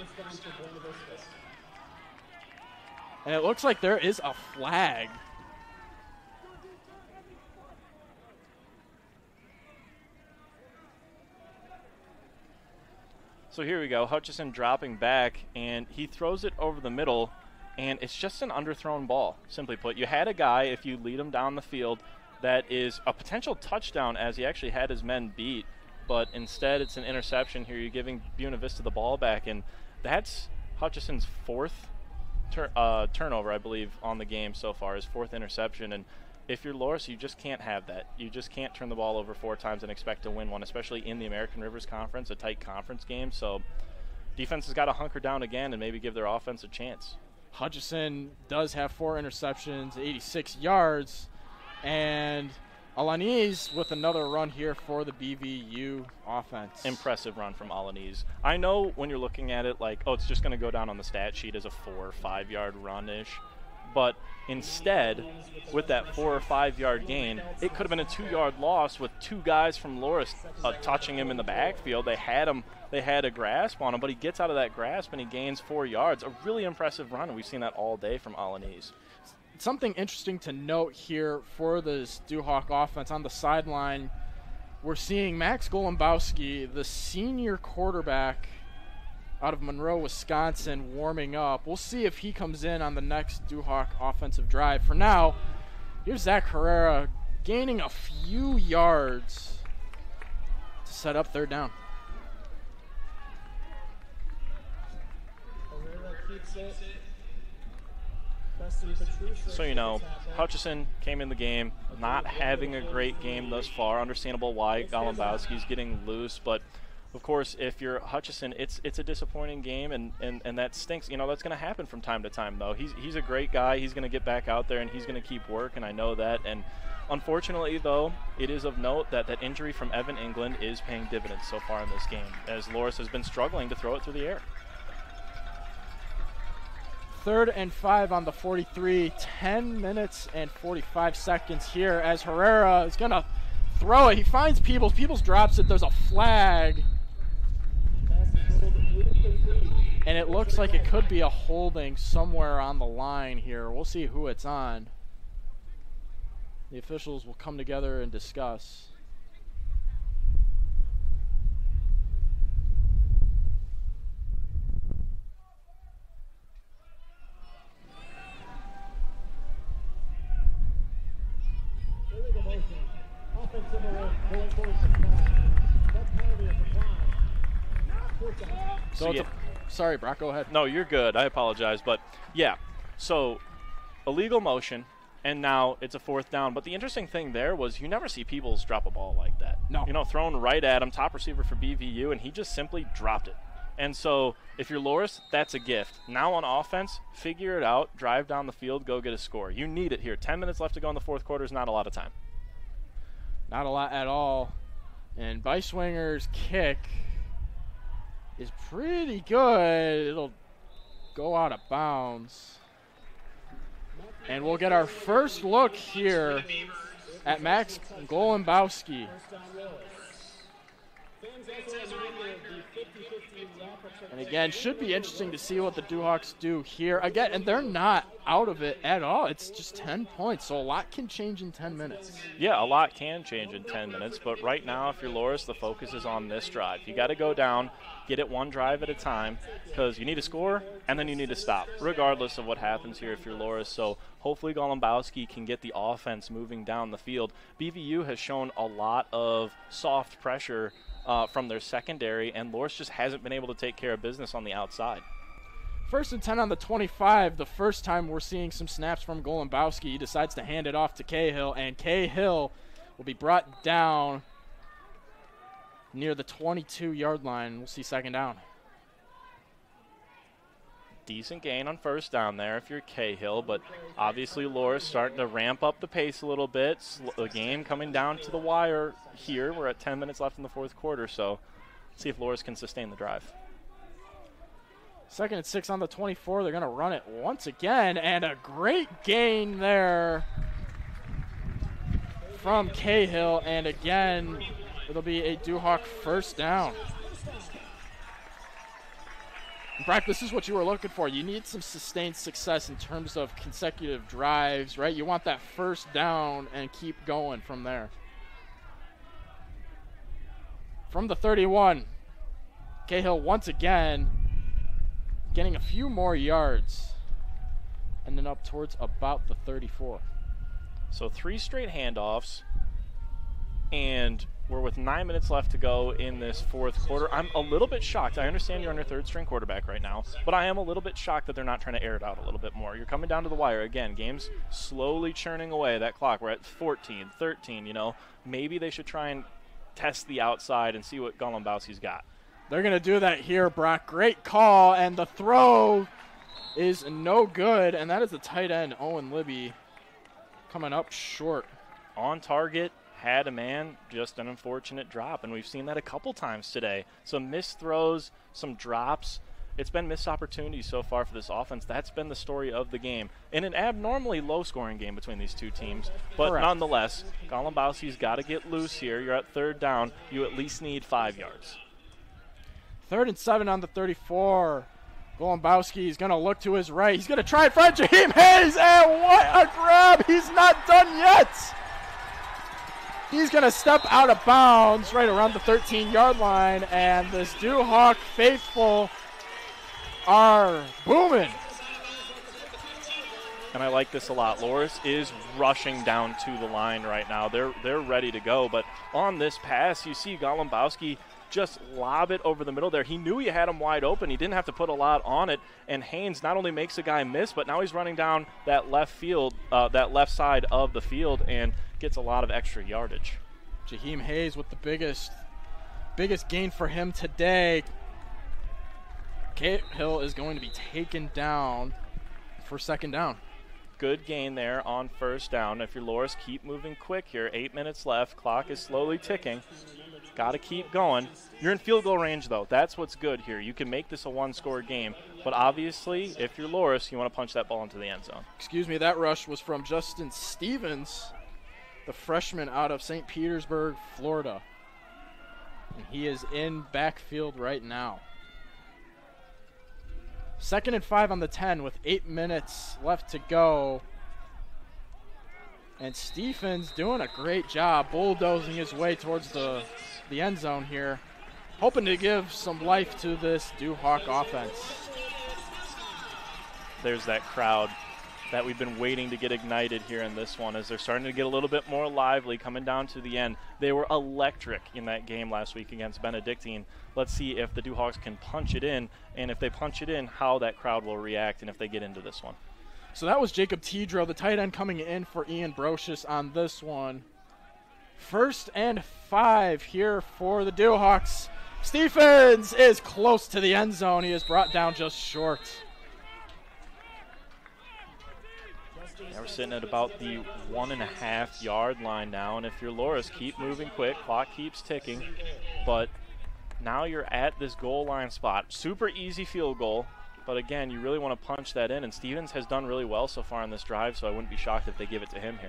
And it looks like there is a flag. So here we go, Hutchison dropping back, and he throws it over the middle. And it's just an underthrown ball, simply put. You had a guy, if you lead him down the field, that is a potential touchdown as he actually had his men beat. But instead, it's an interception here. You're giving Buena Vista the ball back. And that's Hutchison's 4th turnover, I believe, on the game so far, his 4th interception. And if you're Loras, you just can't have that. You just can't turn the ball over 4 times and expect to win one, especially in the American Rivers Conference, a tight conference game. So defense has got to hunker down again and maybe give their offense a chance. Hutchison does have 4 interceptions, 86 yards, and Alaniz with another run here for the BVU offense. Impressive run from Alaniz. I know when you're looking at it like, oh, it's just going to go down on the stat sheet as a 4 or 5 yard run-ish, but instead, with that 4 or 5 yard gain, it could have been a 2 yard loss with 2 guys from Loras touching him in the backfield. They had a grasp on him, but he gets out of that grasp and he gains 4 yards. A really impressive run, and we've seen that all day from Alaniz. something interesting to note here for this Duhawk offense on the sideline, we're seeing Max Golombowski, the senior quarterback out of Monroe, Wisconsin, warming up. We'll see if he comes in on the next Duhawk offensive drive. For now, here's Zach Herrera gaining a few yards to set up third down. So, you know, Hutchison came in the game not having a great game thus far. Understandable why Golombowski's getting loose, but of course, if you're Hutchison, it's a disappointing game, and that stinks. You know, that's going to happen from time to time, though. He's a great guy. He's going to get back out there, and he's going to keep work, and I know that. And unfortunately, though, it is of note that that injury from Evan England is paying dividends so far in this game, as Loras has been struggling to throw it through the air. 3rd and 5 on the 43, 10 minutes and 45 seconds here as Herrera is going to throw it. He finds Peebles. Peebles drops it. There's a flag. And it looks like it could be a holding somewhere on the line here. We'll see who it's on. The officials will come together and discuss. So sorry, Brock, go ahead. No, you're good. I apologize. But, yeah, so illegal motion, and now it's a 4th down. But the interesting thing there was you never see Peebles drop a ball like that. No. You know, thrown right at him, top receiver for BVU, and he just simply dropped it. And so if you're Loras, that's a gift. Now on offense, figure it out, drive down the field, go get a score. You need it here. 10 minutes left to go in the 4th quarter is not a lot of time. Not a lot at all. And Beiswinger's kick is pretty good. It'll go out of bounds. And we'll get our first look here at Max Golombowski. And again, should be interesting to see what the Duhawks do here. Again, and they're not out of it at all. It's just 10 points, so a lot can change in 10 minutes. Yeah, a lot can change in 10 minutes, but right now, if you're Loras, the focus is on this drive. You got to go down, get it one drive at a time, because you need to score, and then you need to stop, regardless of what happens here if you're Loras. So hopefully Golombowski can get the offense moving down the field. BVU has shown a lot of soft pressure from their secondary, and Loras just hasn't been able to take care of business on the outside. 1st and 10 on the 25, the first time we're seeing some snaps from Golombowski. He decides to hand it off to Cahill, and Cahill will be brought down near the 22-yard line. We'll see 2nd down. Decent gain on 1st down there if you're Cahill, but obviously Loras starting to ramp up the pace a little bit. The game coming down to the wire here. We're at 10 minutes left in the 4th quarter, so let's see if Loras can sustain the drive. 2nd and 6 on the 24. They're going to run it once again, and a great gain there from Cahill, and again, it'll be a Duhawk 1st down. Brock, this is what you were looking for. You need some sustained success in terms of consecutive drives, right? You want that 1st down and keep going from there. From the 31, Cahill once again getting a few more yards and then up towards about the 34. So 3 straight handoffs, and we're with 9 minutes left to go in this 4th quarter. I'm a little bit shocked. I understand you're on your 3rd-string quarterback right now, but I am a little bit shocked that they're not trying to air it out a little bit more. You're coming down to the wire. Again, game's slowly churning away. That clock, we're at 14, 13, you know. Maybe they should try and test the outside and see what Golombowski's got. They're going to do that here, Brock. Great call, and the throw is no good, and that is the tight end, Owen Libby, coming up short. On target, had a man, just an unfortunate drop, and we've seen that a couple times today. Some missed throws, some drops. It's been missed opportunities so far for this offense. That's been the story of the game. In an abnormally low-scoring game between these two teams, but Correct. Nonetheless, Golombowski's got to get loose here. You're at 3rd down. You at least need 5 yards. 3rd and 7 on the 34. Golombowski is going to look to his right. He's going to try and find Jaheim Hayes, and what a grab. He's not done yet. He's going to step out of bounds right around the 13-yard line, and this Duhawk faithful are booming. And I like this a lot. Loras is rushing down to the line right now. They're ready to go. But on this pass, you see Golombowski just lob it over the middle there. He knew he had him wide open. He didn't have to put a lot on it. And Haynes not only makes a guy miss, but now he's running down that left side of the field and gets a lot of extra yardage. Jaheim Hayes with the biggest gain for him today. Cahill is going to be taken down for second down. Good gain there on first down. If you're Loras, keep moving quick here. 8 minutes left. Clock is slowly ticking. Got to keep going. You're in field goal range, though. That's what's good here. You can make this a one-score game. But obviously, if you're Loras, you want to punch that ball into the end zone. Excuse me, that rush was from Justin Stevens, the freshman out of St. Petersburg, Florida. And he is in backfield right now. 2nd and 5 on the 10 with 8 minutes left to go. And Stephens doing a great job bulldozing his way towards the end zone here, hoping to give some life to this Duhawk offense. There's that crowd that we've been waiting to get ignited here in this one as they're starting to get a little bit more lively coming down to the end. They were electric in that game last week against Benedictine. Let's see if the Duhawks can punch it in, and if they punch it in, how that crowd will react and if they get into this one. So that was Jacob Tidrow, the tight end, coming in for Ian Brocious on this one. 1st and 5 here for the Duhawks. Stephens is close to the end zone. He is brought down just short. Now we're sitting at about the 1.5 yard line now, and if you're Loras, keep moving quick. Clock keeps ticking, but now you're at this goal line spot. Super easy field goal, but again, you really want to punch that in, and Stephens has done really well so far on this drive, so I wouldn't be shocked if they give it to him here.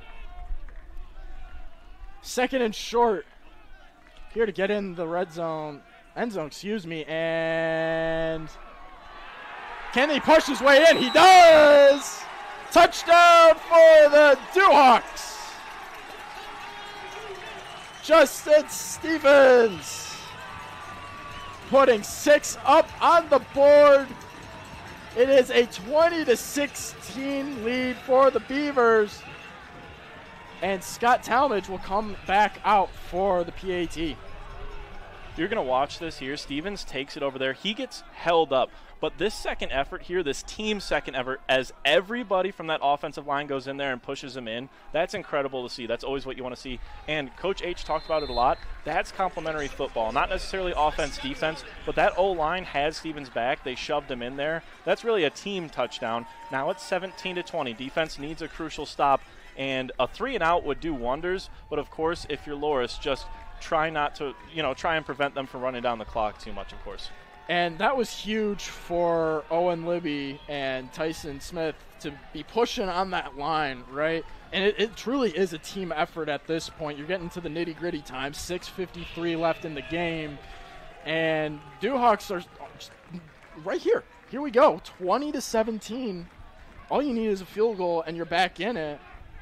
2nd and short here to get in the end zone, and can he push his way in? He does! Touchdown for the Duhawks! Justin Stephens putting 6 up on the board. It is a 20-16 lead for the Beavers. And Scott Talmadge will come back out for the PAT. You're going to watch this here. Stephens takes it over there. He gets held up. But this second effort here, this team second effort, as everybody from that offensive line goes in there and pushes him in, that's incredible to see. That's always what you want to see. And Coach H talked about it a lot. That's complementary football. Not necessarily offense, defense, but that O-line has Stephens back. They shoved him in there. That's really a team touchdown. Now it's 17-20. Defense needs a crucial stop, and a 3-and-out would do wonders. But, of course, if you're Loras, just try not to, try and prevent them from running down the clock too much, of course. And that was huge for Owen Libby and Tyson Smith to be pushing on that line, right? And it truly is a team effort at this point. You're getting to the nitty-gritty time. 6:53 left in the game. And Duhawks are right here. Here we go. 20-17. All you need is a field goal, and you're back in it.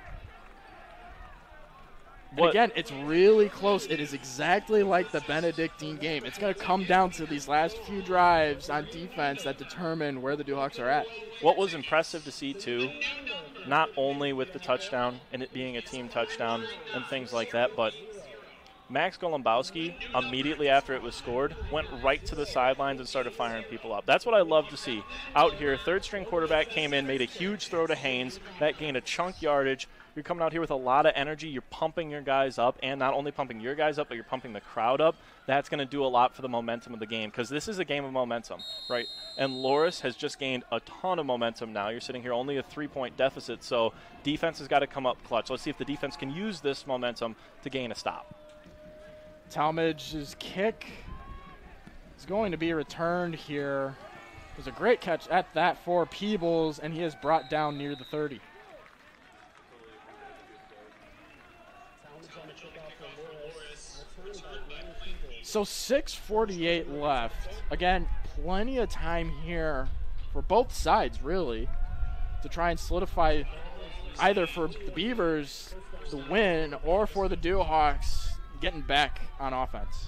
And again, it's really close. It is exactly like the Benedictine game. It's going to come down to these last few drives on defense that determine where the Duhawks are at. What was impressive to see, too, not only with the touchdown and it being a team touchdown and things like that, but Max Golombowski, immediately after it was scored, went right to the sidelines and started firing people up. That's what I love to see. Out here, third-string quarterback came in, made a huge throw to Haynes. That gained a chunk yardage. You're coming out here with a lot of energy. You're pumping your guys up, and not only pumping your guys up, but you're pumping the crowd up. That's going to do a lot for the momentum of the game, because this is a game of momentum, right? And Loras has just gained a ton of momentum now. You're sitting here only a 3-point deficit, so defense has got to come up clutch. Let's see if the defense can use this momentum to gain a stop. Talmadge's kick is going to be returned here. There's a great catch at that for Peebles, and he is brought down near the 30. So 6:48 left. Again, plenty of time here for both sides, really, to try and solidify either for the Beavers the win or for the Dewhawks getting back on offense.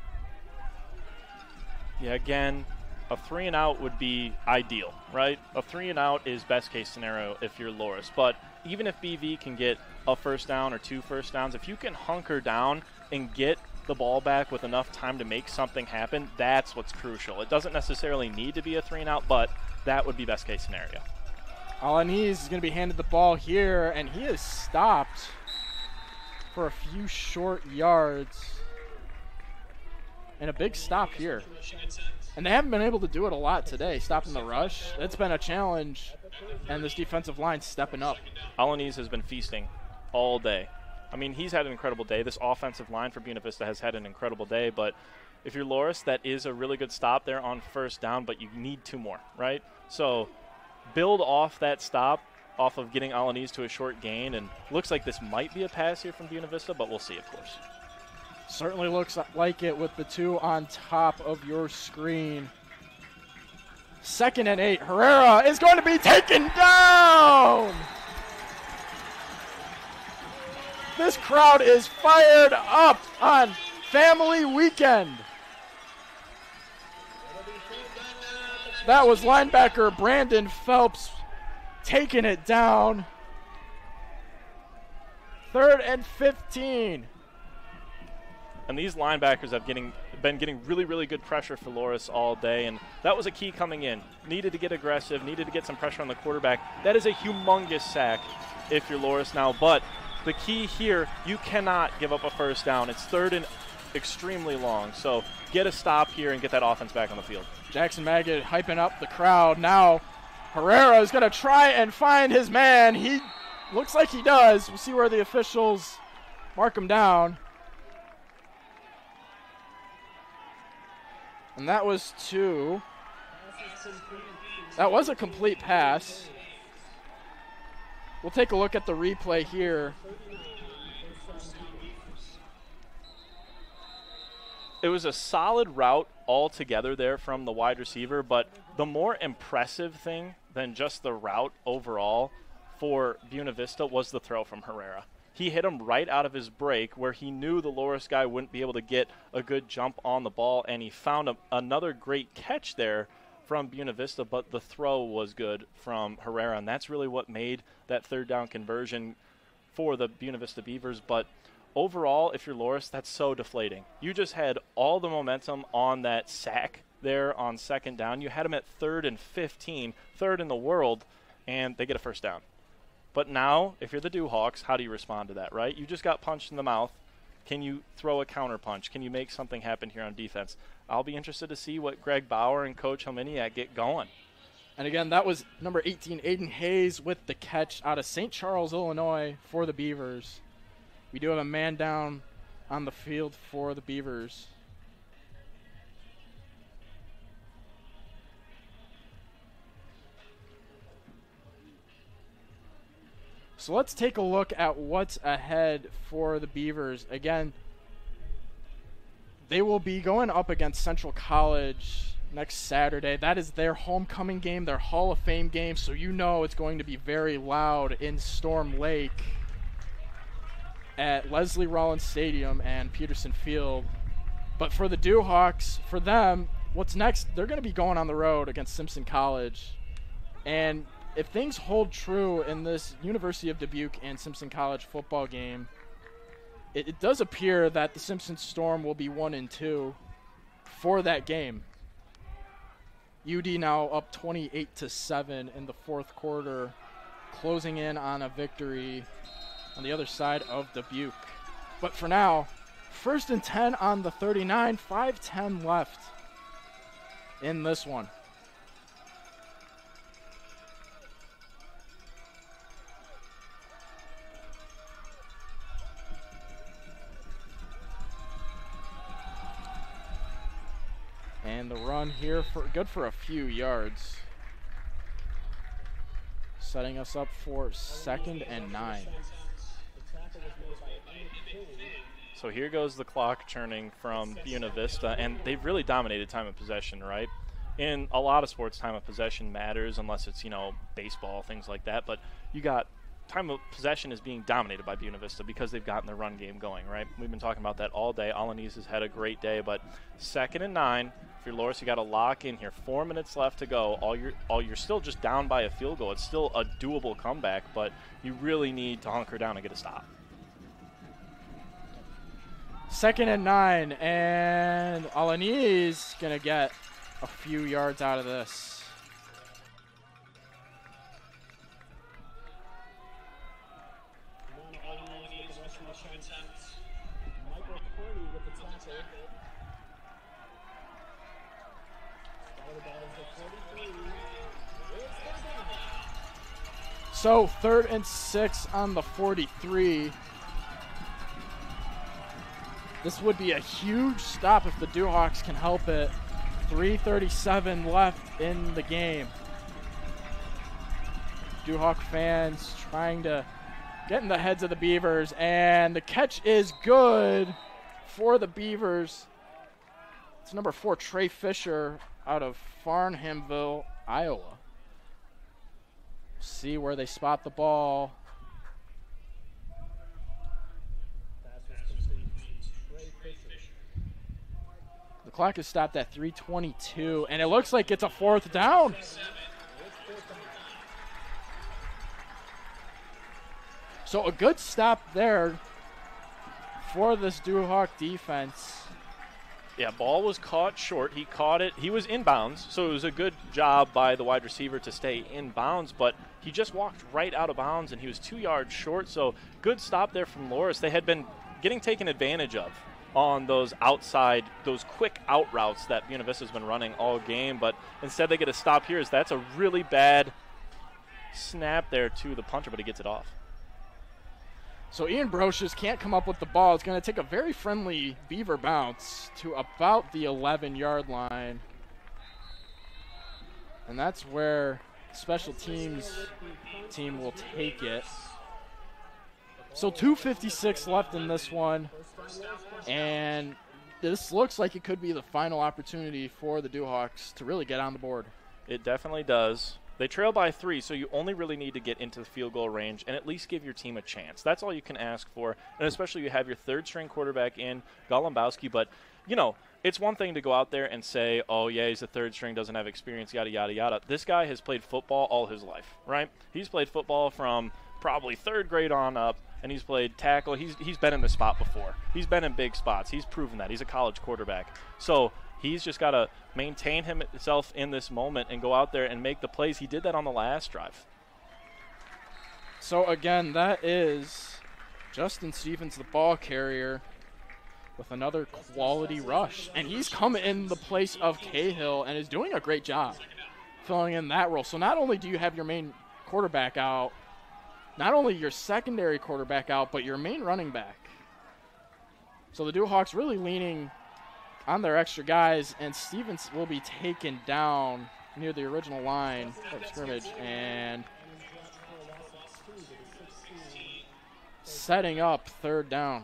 Yeah, again, a 3-and-out would be ideal, right? A 3-and-out is best case scenario if you're Loras. But even if BV can get a first down or 2 first downs, if you can hunker down and get the ball back with enough time to make something happen, that's what's crucial. It doesn't necessarily need to be a 3-and-out, but that would be best case scenario. Alaniz is going to be handed the ball here, and he is stopped for a few short yards. And a big stop here. And they haven't been able to do it a lot today, stopping the rush. It's been a challenge, and this defensive line stepping up. Alaniz has been feasting all day. I mean, he's had an incredible day. This offensive line for Buena Vista has had an incredible day, but if you're Loras, that is a really good stop there on first down, but you need 2 more, right? So build off that stop, off of getting Alaniz to a short gain, and looks like this might be a pass here from Buena Vista, but we'll see, of course. Certainly looks like it with the 2 on top of your screen. 2nd and 8. Herrera is going to be taken down. This crowd is fired up on Family Weekend. That was linebacker Brandon Phelps taking it down. 3rd and 15. And these linebackers have been getting really, really good pressure for Loras all day, and that was a key coming in. Needed to get aggressive, needed to get some pressure on the quarterback. That is a humongous sack if you're Loras now, but the key here, you cannot give up a first down. It's 3rd and extremely long, so get a stop here and get that offense back on the field. Jackson Maggot hyping up the crowd. Now Herrera is going to try and find his man. He looks like he does. We'll see where the officials mark him down. And that was 2. That was a complete pass. We'll take a look at the replay here. It was a solid route altogether there from the wide receiver, but the more impressive thing than just the route overall for Buena Vista was the throw from Herrera. He hit him right out of his break where he knew the Loras guy wouldn't be able to get a good jump on the ball, and he found another great catch there from Buena Vista, but the throw was good from Herrera, and that's really what made that 3rd down conversion for the Buena Vista Beavers. But overall, if you're Loras, that's so deflating. You just had all the momentum on that sack there on 2nd down. You had him at 3rd and 15, 3rd in the world, and they get a first down. But now, if you're the Dewhawks, how do you respond to that, right? You just got punched in the mouth. Can you throw a counter punch? Can you make something happen here on defense? I'll be interested to see what Greg Bauer and Coach Helminiak get going. And again, that was number 18, Aiden Hayes, with the catch out of St. Charles, Illinois for the Beavers. We do have a man down on the field for the Beavers. So let's take a look at what's ahead for the Beavers. Again, they will be going up against Central College next Saturday. That is their homecoming game, their Hall of Fame game, so you know it's going to be very loud in Storm Lake at Leslie Rollins Stadium and Peterson Field. But for the Dewhawks, for them, what's next? They're going to be going on the road against Simpson College. And if things hold true in this University of Dubuque and Simpson College football game, it does appear that the Simpson Storm will be 1-2 for that game. UD now up 28-7 in the 4th quarter, closing in on a victory on the other side of Dubuque. But for now, 1st and 10 on the 39, 5:10 left in this one. And the run here good for a few yards, setting us up for 2nd and 9. So here goes the clock churning from Buena Vista, and they've really dominated time of possession, right? In a lot of sports, time of possession matters unless it's, baseball, things like that. But you got time of possession is being dominated by Buena Vista because they've gotten the run game going, right? We've been talking about that all day. Alaniz has had a great day, but 2nd and 9. If you're Loras, you got to lock in here. 4 minutes left to go. You're still just down by a field goal. It's still a doable comeback, but you really need to hunker down and get a stop. 2nd and 9, and Alaniz going to get a few yards out of this. So 3rd and 6 on the 43. This would be a huge stop if the Duhawks can help it. 3:37 left in the game. Duhawk fans trying to get in the heads of the Beavers, and the catch is good for the Beavers. It's number 4, Trey Fisher, out of Farnhamville, Iowa. See where they spot the ball. The clock is stopped at 3:22, and it looks like it's a 4th down. So a good stop there for this Duhawk defense. Yeah, ball was caught short. He caught it. He was inbounds, so it was a good job by the wide receiver to stay in bounds, but he just walked right out of bounds, and he was 2 yards short, so good stop there from Loras. They had been getting taken advantage of on those outside, those quick out routes that Buena Vista's been running all game, but instead they get a stop here. That's a really bad snap there to the punter, but he gets it off. So Ian Brocious can't come up with the ball. It's going to take a very friendly Beaver bounce to about the 11-yard line. And that's where special teams team will take it. So 2:56 left in this one. And this looks like it could be the final opportunity for the Duhawks to really get on the board. It definitely does. They trail by 3, so you only really need to get into the field goal range and at least give your team a chance. That's all you can ask for, and especially you have your 3rd-string quarterback in, Golombowski. But, it's one thing to go out there and say, oh, yeah, he's a 3rd string, doesn't have experience, yada, yada, yada. This guy has played football all his life, right? He's played football from probably 3rd grade on up, and he's played tackle. He's been in the spot before. He's been in big spots. He's proven that. He's a college quarterback. So he's just got to maintain himself in this moment and go out there and make the plays. He did that on the last drive. So, again, that is Justin Stevens, the ball carrier, with another quality rush. And he's come in the place of Cahill and is doing a great job filling in that role. So not only do you have your main quarterback out, not only your secondary quarterback out, but your main running back. So the Duhawks really leaning on their extra guys, and Stevens will be taken down near the original line of scrimmage and setting up 3rd down.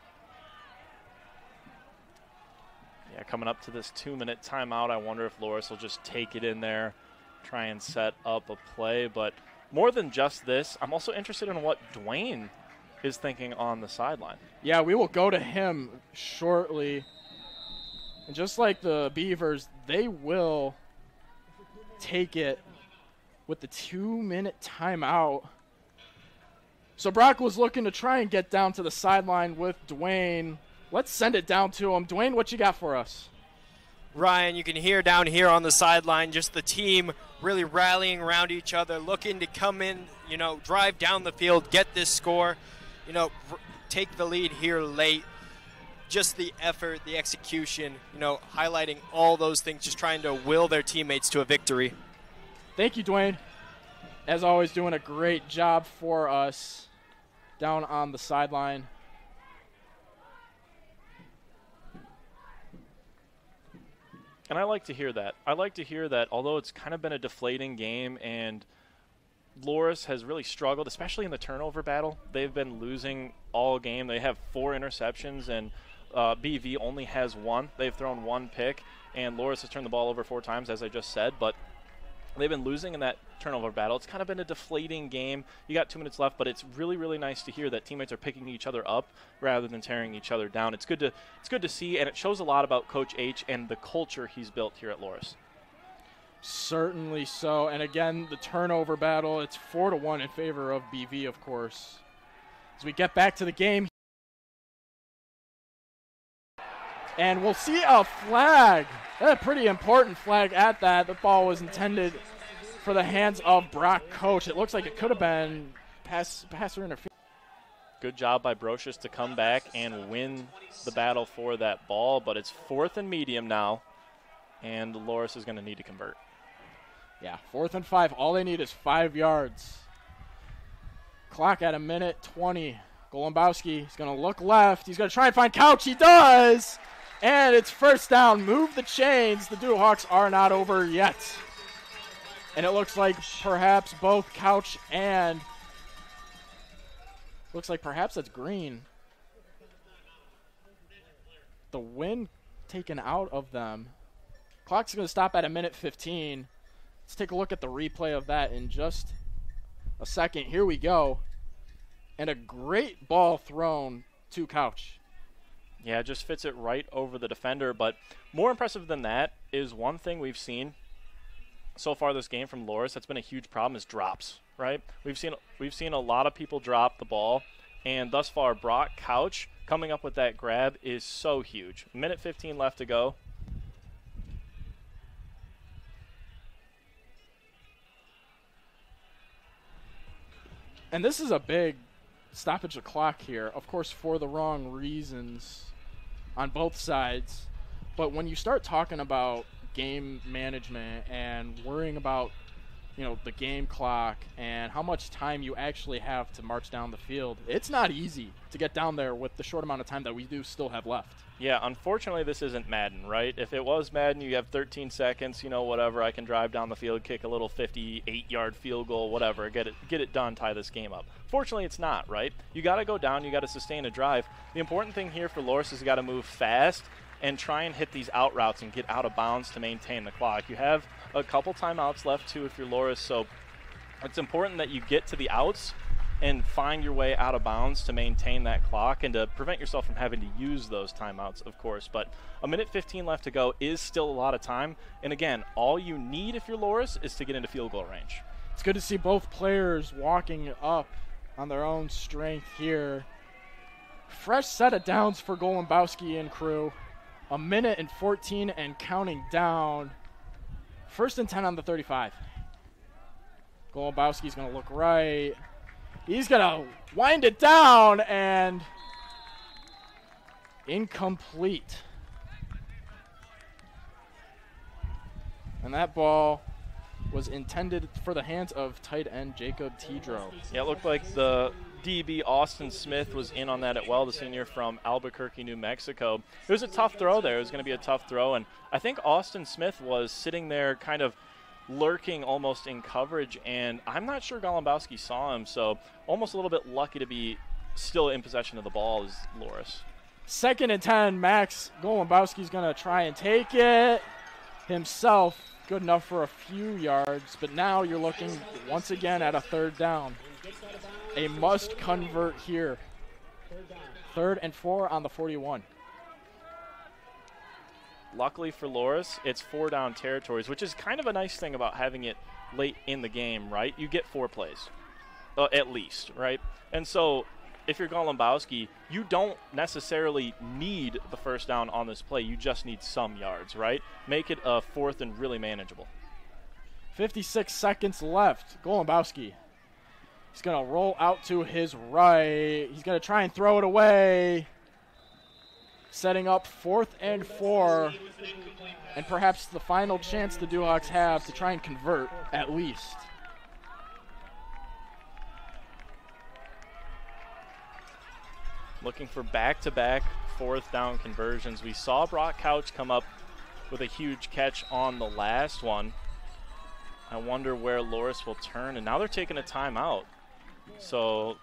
Yeah, coming up to this 2-minute timeout, I wonder if Loras will just take it in there, try and set up a play. But more than just this, I'm also interested in what Dwayne is thinking on the sideline. Yeah, we will go to him shortly. And just like the Beavers, they will take it with the 2-minute timeout. So Brock was looking to try and get down to the sideline with Dwayne. Let's send it down to him. Dwayne, what you got for us? Ryan, you can hear down here on the sideline just the team really rallying around each other, looking to come in, drive down the field, get this score, take the lead here late. Just the effort, the execution, highlighting all those things, just trying to will their teammates to a victory. Thank you, Dwayne. As always, doing a great job for us down on the sideline. And I like to hear that. I like to hear that, although it's kind of been a deflating game and Loras has really struggled, especially in the turnover battle. They've been losing all game. They have 4 interceptions, and BV only has 1. They've thrown 1 pick, and Loras has turned the ball over 4 times, as I just said, but they've been losing in that turnover battle. It's kind of been a deflating game. You got 2 minutes left, but it's really, really nice to hear that teammates are picking each other up rather than tearing each other down. It's good to see, and it shows a lot about Coach H and the culture he's built here at Loras. Certainly so. And again, the turnover battle, it's 4-1 in favor of BV, of course. As we get back to the game. And we'll see a flag. A pretty important flag at that. The ball was intended for the hands of Brock Coach. It looks like it could have been passer interference. Good job by Brocious to come back and win the battle for that ball, but it's 4th and medium now, and Loras is going to need to convert. Yeah, 4th and 5. All they need is 5 yards. Clock at 1:20. Golombowski is going to look left. He's going to try and find Couch. He does! And it's first down. Move the chains. The Duhawks are not over yet. And it looks like perhaps both Couch and looks like perhaps that's Green. The wind taken out of them. Clock's going to stop at 1:15. Let's take a look at the replay of that in just a second. Here we go. And a great ball thrown to Couch. Yeah, just fits it right over the defender. But more impressive than that is one thing we've seen so far this game from Loras that's been a huge problem is drops, right? We've seen a lot of people drop the ball, and thus far Brock Couch coming up with that grab is so huge. 1:15 left to go. And this is a big stoppage of clock here, of course, for the wrong reasons on both sides. But when you start talking about game management and worrying about, the game clock and how much time you actually have to march down the field, it's not easy to get down there with the short amount of time that we do still have left. Yeah, unfortunately, this isn't Madden, right? If it was Madden, you have 13 seconds, whatever. I can drive down the field, kick a little 58-yard field goal, whatever, get it done, tie this game up. Fortunately, it's not, right? You got to go down, you got to sustain a drive. The important thing here for Loras is you got to move fast and try and hit these out routes and get out of bounds to maintain the clock. You have a couple timeouts left, too, if you're Loras, so it's important that you get to the outs and find your way out of bounds to maintain that clock and to prevent yourself from having to use those timeouts, of course. But 1:15 left to go is still a lot of time. And again, all you need if you're Loras is to get into field goal range. It's good to see both players walking up on their own strength here. Fresh set of downs for Golombowski and crew. 1:14 and counting down. 1st and 10 on the 35. Golombowski's going to look right. He's going to wind it down, and incomplete. And that ball was intended for the hands of tight end Jacob Tidro. Yeah, it looked like the DB Austin Smith was in on that as well, the senior from Albuquerque, New Mexico. It was a tough throw there. It was going to be a tough throw, and I think Austin Smith was sitting there kind of lurking almost in coverage, and I'm not sure Golombowski saw him, so almost a little bit lucky to be still in possession of the ball is Loras. 2nd and 10, Max Golombowski's going to try and take it himself. Good enough for a few yards, but now you're looking once again at a 3rd down. A must convert here. 3rd and 4 on the 41. Luckily for Loras, it's 4 down territories, which is kind of a nice thing about having it late in the game, right? You get 4 plays, at least, right? And so if you're Golombowski, you don't necessarily need the 1st down on this play. You just need some yards, right? Make it a 4th and really manageable. 56 seconds left. Golombowski. He's going to roll out to his right. He's going to try and throw it away. Setting up 4th and 4, and perhaps the final chance the Duhawks have to try and convert at least. Looking for back-to-back 4th down conversions. We saw Brock Couch come up with a huge catch on the last one. I wonder where Loras will turn, and now they're taking a timeout. So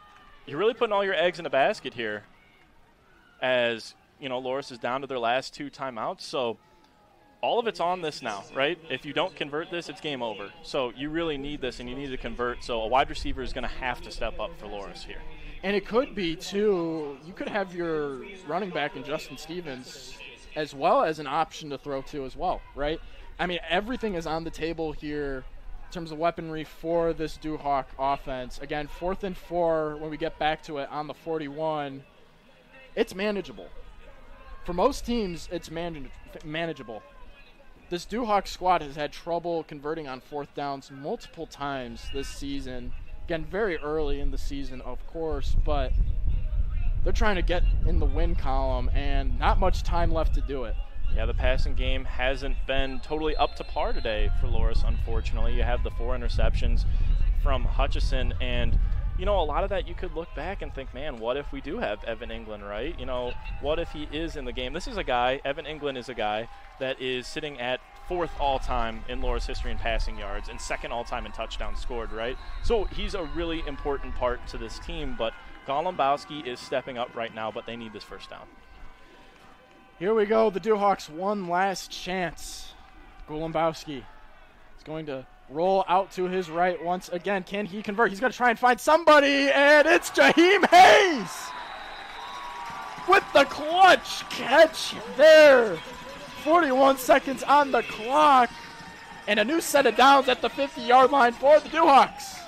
you're really putting all your eggs in a basket here as, you know, Loras is down to their last 2 timeouts. So all of it's on this now, right? If you don't convert this, it's game over. So you really need this, and you need to convert. So a wide receiver is going to have to step up for Loras here. And it could be, too, you could have your running back in Justin Stevens as well as an option to throw to as well, right? I mean, everything is on the table here in terms of weaponry for this Duhawk offense. Again, 4th and 4 when we get back to it on the 41. It's manageable. For most teams, it's manageable. This Duhawk squad has had trouble converting on 4th downs multiple times this season. Again, very early in the season, of course, but they're trying to get in the win column and not much time left to do it. Yeah, the passing game hasn't been totally up to par today for Loras, unfortunately. You have the 4 interceptions from Hutchison, and, you know, a lot of that you could look back and think, man, what if we do have Evan England, right? You know, what if he is in the game? This is a guy, Evan England is a guy that is sitting at 4th all-time in Loras history in passing yards and 2nd all-time in touchdowns scored, right? So he's a really important part to this team, but Golombowski is stepping up right now, but they need this first down. Here we go, the Duhawks one last chance. Golombowski is going to roll out to his right once again. Can he convert? He's going to try and find somebody, and it's Jaheim Hayes with the clutch catch there. 41 seconds on the clock, and a new set of downs at the 50-yard line for the Duhawks.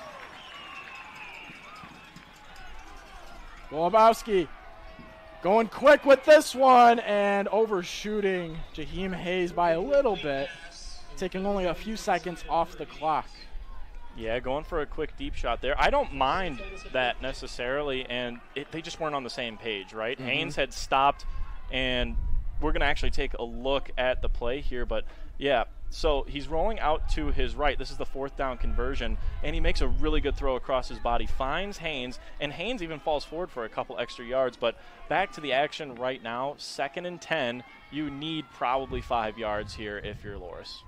Golombowski going quick with this one and overshooting Jaheim Hayes by a little bit, taking only a few seconds off the clock. Yeah, going for a quick deep shot there. I don't mind that necessarily, and they just weren't on the same page, right? Mm-hmm. Haynes had stopped, and we're going to actually take a look at the play here, but yeah, so he's rolling out to his right. This is the 4th down conversion, and he makes a really good throw across his body, finds Haynes, and Haynes even falls forward for a couple extra yards. But back to the action right now, 2nd and 10. You need probably 5 yards here if you're Loras.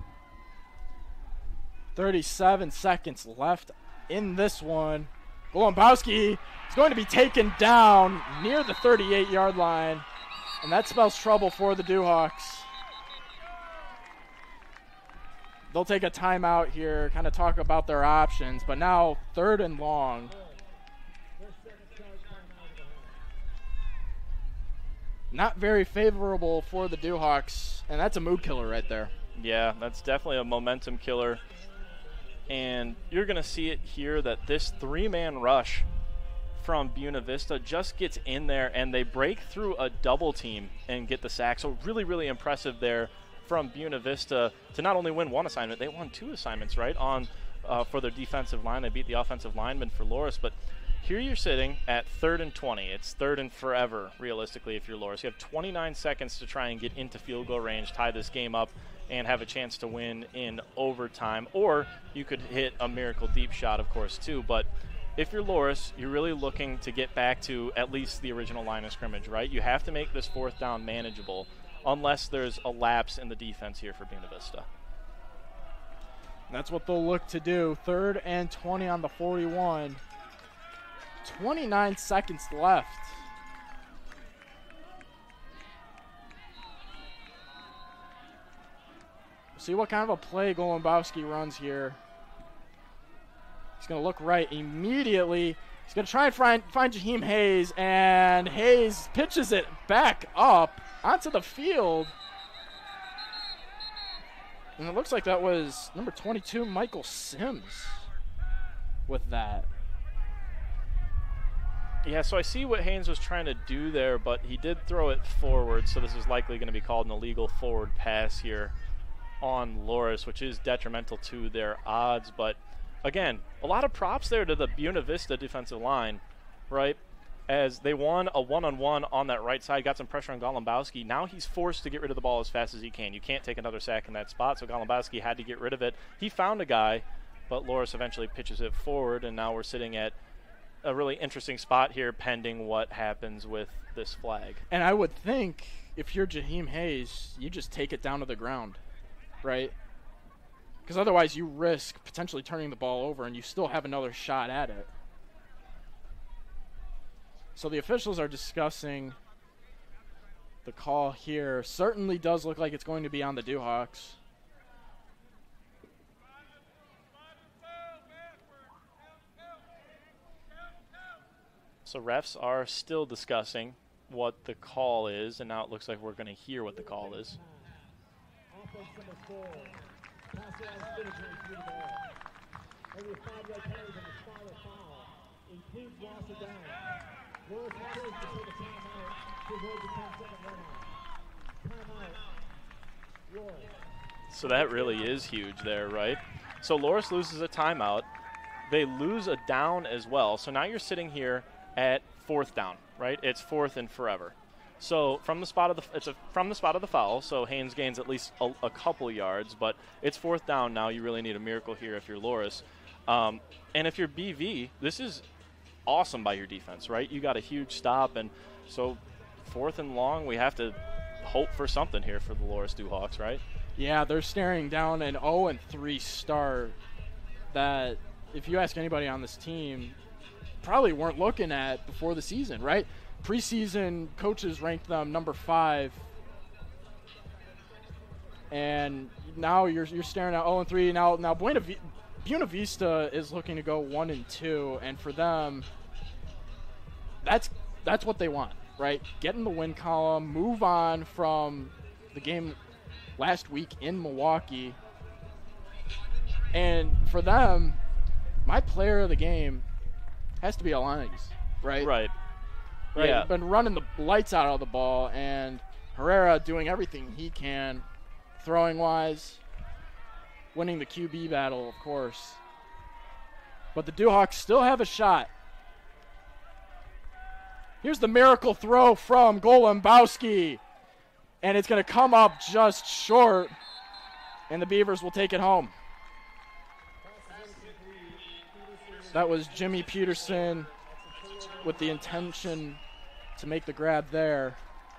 37 seconds left in this one. Golombowski is going to be taken down near the 38-yard line, and that spells trouble for the Duhawks. They'll take a timeout here, kind of talk about their options, but now 3rd and long. Not very favorable for the Duhawks, and that's a mood killer right there. Yeah, that's definitely a momentum killer. And you're going to see it here that this 3-man rush from Buena Vista just gets in there, and they break through a double team and get the sack. So really, really impressive there from Buena Vista to not only win 1 assignment, they won 2 assignments, right, on for their defensive line. They beat the offensive lineman for Loras. But here you're sitting at 3rd and 20. It's 3rd and forever, realistically, if you're Loras. You have 29 seconds to try and get into field goal range, tie this game up, and have a chance to win in overtime. Or you could hit a miracle deep shot, of course, too. But if you're Loras, you're really looking to get back to at least the original line of scrimmage, right? You have to make this 4th down manageable unless there's a lapse in the defense here for Buena Vista. That's what they'll look to do. 3rd and 20 on the 41. 29 seconds left. See what kind of a play Golombowski runs here. He's going to look right immediately. He's going to try and find Jaheim Hayes, and Hayes pitches it back up onto the field. And it looks like that was number 22, Michael Sims, with that. Yeah, so I see what Haynes was trying to do there, but he did throw it forward, so this is likely going to be called an illegal forward pass here on Loras, which is detrimental to their odds. But again, a lot of props there to the Buena Vista defensive line, right? As they won a one-on-one on that right side, got some pressure on Golombowski. Now he's forced to get rid of the ball as fast as he can. You can't take another sack in that spot, so Golombowski had to get rid of it. He found a guy, but Loras eventually pitches it forward, and now we're sitting at a really interesting spot here pending what happens with this flag. And I would think if you're Jaheim Hayes, you just take it down to the ground, right? Because otherwise you risk potentially turning the ball over and you still have another shot at it. So the officials are discussing the call here. Certainly does look like it's going to be on the Dewhawks. So refs are still discussing what the call is, and now it looks like we're going to hear what the call is. So that really is huge there, right? So Loras loses a timeout. They lose a down as well. So now you're sitting here at 4th down, right? It's 4th and forever. So from the spot of the foul. So Haynes gains at least a couple yards, but it's 4th down now. You really need a miracle here if you're Loras, and if you're BV, this is awesome by your defense, right? You got a huge stop, and so 4th and long. We have to hope for something here for the Loras Dewhawks, right? Yeah, they're staring down an 0-3 start that, if you ask anybody on this team, probably weren't looking at before the season, right? Preseason coaches ranked them number 5, and now you're staring at 0-3. Now Buena Vista is looking to go 1-2, and for them, that's what they want, right? Get in the win column, move on from the game last week in Milwaukee, and for them, my player of the game has to be Alani's, right? Right. Yeah. Been running the lights out of the ball, and Herrera doing everything he can, throwing-wise, winning the QB battle, of course. But the Dewhawks still have a shot. Here's the miracle throw from Golembowski, and it's going to come up just short, and the Beavers will take it home. That was Jimmy Peterson with the intention to make the grab there.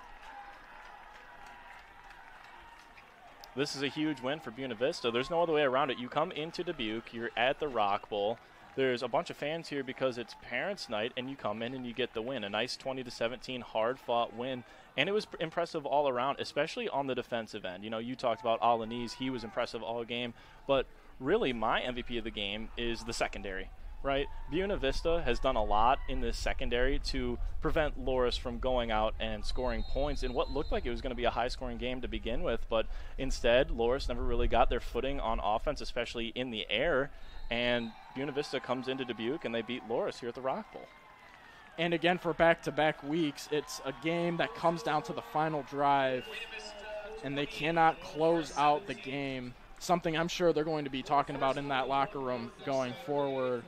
This is a huge win for Buena Vista. There's no other way around it. You come into Dubuque, you're at the Rock Bowl. There's a bunch of fans here because it's Parents' Night, and you come in and you get the win. A nice 20-17 hard-fought win, and it was impressive all around, especially on the defensive end. You know, you talked about Alani's. He was impressive all game, but really my MVP of the game is the secondary. Right, Buena Vista has done a lot in this secondary to prevent Loras from going out and scoring points in what looked like it was going to be a high-scoring game to begin with, but instead, Loras never really got their footing on offense, especially in the air, and Buena Vista comes into Dubuque and they beat Loras here at the Rock Bowl. And again, for back-to-back weeks, it's a game that comes down to the final drive, and they cannot close out the game. Something I'm sure they're going to be talking about in that locker room going forward.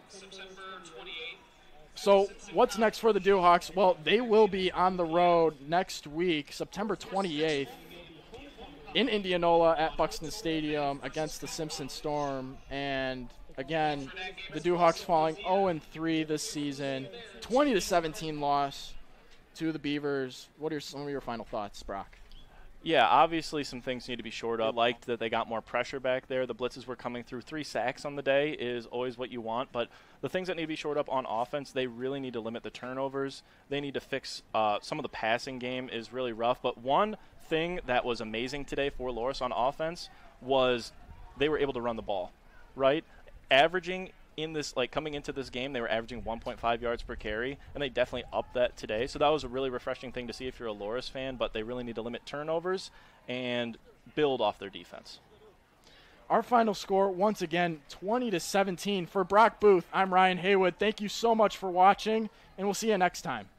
So what's next for the Dewhawks? Well, they will be on the road next week, September 28th, in Indianola at Buxton Stadium against the Simpson Storm. And again, the Dewhawks falling 0-3 this season, 20-17 loss to the Beavers. What are some of your final thoughts, Brock? Yeah, obviously some things need to be shored up. Liked that they got more pressure back there. The blitzes were coming through. 3 sacks on the day is always what you want. But the things that need to be shored up on offense, they really need to limit the turnovers. They need to fix some of the passing game is really rough. But one thing that was amazing today for Loras on offense was they were able to run the ball, right? Averaging in this, like coming into this game, they were averaging 1.5 yards per carry, and they definitely upped that today. So that was a really refreshing thing to see if you're a Loras fan, but they really need to limit turnovers and build off their defense. Our final score, once again, 20-17. For Brock Booth, I'm Ryan Haywood. Thank you so much for watching, and we'll see you next time.